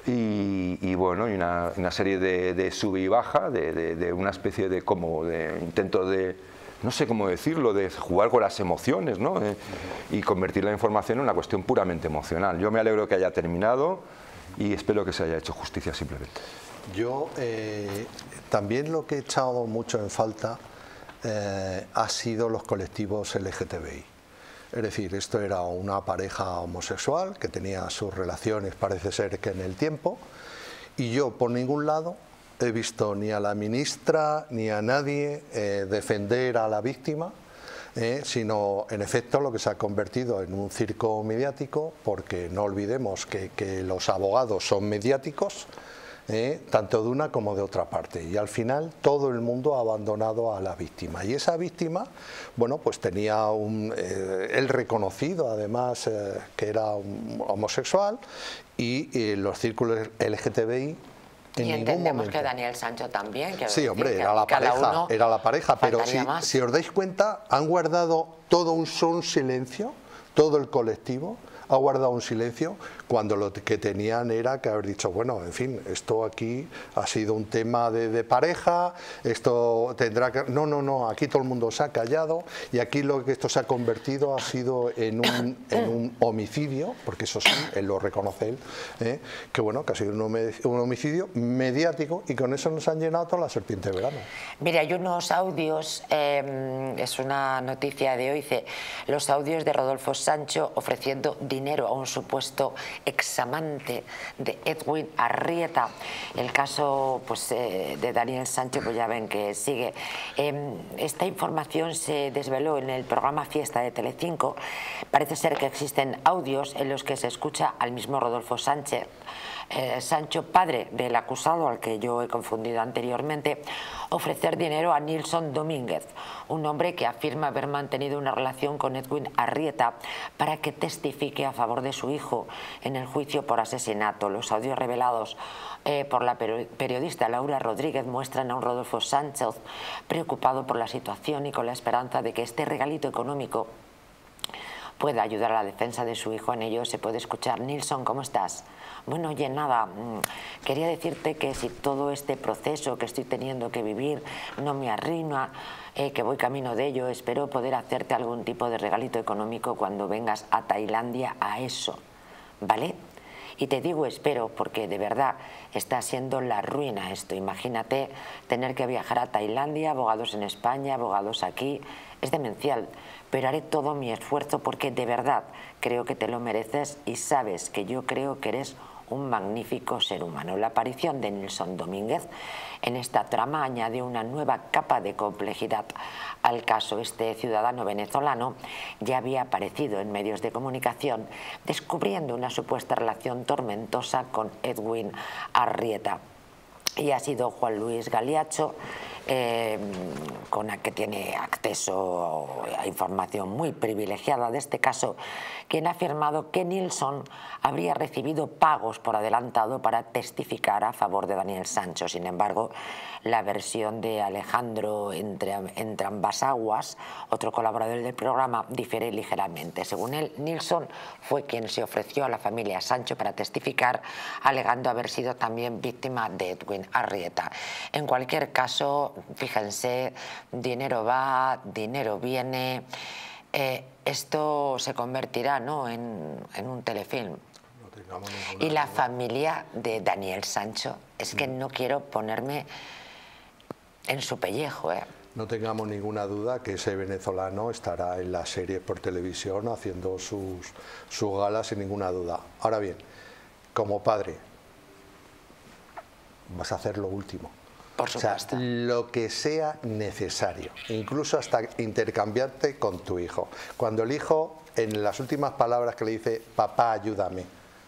y bueno, y una serie de sube y baja, de una especie de intento de, no sé cómo decirlo, de jugar con las emociones, ¿no? Y convertir la información en una cuestión puramente emocional. Yo me alegro que haya terminado y espero que se haya hecho justicia simplemente. Yo también lo que he echado mucho en falta ha sido los colectivos LGTBI. Es decir, esto era una pareja homosexual que tenía sus relaciones, parece ser que en el tiempo, y yo por ningún lado he visto ni a la ministra ni a nadie defender a la víctima, sino en efecto lo que se ha convertido en un circo mediático, porque no olvidemos que los abogados son mediáticos, tanto de una como de otra parte, y al final todo el mundo ha abandonado a la víctima, y esa víctima, bueno, pues tenía él reconocido además que era homosexual, y los círculos LGTBI en y ningún entendemos momento. que Daniel Sancho también. Sí, hombre, era la pareja, pero si os dais cuenta, han guardado todo un silencio, todo el colectivo ha guardado un silencio cuando lo que tenían era que haber dicho, bueno, en fin, esto aquí ha sido un tema de pareja, esto tendrá que... No, aquí todo el mundo se ha callado y aquí lo que esto se ha convertido ha sido en un homicidio, porque eso sí, él lo reconoce él, que bueno, que ha sido un homicidio mediático y con eso nos han llenado toda la serpiente de verano. Mira, hay unos audios, es una noticia de hoy, dice, los audios de Rodolfo Sancho ofreciendo dinero a un supuesto examante de Edwin Arrieta. El caso pues, de Daniel Sancho, pues ya ven que sigue. Esta información se desveló en el programa Fiesta de Telecinco. Parece ser que existen audios en los que se escucha al mismo Rodolfo Sánchez, Sancho, padre del acusado, al que yo he confundido anteriormente, ofrecer dinero a Nilson Domínguez, un hombre que afirma haber mantenido una relación con Edwin Arrieta para que testifique a favor de su hijo en el juicio por asesinato. Los audios revelados por la periodista Laura Rodríguez muestran a un Rodolfo Sánchez preocupado por la situación y con la esperanza de que este regalito económico pueda ayudar a la defensa de su hijo. En ello se puede escuchar: Nilson, ¿cómo estás? Bueno, oye, nada, quería decirte que si todo este proceso que estoy teniendo que vivir no me arruina, que voy camino de ello, espero poder hacerte algún tipo de regalito económico cuando vengas a Tailandia a eso, ¿vale? Y te digo espero porque de verdad está siendo la ruina esto. Imagínate tener que viajar a Tailandia, abogados en España, abogados aquí, es demencial. Pero haré todo mi esfuerzo porque de verdad creo que te lo mereces y sabes que yo creo que eres un magnífico ser humano. La aparición de Nilson Domínguez en esta trama añade una nueva capa de complejidad al caso. Este ciudadano venezolano ya había aparecido en medios de comunicación descubriendo una supuesta relación tormentosa con Edwin Arrieta. Y ha sido Juan Luis Galiacho, con el que tiene acceso a información muy privilegiada de este caso, quien ha afirmado que Nilson habría recibido pagos por adelantado para testificar a favor de Daniel Sancho. Sin embargo, la versión de Alejandro entre ambas aguas, otro colaborador del programa, difiere ligeramente. Según él, Nilson fue quien se ofreció a la familia Sancho para testificar, alegando haber sido también víctima de Edwin Arrieta. En cualquier caso, fíjense, dinero va, dinero viene. Esto se convertirá, ¿no?, en un telefilm. Y la familia de Daniel Sancho, es que no quiero ponerme en su pellejo, No tengamos ninguna duda que ese venezolano estará en la serie por televisión haciendo sus galas sin ninguna duda. Ahora bien, como padre, vas a hacer lo último. Por supuesto. O sea, lo que sea necesario, incluso hasta intercambiarte con tu hijo. Cuando el hijo, en las últimas palabras que le dice, papá, ayúdame,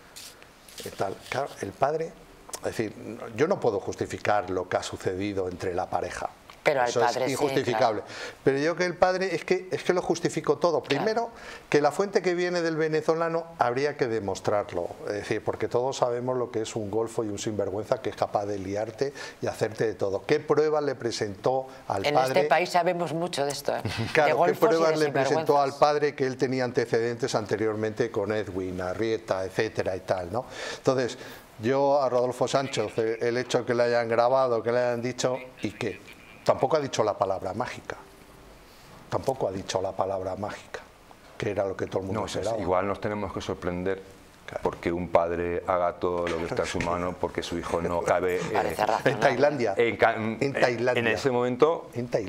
tal, claro, el padre, es decir, yo no puedo justificar lo que ha sucedido entre la pareja. Pero al Eso padre es injustificable. Sí, claro. Pero yo que el padre es que lo justifico todo. Primero, que la fuente que viene del venezolano habría que demostrarlo. Es decir, porque todos sabemos lo que es un golfo y un sinvergüenza que es capaz de liarte y hacerte de todo. ¿Qué pruebas le presentó al padre? En este país sabemos mucho de esto. Claro, de ¿qué pruebas le presentó al sinvergüenzas? padre que él tenía antecedentes anteriormente con Edwin, Arrieta, etcétera y tal, ¿no? Entonces, yo a Rodolfo Sánchez, el hecho que le hayan grabado, que le hayan dicho, ¿y qué? Tampoco ha dicho la palabra mágica. Tampoco ha dicho la palabra mágica, que era lo que todo el mundo esperaba. Igual nos tenemos que sorprender porque un padre haga todo lo que está en su mano porque su hijo no cabe en Tailandia. En Tailandia. En ese momento,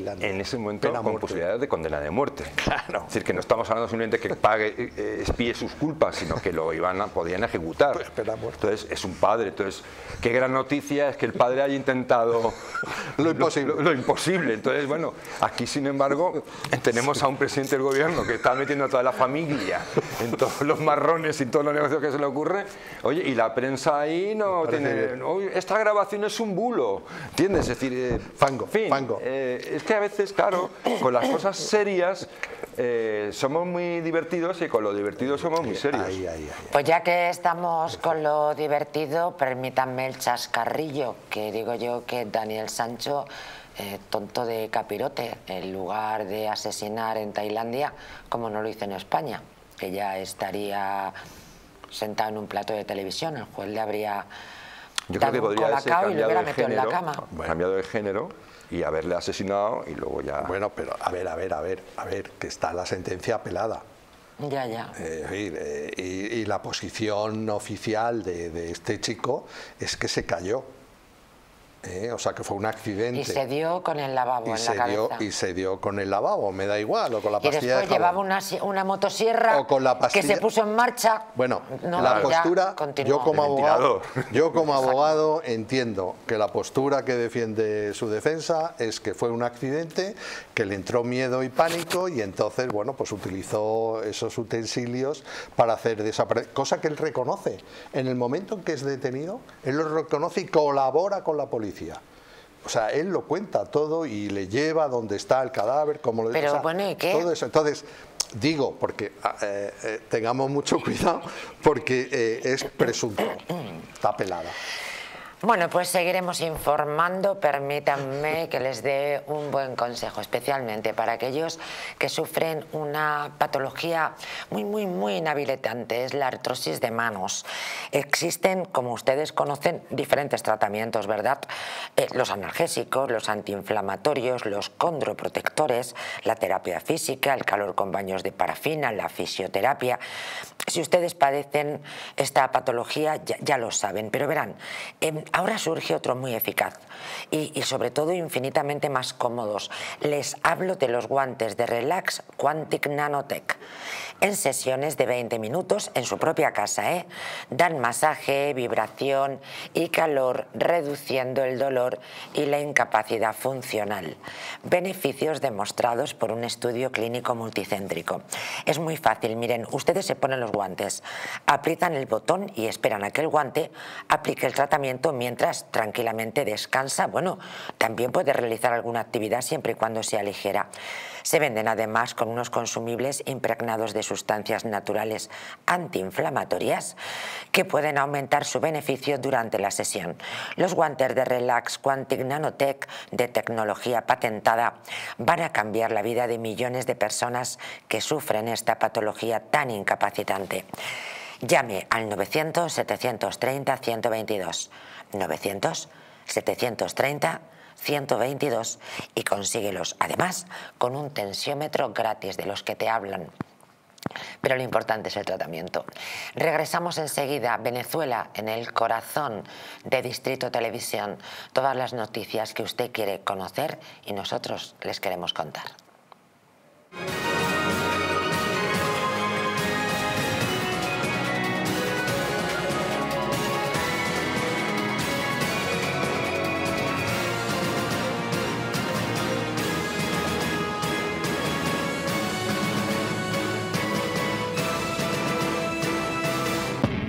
Pena con muerte. posibilidad de condena de muerte. Claro. Es decir, que no estamos hablando simplemente que pague, expíe sus culpas, sino que lo podían ejecutar. Pues pena muerte. Entonces, es un padre. Entonces, qué gran noticia es que el padre haya intentado lo imposible. Lo imposible. Entonces, bueno, aquí, sin embargo, tenemos a un presidente del gobierno que está metiendo a toda la familia en todos los marrones y todos los negocios que se le ocurre. Oye, y la prensa ahí no tiene... Oye, esta grabación es un bulo, ¿entiendes? Es decir, fango, en fin, fango. Es que a veces, claro, con las cosas serias somos muy divertidos y con lo divertido somos muy serios. Pues ya que estamos con lo divertido, permítanme el chascarrillo, que digo yo que Daniel Sancho, tonto de capirote, en lugar de asesinar en Tailandia, como no lo hizo en España, que ya estaría sentado en un plato de televisión, el juez le habría dado un colacao y lo hubiera metido en la cama. Cambiado de género y haberle asesinado y luego ya... Bueno, pero a ver, que está la sentencia apelada. Ya. Y la posición oficial de este chico es que se cayó. O sea, que fue un accidente. Y se dio con el lavabo en la cabeza. Y se dio con el lavabo, me da igual, o con la pastilla de jabón. Y después llevaba una motosierra o con la pastilla... que se puso en marcha. Bueno, no, la postura, yo como Exacto. abogado entiendo que la postura que defiende su defensa es que fue un accidente, que le entró miedo y pánico y entonces, bueno, pues utilizó esos utensilios para hacer desaparecer, cosa que él reconoce. En el momento en que es detenido, él lo reconoce y colabora con la policía. O sea, él lo cuenta todo y le lleva donde está el cadáver, como lo Pero bueno, ¿y qué? Todo eso. Entonces, digo, porque tengamos mucho cuidado, porque es presunto, está pelada. Bueno, pues seguiremos informando. Permítanme que les dé un buen consejo, especialmente para aquellos que sufren una patología muy inhabilitante, es la artrosis de manos. Existen, como ustedes conocen, diferentes tratamientos, ¿verdad? Los analgésicos, los antiinflamatorios, los condroprotectores, la terapia física, el calor con baños de parafina, la fisioterapia. Si ustedes padecen esta patología, ya lo saben, pero verán, ahora surge otro muy eficaz y sobre todo infinitamente más cómodos. Les hablo de los guantes de Relax Quantic Nanotech. En sesiones de 20 minutos en su propia casa, dan masaje, vibración y calor, reduciendo el dolor y la incapacidad funcional. Beneficios demostrados por un estudio clínico multicéntrico. Es muy fácil, miren, ustedes se ponen los guantes, aprietan el botón y esperan a que el guante aplique el tratamiento mientras tranquilamente descansa. Bueno, también puede realizar alguna actividad siempre y cuando sea ligera. Se venden además con unos consumibles impregnados de sustancias naturales antiinflamatorias que pueden aumentar su beneficio durante la sesión. Los guantes de Relax Quantic Nanotech de tecnología patentada van a cambiar la vida de millones de personas que sufren esta patología tan incapacitante. Llame al 900-730-122. 900-730-122 y consíguelos además con un tensiómetro gratis de los que te hablan. Pero lo importante es el tratamiento. Regresamos enseguida a Venezuela, en el corazón de Distrito Televisión. Todas las noticias que usted quiere conocer y nosotros les queremos contar.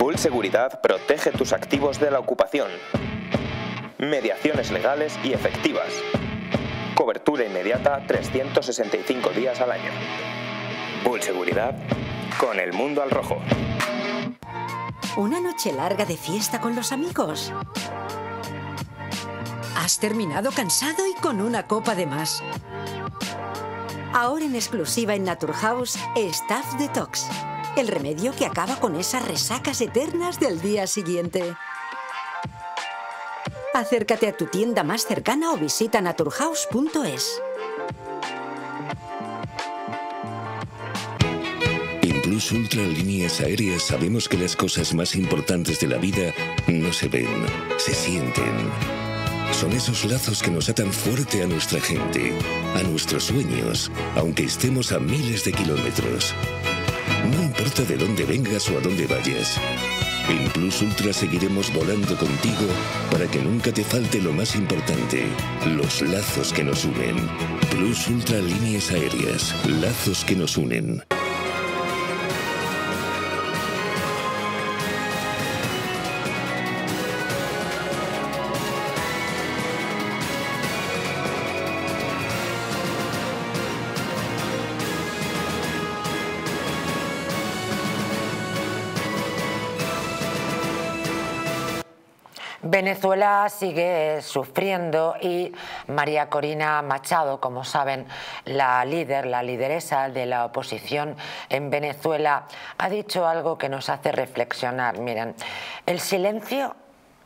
Bull Seguridad protege tus activos de la ocupación. Mediaciones legales y efectivas. Cobertura inmediata 365 días al año. Bull Seguridad, con el mundo al rojo. ¿Una noche larga de fiesta con los amigos? ¿Has terminado cansado y con una copa de más? Ahora en exclusiva en Naturhaus, Staff Detox. El remedio que acaba con esas resacas eternas del día siguiente. Acércate a tu tienda más cercana o visita naturhaus.es. En Plus Ultra Líneas Aéreas sabemos que las cosas más importantes de la vida no se ven, se sienten. Son esos lazos que nos atan fuerte a nuestra gente, a nuestros sueños, aunque estemos a miles de kilómetros. No importa de dónde vengas o a dónde vayas. En Plus Ultra seguiremos volando contigo para que nunca te falte lo más importante, los lazos que nos unen. Plus Ultra Líneas Aéreas, lazos que nos unen. Venezuela sigue sufriendo y María Corina Machado, como saben, la lideresa de la oposición en Venezuela, ha dicho algo que nos hace reflexionar. Miren, el silencio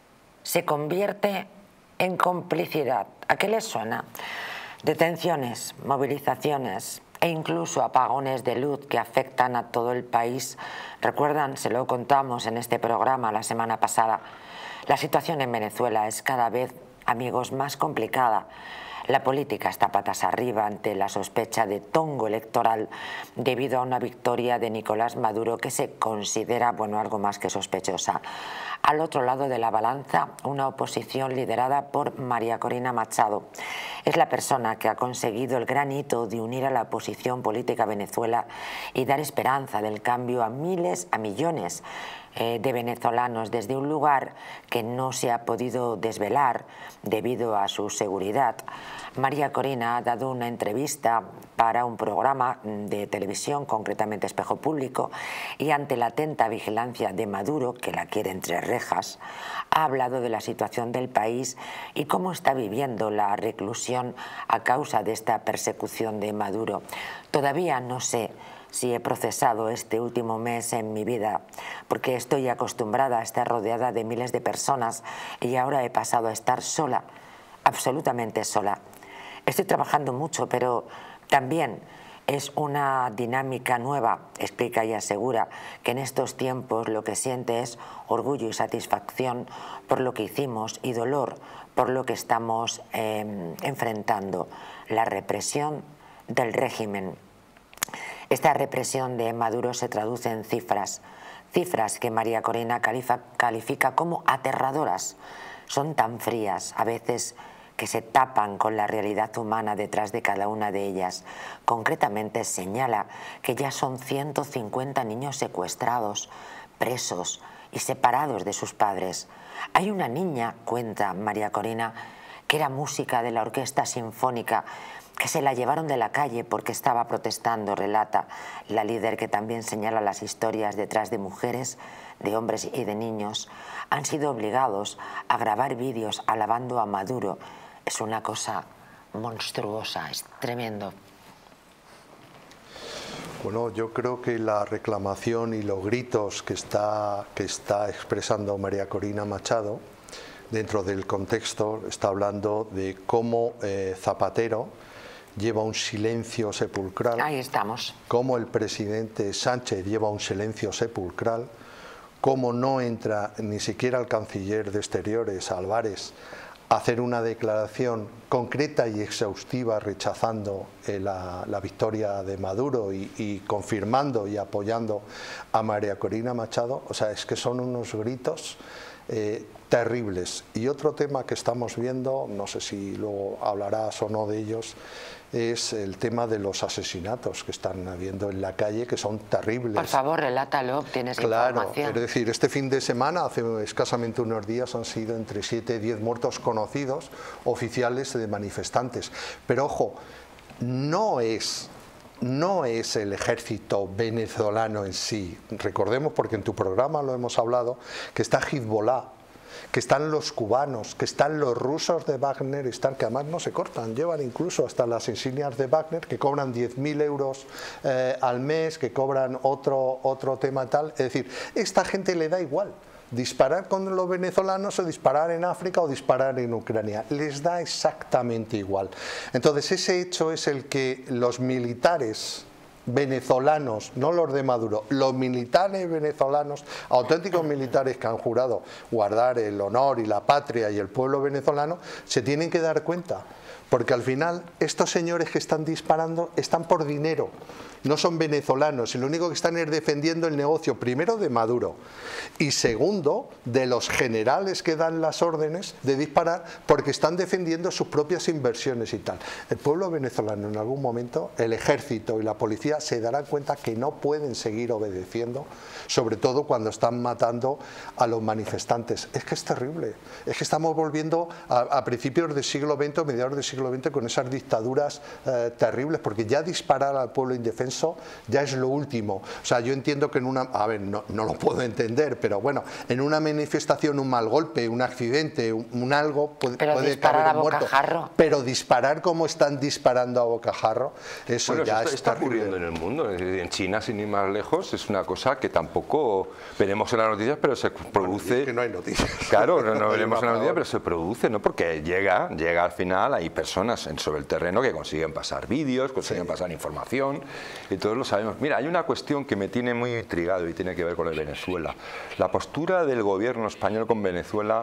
se convierte en complicidad. ¿A qué les suena? Detenciones, movilizaciones e incluso apagones de luz que afectan a todo el país. ¿Recuerdan? Se lo contamos en este programa la semana pasada. La situación en Venezuela es cada vez, amigos, más complicada. La política está patas arriba ante la sospecha de tongo electoral debido a una victoria de Nicolás Maduro que se considera, bueno, algo más que sospechosa. Al otro lado de la balanza, una oposición liderada por María Corina Machado. Es la persona que ha conseguido el gran hito de unir a la oposición política a Venezuela y dar esperanza del cambio a miles, a millones de venezolanos desde un lugar que no se ha podido desvelar debido a su seguridad. María Corina ha dado una entrevista para un programa de televisión, concretamente Espejo Público, y ante la atenta vigilancia de Maduro, que la quiere entre rejas, ha hablado de la situación del país y cómo está viviendo la reclusión a causa de esta persecución de Maduro. Todavía no sé si he procesado este último mes en mi vida, porque estoy acostumbrada a estar rodeada de miles de personas y ahora he pasado a estar sola, absolutamente sola. Estoy trabajando mucho, pero también es una dinámica nueva, explica y asegura que en estos tiempos lo que siente es orgullo y satisfacción por lo que hicimos y dolor por lo que estamos enfrentando, la represión del régimen. Esta represión de Maduro se traduce en cifras que María Corina califica como aterradoras. Son tan frías, a veces, que se tapan con la realidad humana detrás de cada una de ellas. Concretamente señala que ya son 150 niños secuestrados, presos y separados de sus padres. Hay una niña, cuenta María Corina, que era música de la Orquesta Sinfónica, que se la llevaron de la calle porque estaba protestando, relata la líder, que también señala las historias detrás de mujeres, de hombres y de niños. Han sido obligados a grabar vídeos alabando a Maduro. Es una cosa monstruosa, es tremendo. Bueno, yo creo que la reclamación y los gritos que está expresando María Corina Machado, dentro del contexto, está hablando de cómo Zapatero lleva un silencio sepulcral. Ahí estamos. Cómo el presidente Sánchez lleva un silencio sepulcral. Cómo no entra ni siquiera el canciller de Exteriores, Álvarez, a hacer una declaración concreta y exhaustiva rechazando la victoria de Maduro y confirmando y apoyando a María Corina Machado. O sea, es que son unos gritos terribles. Y otro tema que estamos viendo, no sé si luego hablarás o no de ellos, es el tema de los asesinatos que están habiendo en la calle, que son terribles. Por favor, relátalo, tienes información. Claro, es decir, este fin de semana, hace escasamente unos días, han sido entre 7 y 10 muertos conocidos, oficiales de manifestantes. Pero ojo, no es el ejército venezolano en sí. Recordemos, porque en tu programa lo hemos hablado, que está Hezbollah, que están los cubanos, que están los rusos de Wagner, están, que además no se cortan, llevan incluso hasta las insignias de Wagner, que cobran 10.000 euros al mes, que cobran otro tema tal. Es decir, esta gente le da igual disparar con los venezolanos o disparar en África o disparar en Ucrania, les da exactamente igual. Entonces ese hecho es el que los militares venezolanos, no los de Maduro, los militares venezolanos, auténticos militares que han jurado guardar el honor y la patria y el pueblo venezolano, se tienen que dar cuenta, porque al final estos señores que están disparando están por dinero, no son venezolanos y lo único que están es defendiendo el negocio, primero de Maduro y segundo de los generales que dan las órdenes de disparar, porque están defendiendo sus propias inversiones y tal. El pueblo venezolano en algún momento, el ejército y la policía se darán cuenta que no pueden seguir obedeciendo, sobre todo cuando están matando a los manifestantes. Es que es terrible, es que estamos volviendo a principios del siglo XX, mediados del siglo XX, con esas dictaduras terribles, porque ya disparar al pueblo indefenso ya es lo último. O sea, yo entiendo que en una, a ver, no lo puedo entender, pero bueno, en una manifestación un mal golpe, un accidente, un algo, puede caber un muerto. Pero disparar como están disparando a bocajarro, eso bueno, ya está ocurriendo en el mundo. En China, sin ir más lejos, es una cosa que tampoco veremos en las noticias, pero se produce. Bueno, es que no hay noticias. Claro, no veremos en las noticias, pero se produce, ¿no? Porque llega al final, hay personas sobre el terreno que consiguen pasar vídeos, consiguen pasar información. Y todos lo sabemos. Mira, hay una cuestión que me tiene muy intrigado y tiene que ver con el Venezuela. La postura del gobierno español con Venezuela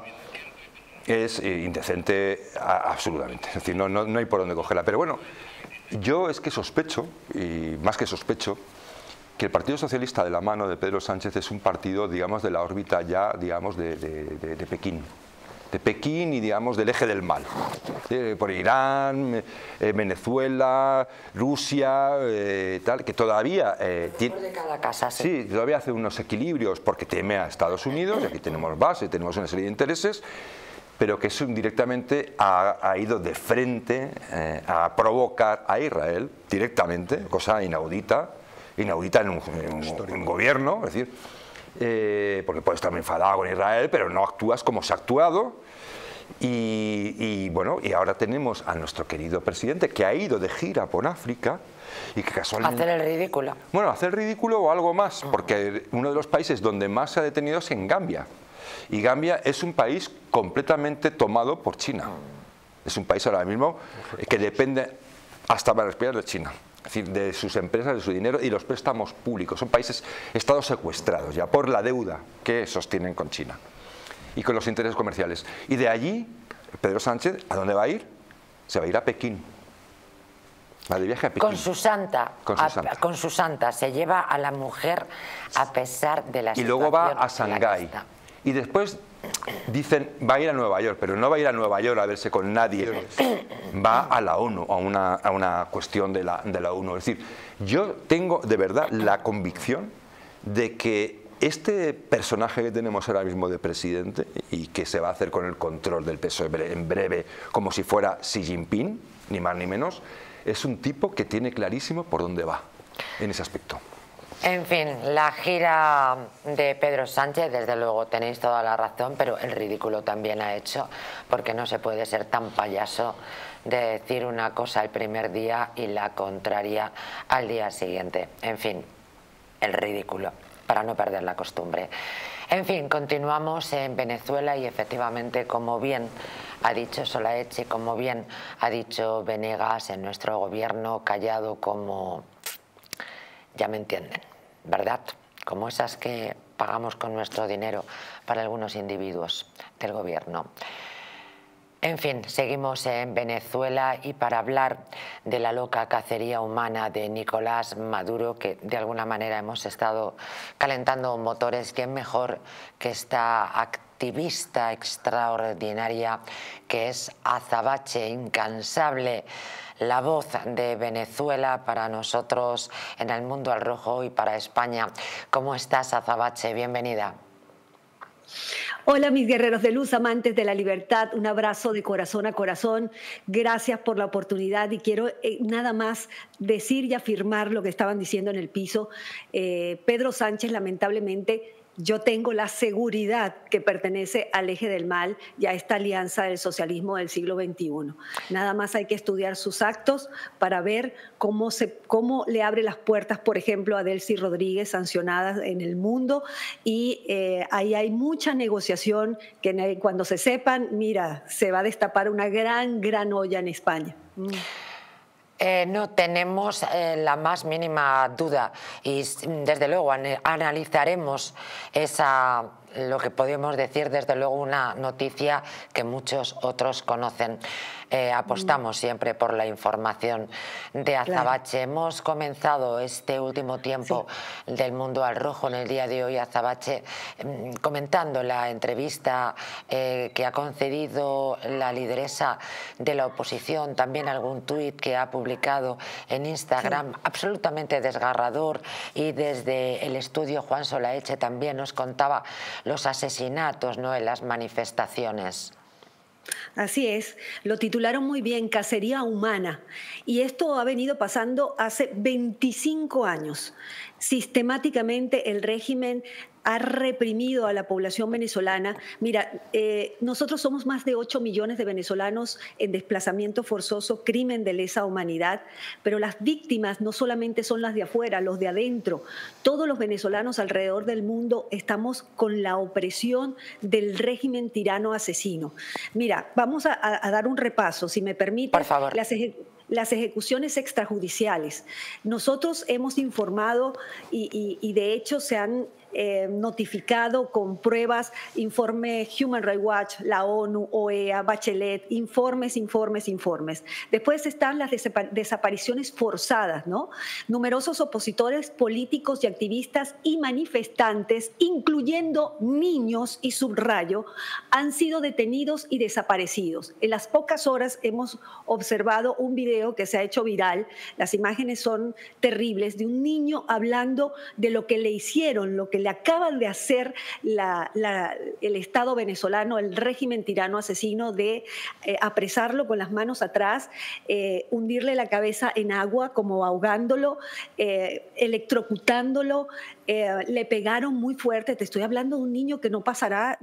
es indecente absolutamente. Es decir, no hay por dónde cogerla. Pero bueno, yo es que sospecho, y más que sospecho, que el Partido Socialista de la mano de Pedro Sánchez es un partido, digamos, de la órbita ya, digamos, de Pekín. De Pekín y, digamos, del eje del mal, por Irán, Venezuela, Rusia, tal, que todavía tiene de cada casa, sí, todavía hace unos equilibrios porque teme a Estados Unidos, y aquí tenemos base, tenemos una serie de intereses, pero que eso directamente ha ido de frente a provocar a Israel directamente, cosa inaudita en un gobierno, es decir, porque puedes estar enfadado con Israel, pero no actúas como se ha actuado. Y bueno, y ahora tenemos a nuestro querido presidente que ha ido de gira por África y que casualmente... Hacer el ridículo. Bueno, hacer el ridículo o algo más, porque uno de los países donde más se ha detenido es en Gambia. Y Gambia es un país completamente tomado por China. Es un país ahora mismo que depende hasta para respirar de China. Es decir, de sus empresas, de su dinero y los préstamos públicos. Son países, estados secuestrados ya por la deuda que sostienen con China y con los intereses comerciales. Y de allí, Pedro Sánchez, ¿a dónde va a ir? Se va a ir a Pekín. Va de viaje a Pekín. Con su santa se lleva a la mujer a pesar de la situación. Y luego va a Shanghái. Y después dicen, va a ir a Nueva York, pero no va a ir a Nueva York a verse con nadie, va a la ONU, a una cuestión de la ONU. Es decir, yo tengo de verdad la convicción de que este personaje que tenemos ahora mismo de presidente y que se va a hacer con el control del PSOE en breve, como si fuera Xi Jinping, ni más ni menos, es un tipo que tiene clarísimo por dónde va en ese aspecto. En fin, la gira de Pedro Sánchez, desde luego tenéis toda la razón, pero el ridículo también ha hecho, porque no se puede ser tan payaso de decir una cosa el primer día y la contraria al día siguiente. En fin, el ridículo, para no perder la costumbre. En fin, continuamos en Venezuela y efectivamente, como bien ha dicho Solaech y como bien ha dicho Venegas, en nuestro gobierno callado como... Ya me entienden, ¿verdad? Como esas que pagamos con nuestro dinero para algunos individuos del gobierno. En fin, seguimos en Venezuela y para hablar de la loca cacería humana de Nicolás Maduro, que de alguna manera hemos estado calentando motores, ¿quién mejor que esta activista extraordinaria que es Azabache, incansable, la voz de Venezuela para nosotros en el Mundo al Rojo y para España. ¿Cómo estás, Azabache? Bienvenida. Hola mis guerreros de luz, amantes de la libertad, un abrazo de corazón a corazón, gracias por la oportunidad y quiero nada más decir y afirmar lo que estaban diciendo en el piso. Pedro Sánchez, lamentablemente, yo tengo la seguridad que pertenece al eje del mal y a esta alianza del socialismo del siglo XXI. Nada más hay que estudiar sus actos para ver cómo le abre las puertas, por ejemplo, a Delcy Rodríguez, sancionada en el mundo, y ahí hay mucha negociación que cuando se sepan, mira, se va a destapar una gran olla en España. No tenemos la más mínima duda y desde luego analizaremos lo que podemos decir, desde luego una noticia que muchos otros conocen. Apostamos siempre por la información de Azabache. Claro. Hemos comenzado este último tiempo del Mundo al Rojo en el día de hoy, Azabache, comentando la entrevista que ha concedido la lideresa de la oposición, también algún tuit que ha publicado en Instagram, absolutamente desgarrador, y desde el estudio Juan Solaeche también nos contaba los asesinatos, ¿no?, en las manifestaciones. Así es, lo titularon muy bien, Cacería Humana, y esto ha venido pasando hace 25 años. Sistemáticamente el régimen ha reprimido a la población venezolana. Mira, nosotros somos más de 8 millones de venezolanos en desplazamiento forzoso, crimen de lesa humanidad, pero las víctimas no solamente son las de afuera, los de adentro. Todos los venezolanos alrededor del mundo estamos con la opresión del régimen tirano asesino. Mira, vamos a dar un repaso, si me permite. Por favor. Las ejecuciones extrajudiciales. Nosotros hemos informado y de hecho se han notificado con pruebas, informe Human Rights Watch, la ONU, OEA, Bachelet, informes. Después están las desapariciones forzadas, ¿no? Numerosos opositores políticos y activistas y manifestantes, incluyendo niños, y subrayo, han sido detenidos y desaparecidos. En las pocas horas hemos observado un video que se ha hecho viral. Las imágenes son terribles, de un niño hablando de lo que le hicieron, lo que le acaban de hacer el Estado venezolano, el régimen tirano asesino, de apresarlo con las manos atrás, hundirle la cabeza en agua como ahogándolo, electrocutándolo, le pegaron muy fuerte. Te estoy hablando de un niño que no pasará,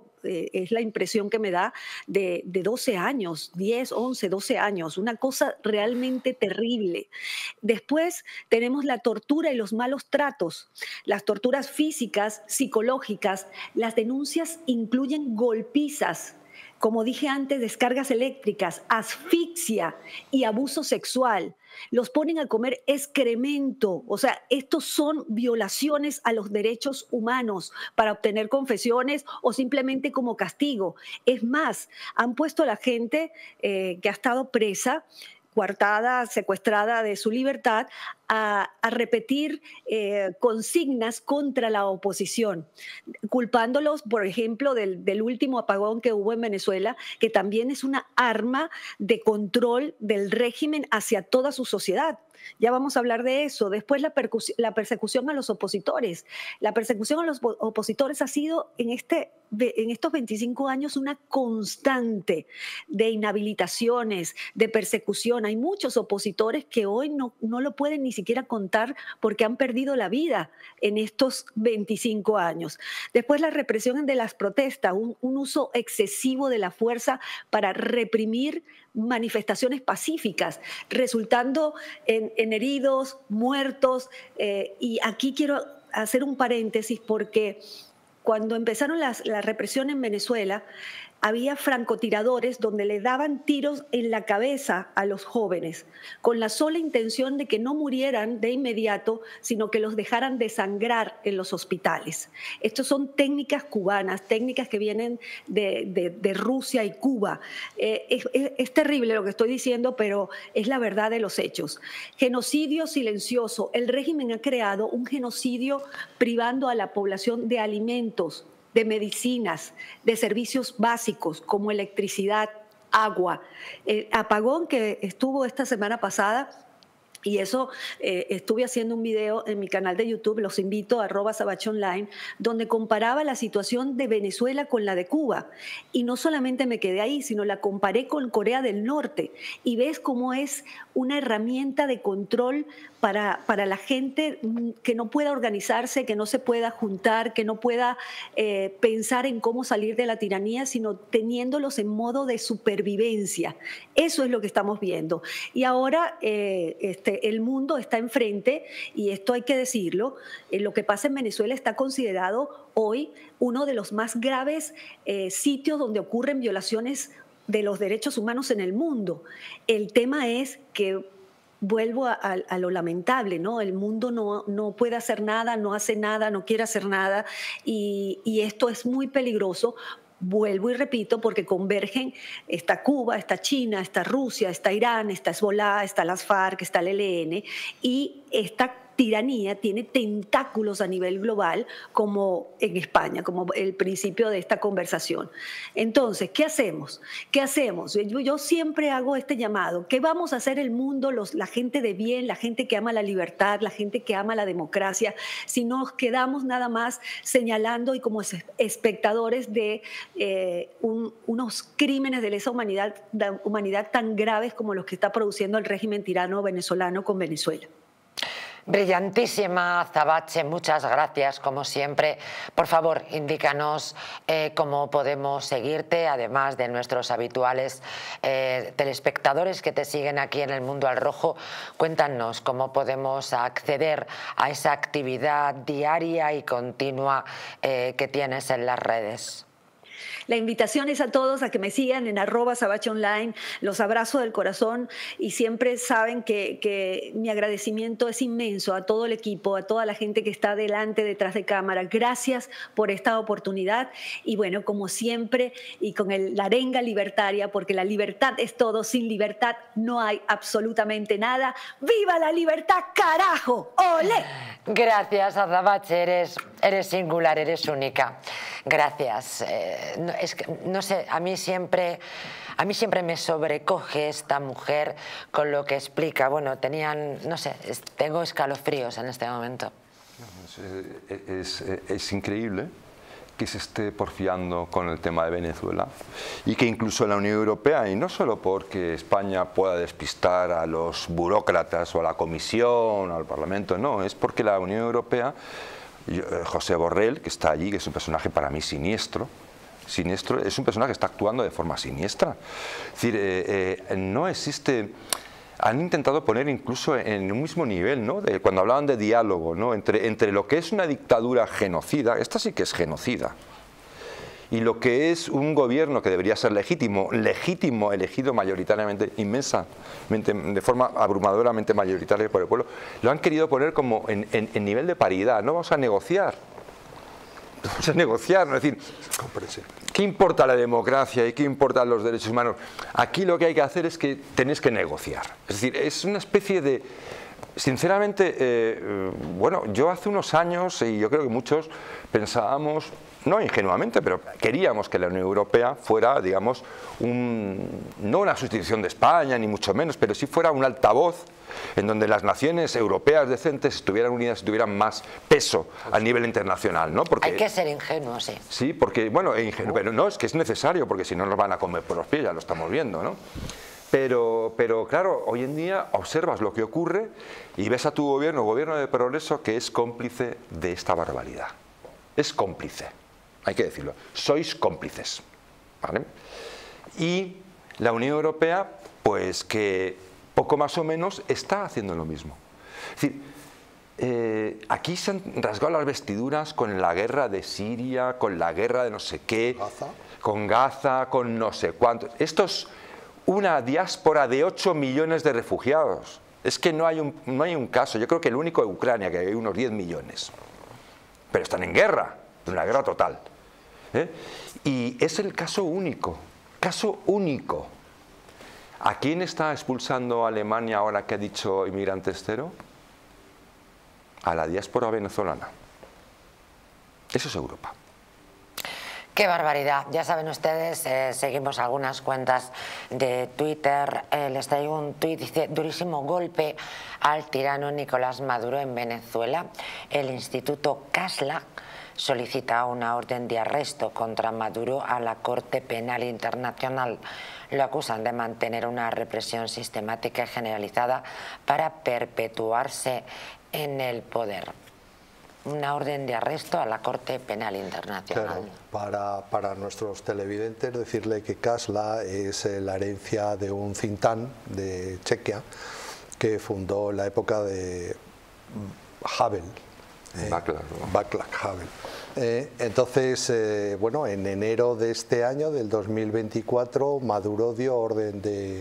es la impresión que me da, de 12 años, 10, 11, 12 años, una cosa realmente terrible. Después tenemos la tortura y los malos tratos, las torturas físicas, psicológicas. Las denuncias incluyen golpizas, como dije antes, descargas eléctricas, asfixia y abuso sexual. Los ponen a comer excremento. O sea, estos son violaciones a los derechos humanos para obtener confesiones o simplemente como castigo. Es más, han puesto a la gente que ha estado presa, coartada, secuestrada de su libertad, a repetir consignas contra la oposición, culpándolos, por ejemplo, del último apagón que hubo en Venezuela, que también es una arma de control del régimen hacia toda su sociedad. Ya vamos a hablar de eso. Después la persecución a los opositores. La persecución a los opositores ha sido en estos 25 años una constante de inhabilitaciones, de persecución. Hay muchos opositores que hoy no lo pueden ni siquiera contar porque han perdido la vida en estos 25 años. Después la represión de las protestas, un uso excesivo de la fuerza para reprimir manifestaciones pacíficas, resultando en heridos, muertos. Y aquí quiero hacer un paréntesis porque cuando empezaron la represión en Venezuela, había francotiradores donde le daban tiros en la cabeza a los jóvenes, con la sola intención de que no murieran de inmediato, sino que los dejaran desangrar en los hospitales. Estas son técnicas cubanas, técnicas que vienen de Rusia y Cuba. Es terrible lo que estoy diciendo, pero es la verdad de los hechos. Genocidio silencioso. El régimen ha creado un genocidio privando a la población de alimentos, de medicinas, de servicios básicos como electricidad, agua. El apagón que estuvo esta semana pasada, y eso estuve haciendo un video en mi canal de YouTube, los invito a @sabachonline, donde comparaba la situación de Venezuela con la de Cuba. Y no solamente me quedé ahí, sino la comparé con Corea del Norte. Y ves cómo es una herramienta de control para la gente que no pueda organizarse, que no se pueda juntar, que no pueda pensar en cómo salir de la tiranía, sino teniéndolos en modo de supervivencia. Eso es lo que estamos viendo. Y ahora el mundo está enfrente, y esto hay que decirlo, lo que pasa en Venezuela está considerado hoy uno de los más graves sitios donde ocurren violaciones de los derechos humanos en el mundo. El tema es que vuelvo a lo lamentable, ¿no? El mundo no puede hacer nada, no hace nada, no quiere hacer nada, y esto es muy peligroso. Vuelvo y repito, porque convergen, está Cuba, está China, está Rusia, está Irán, está Hezbollah, está las FARC, está el ELN, y esta tiranía tiene tentáculos a nivel global, como en España, como el principio de esta conversación. Entonces, ¿qué hacemos? ¿Qué hacemos? Yo siempre hago este llamado. ¿Qué vamos a hacer el mundo, la gente de bien, la gente que ama la libertad, la gente que ama la democracia, si nos quedamos nada más señalando y como espectadores de unos crímenes de lesa humanidad tan graves como los que está produciendo el régimen tirano venezolano con Venezuela? Brillantísima, Zabache, muchas gracias como siempre. Por favor, indícanos cómo podemos seguirte, además de nuestros habituales telespectadores que te siguen aquí en El Mundo al Rojo. Cuéntanos cómo podemos acceder a esa actividad diaria y continua que tienes en las redes. La invitación es a todos a que me sigan en @sabachonline. Los abrazo del corazón, y siempre saben que mi agradecimiento es inmenso a todo el equipo, a toda la gente que está delante, detrás de cámara. Gracias por esta oportunidad, y bueno, como siempre, y con la arenga libertaria, porque la libertad es todo, sin libertad no hay absolutamente nada. ¡Viva la libertad, carajo! ¡Olé! Gracias, Azabache, eres singular, eres única. Gracias. Es que, no sé, a mí siempre me sobrecoge esta mujer con lo que explica. Bueno, no sé, tengo escalofríos en este momento. Es increíble que se esté porfiando con el tema de Venezuela, y que incluso la Unión Europea, y no solo porque España pueda despistar a los burócratas o a la Comisión o al Parlamento, no, es porque la Unión Europea, José Borrell, que está allí, que es un personaje para mí siniestro, es un personaje que está actuando de forma siniestra. Es decir, no existe... Han intentado poner incluso en un mismo nivel, ¿no? Cuando hablaban de diálogo, ¿no? entre lo que es una dictadura genocida, esta sí que es genocida, y lo que es un gobierno que debería ser legítimo, elegido mayoritariamente, inmensamente, de forma abrumadoramente mayoritaria por el pueblo, lo han querido poner como en nivel de paridad. No vamos a negociar. Vamos a negociar, ¿no? Es decir, ¿qué importa la democracia y qué importan los derechos humanos? Aquí lo que hay que hacer es que tenéis que negociar. Es decir, es una especie de... Sinceramente, bueno, yo hace unos años, y yo creo que muchos pensábamos, no ingenuamente, pero queríamos que la Unión Europea fuera, digamos, no una sustitución de España, ni mucho menos, pero sí fuera un altavoz en donde las naciones europeas decentes estuvieran unidas y tuvieran más peso a nivel internacional, ¿no? Porque, hay que ser ingenuo, sí. Sí, porque, bueno, pero no, es que es necesario, porque si no nos van a comer por los pies, ya lo estamos viendo, ¿no? Pero claro, hoy en día observas lo que ocurre y ves a tu gobierno de progreso, que es cómplice de esta barbaridad. Es cómplice, hay que decirlo. Sois cómplices, ¿vale? Y la Unión Europea, pues que poco más o menos está haciendo lo mismo. Es decir, aquí se han rasgado las vestiduras con la guerra de Siria, con la guerra de no sé qué, con Gaza, con no sé cuántos. Esto es una diáspora de 8 millones de refugiados. Es que no hay un caso. Yo creo que el único es Ucrania, que hay unos 10 millones. Pero están en guerra, en una guerra total. Y es el caso único. Caso único. ¿A quién está expulsando Alemania ahora que ha dicho inmigrantes cero? A la diáspora venezolana. Eso es Europa. Qué barbaridad. Ya saben ustedes, seguimos algunas cuentas de Twitter. Les traigo un tuit, dice: durísimo golpe al tirano Nicolás Maduro en Venezuela. El Instituto Casla solicita una orden de arresto contra Maduro a la Corte Penal Internacional. Lo acusan de mantener una represión sistemática y generalizada para perpetuarse en el poder. Una orden de arresto a la Corte Penal Internacional. Claro, para nuestros televidentes decirle que Casla es la herencia de un think tank de Chequia que fundó en la época de Havel. Václav Havel. Entonces, bueno, en enero de este año, del 2024, Maduro dio orden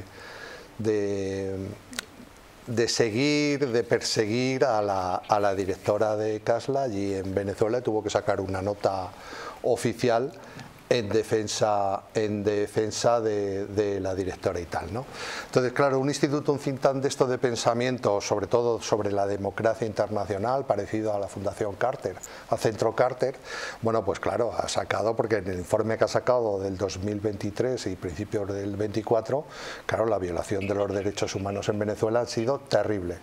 de perseguir a la directora de Casla allí en Venezuela, y tuvo que sacar una nota oficial en defensa de la directora y tal, ¿no? Entonces, claro, un instituto, un think tank de esto de pensamiento, sobre todo sobre la democracia internacional, parecido a la Fundación Carter, al Centro Carter, bueno, pues claro, ha sacado, porque en el informe que ha sacado del 2023 y principios del 24, claro, la violación de los derechos humanos en Venezuela ha sido terrible,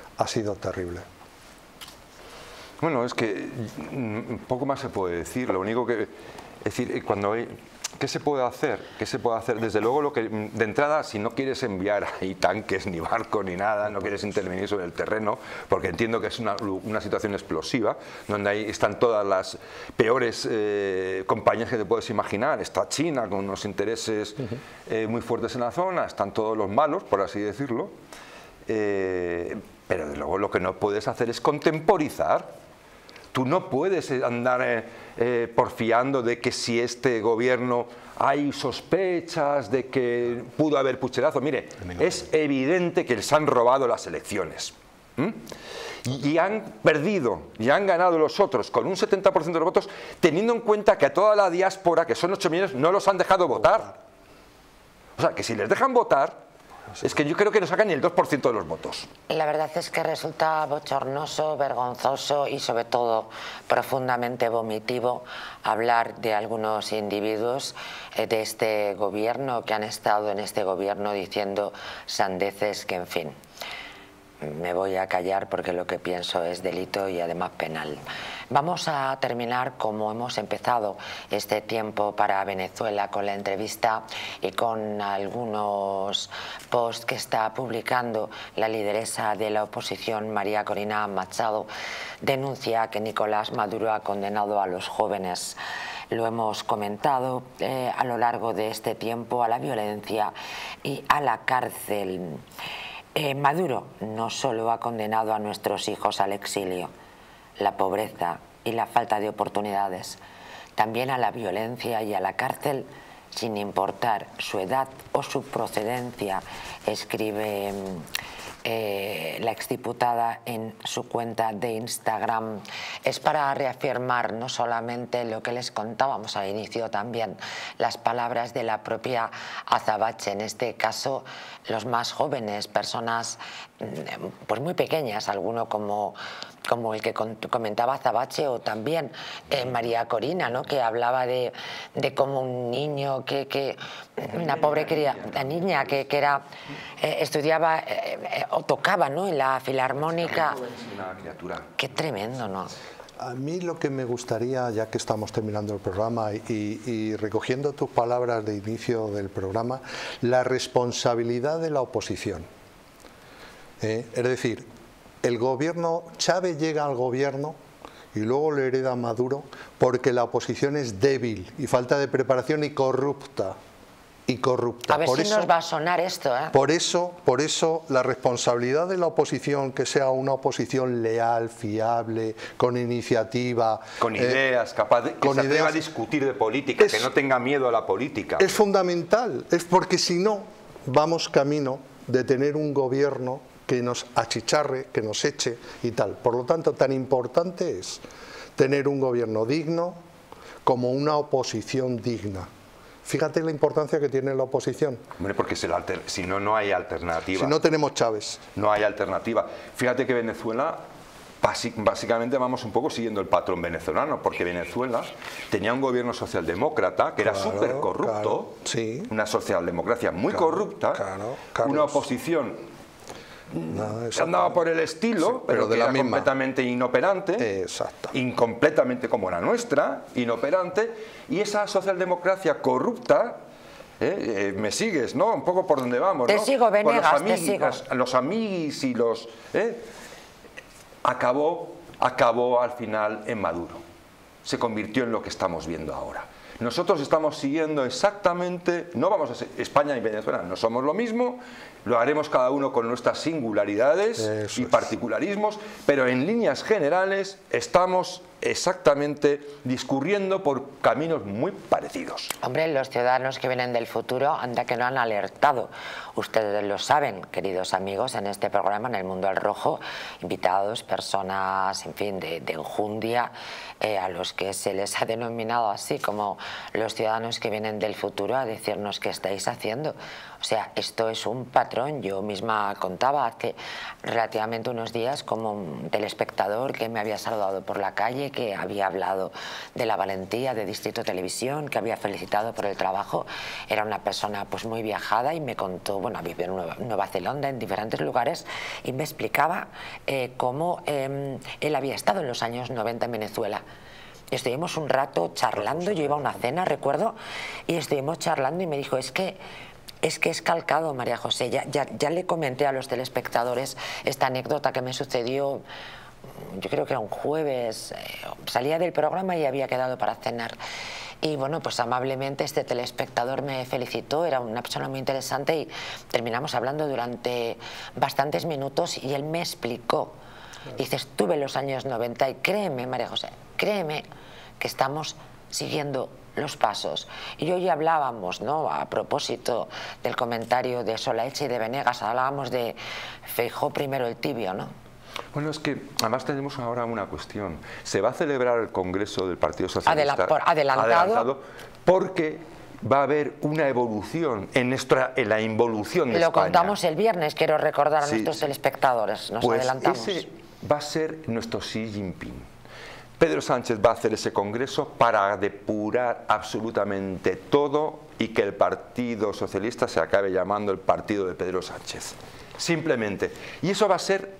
Bueno, es que poco más se puede decir, lo único que... Es decir, ¿qué se puede hacer? ¿Qué se puede hacer? Desde luego, de entrada, si no quieres enviar ahí tanques, ni barcos, ni nada, no quieres intervenir sobre el terreno, porque entiendo que es una situación explosiva, donde ahí están todas las peores compañías que te puedes imaginar. Está China, con unos intereses muy fuertes en la zona, están todos los malos, por así decirlo. Pero, desde luego, lo que no puedes hacer es contemporizar. Tú no puedes andar porfiando de que si este gobierno hay sospechas de que pudo haber pucherazo. Mire, es evidente que les han robado las elecciones. Y han perdido y han ganado los otros con un 70% de los votos, teniendo en cuenta que a toda la diáspora, que son 8 millones, no los han dejado votar. O sea, que si les dejan votar, es que yo creo que no sacan ni el 2% de los votos. La verdad es que resulta bochornoso, vergonzoso y sobre todo profundamente vomitivo hablar de algunos individuos de este gobierno que han estado en este gobierno diciendo sandeces que, en fin, me voy a callar porque lo que pienso es delito y además penal. Vamos a terminar como hemos empezado este tiempo para Venezuela, con la entrevista y con algunos posts que está publicando la lideresa de la oposición, María Corina Machado. Denuncia que Nicolás Maduro ha condenado a los jóvenes, lo hemos comentado a lo largo de este tiempo, a la violencia y a la cárcel. Maduro no solo ha condenado a nuestros hijos al exilio, la pobreza y la falta de oportunidades, también a la violencia y a la cárcel, sin importar su edad o su procedencia, escribe la exdiputada en su cuenta de Instagram. Es para reafirmar no solamente lo que les contábamos al inicio, también las palabras de la propia Azabache, en este caso los más jóvenes, personas pues muy pequeñas, alguno como el que comentaba Azabache, o también María Corina, ¿no?, que hablaba de cómo un niño una pobre niña que era estudiaba o tocaba, ¿no?, en la filarmónica. Qué tremendo, ¿no? A mí lo que me gustaría, ya que estamos terminando el programa y recogiendo tus palabras de inicio del programa, la responsabilidad de la oposición. Es decir, el gobierno, Chávez llega al gobierno y luego lo hereda Maduro porque la oposición es débil y falta de preparación y corrupta. A ver si nos va a sonar esto, ¿eh? Por eso la responsabilidad de la oposición, que sea una oposición leal, fiable, con iniciativa, con ideas, capaz de que se atreva a discutir de política, que no tenga miedo a la política. Es fundamental, es porque si no vamos camino de tener un gobierno que nos achicharre, que nos eche y tal. Por lo tanto, tan importante es tener un gobierno digno como una oposición digna. Fíjate la importancia que tiene la oposición. Hombre, porque si no, no hay alternativa. Si no tenemos Chávez. No hay alternativa. Fíjate que Venezuela básicamente vamos un poco siguiendo el patrón venezolano, porque Venezuela tenía un gobierno socialdemócrata que era súper corrupto, una socialdemocracia muy corrupta, una oposición que andaba por el estilo, pero que era completamente inoperante, incompletamente como la nuestra, inoperante, y esa socialdemocracia corrupta, me sigues, ¿no? Un poco por donde vamos, te ¿no? sigo, Venegas, te sigo. Los amiguis y los... acabó al final en Maduro. Se convirtió en lo que estamos viendo ahora. Nosotros estamos siguiendo exactamente, no vamos a ser, España y Venezuela no somos lo mismo, lo haremos cada uno con nuestras singularidades y particularismos, pero en líneas generales estamos exactamente discurriendo por caminos muy parecidos. Hombre, los ciudadanos que vienen del futuro, anda que no han alertado. Ustedes lo saben, queridos amigos, en este programa, en El Mundo al Rojo, invitados, personas, en fin, de enjundia, a los que se les ha denominado así como los ciudadanos que vienen del futuro, a decirnos qué estáis haciendo. O sea, esto es un patrón. Yo misma contaba hace relativamente unos días como un telespectador que me había saludado por la calle, que había hablado de la valentía de Distrito Televisión, que había felicitado por el trabajo. Era una persona pues muy viajada y me contó, bueno, vivió en Nueva Zelanda, en diferentes lugares, y me explicaba cómo él había estado en los años 90 en Venezuela. Estuvimos un rato charlando, yo iba a una cena, recuerdo, y estuvimos charlando y me dijo, es que es calcado, María José. Ya le comenté a los telespectadores esta anécdota que me sucedió, yo creo que era un jueves, salía del programa y había quedado para cenar. Y bueno, pues amablemente este telespectador me felicitó, era una persona muy interesante y terminamos hablando durante bastantes minutos y él me explicó. Dice, estuve en los años 90 y créeme, María José, créeme que estamos siguiendo los pasos. Y hoy hablábamos, ¿no?, a propósito del comentario de Solaeche y de Venegas, hablábamos de Feijóo primero el tibio, ¿no? Bueno, es que además tenemos ahora una cuestión. Se va a celebrar el Congreso del Partido Socialista adelantado porque va a haber una evolución en la involución de España. Lo contamos el viernes, quiero recordar a nuestros telespectadores, nos adelantamos. Ese va a ser nuestro Xi Jinping. Pedro Sánchez va a hacer ese congreso para depurar absolutamente todo y que el Partido Socialista se acabe llamando el partido de Pedro Sánchez. Simplemente. Y eso va a ser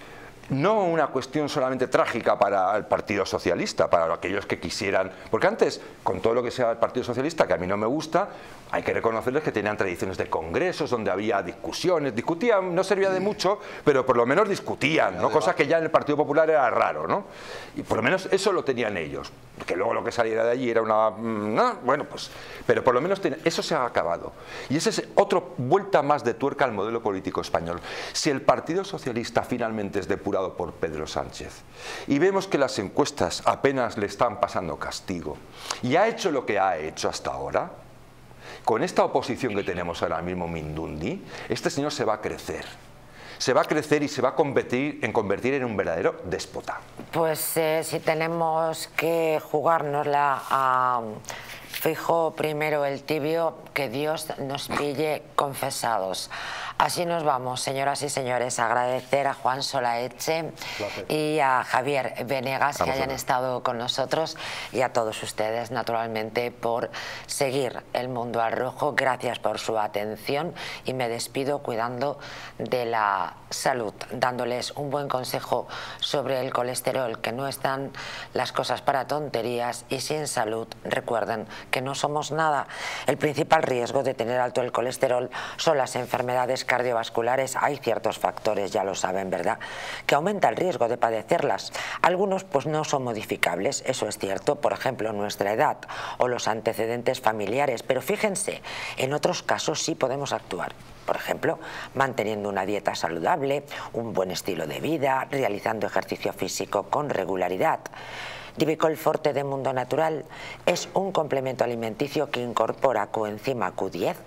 no una cuestión solamente trágica para el Partido Socialista, para aquellos que quisieran... Porque antes, con todo lo que sea el Partido Socialista, que a mí no me gusta, hay que reconocerles que tenían tradiciones de congresos donde había discusiones, discutían, no servía de mucho, pero por lo menos discutían, ¿no? Cosa que ya en el Partido Popular era raro, ¿no? Y por lo menos eso lo tenían ellos, que luego lo que saliera de allí era una... No, bueno, pues... Pero por lo menos eso se ha acabado. Y esa es otra vuelta más de tuerca al modelo político español. Si el Partido Socialista finalmente es depurado por Pedro Sánchez y vemos que las encuestas apenas le están pasando castigo y ha hecho lo que ha hecho hasta ahora, con esta oposición que tenemos ahora mismo, Mindundi, este señor se va a crecer. Se va a crecer y se va a convertir en un verdadero déspota. Pues si tenemos que jugárnosla a Feijóo primero el tibio, que Dios nos pille confesados. Así nos vamos, señoras y señores, a agradecer a Juan Solaeche y a Javier Venegas que hayan estado con nosotros y a todos ustedes, naturalmente, por seguir El Mundo al Rojo. Gracias por su atención y me despido cuidando de la salud, dándoles un buen consejo sobre el colesterol, que no están las cosas para tonterías y sin salud, recuerden que no somos nada. El principal riesgo de tener alto el colesterol son las enfermedades cardiovasculares. Hay ciertos factores, ya lo saben, ¿verdad?, que aumenta el riesgo de padecerlas. Algunos pues no son modificables, eso es cierto, por ejemplo nuestra edad o los antecedentes familiares, pero fíjense, en otros casos sí podemos actuar. Por ejemplo, manteniendo una dieta saludable, un buen estilo de vida, realizando ejercicio físico con regularidad. Divicol Forte de Mundo Natural es un complemento alimenticio que incorpora coenzima Q10,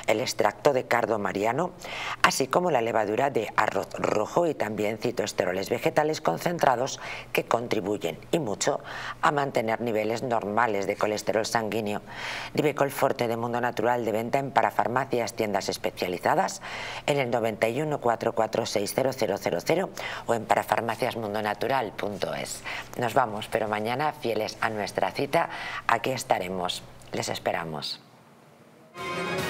el extracto de cardo mariano, así como la levadura de arroz rojo y también citoesteroles vegetales concentrados que contribuyen y mucho a mantener niveles normales de colesterol sanguíneo. Divecol Forte de Mundo Natural, de venta en parafarmacias, tiendas especializadas, en el 91 446 0000 o en parafarmaciasmundonatural.es. Nos vamos, pero mañana, fieles a nuestra cita, aquí estaremos. Les esperamos.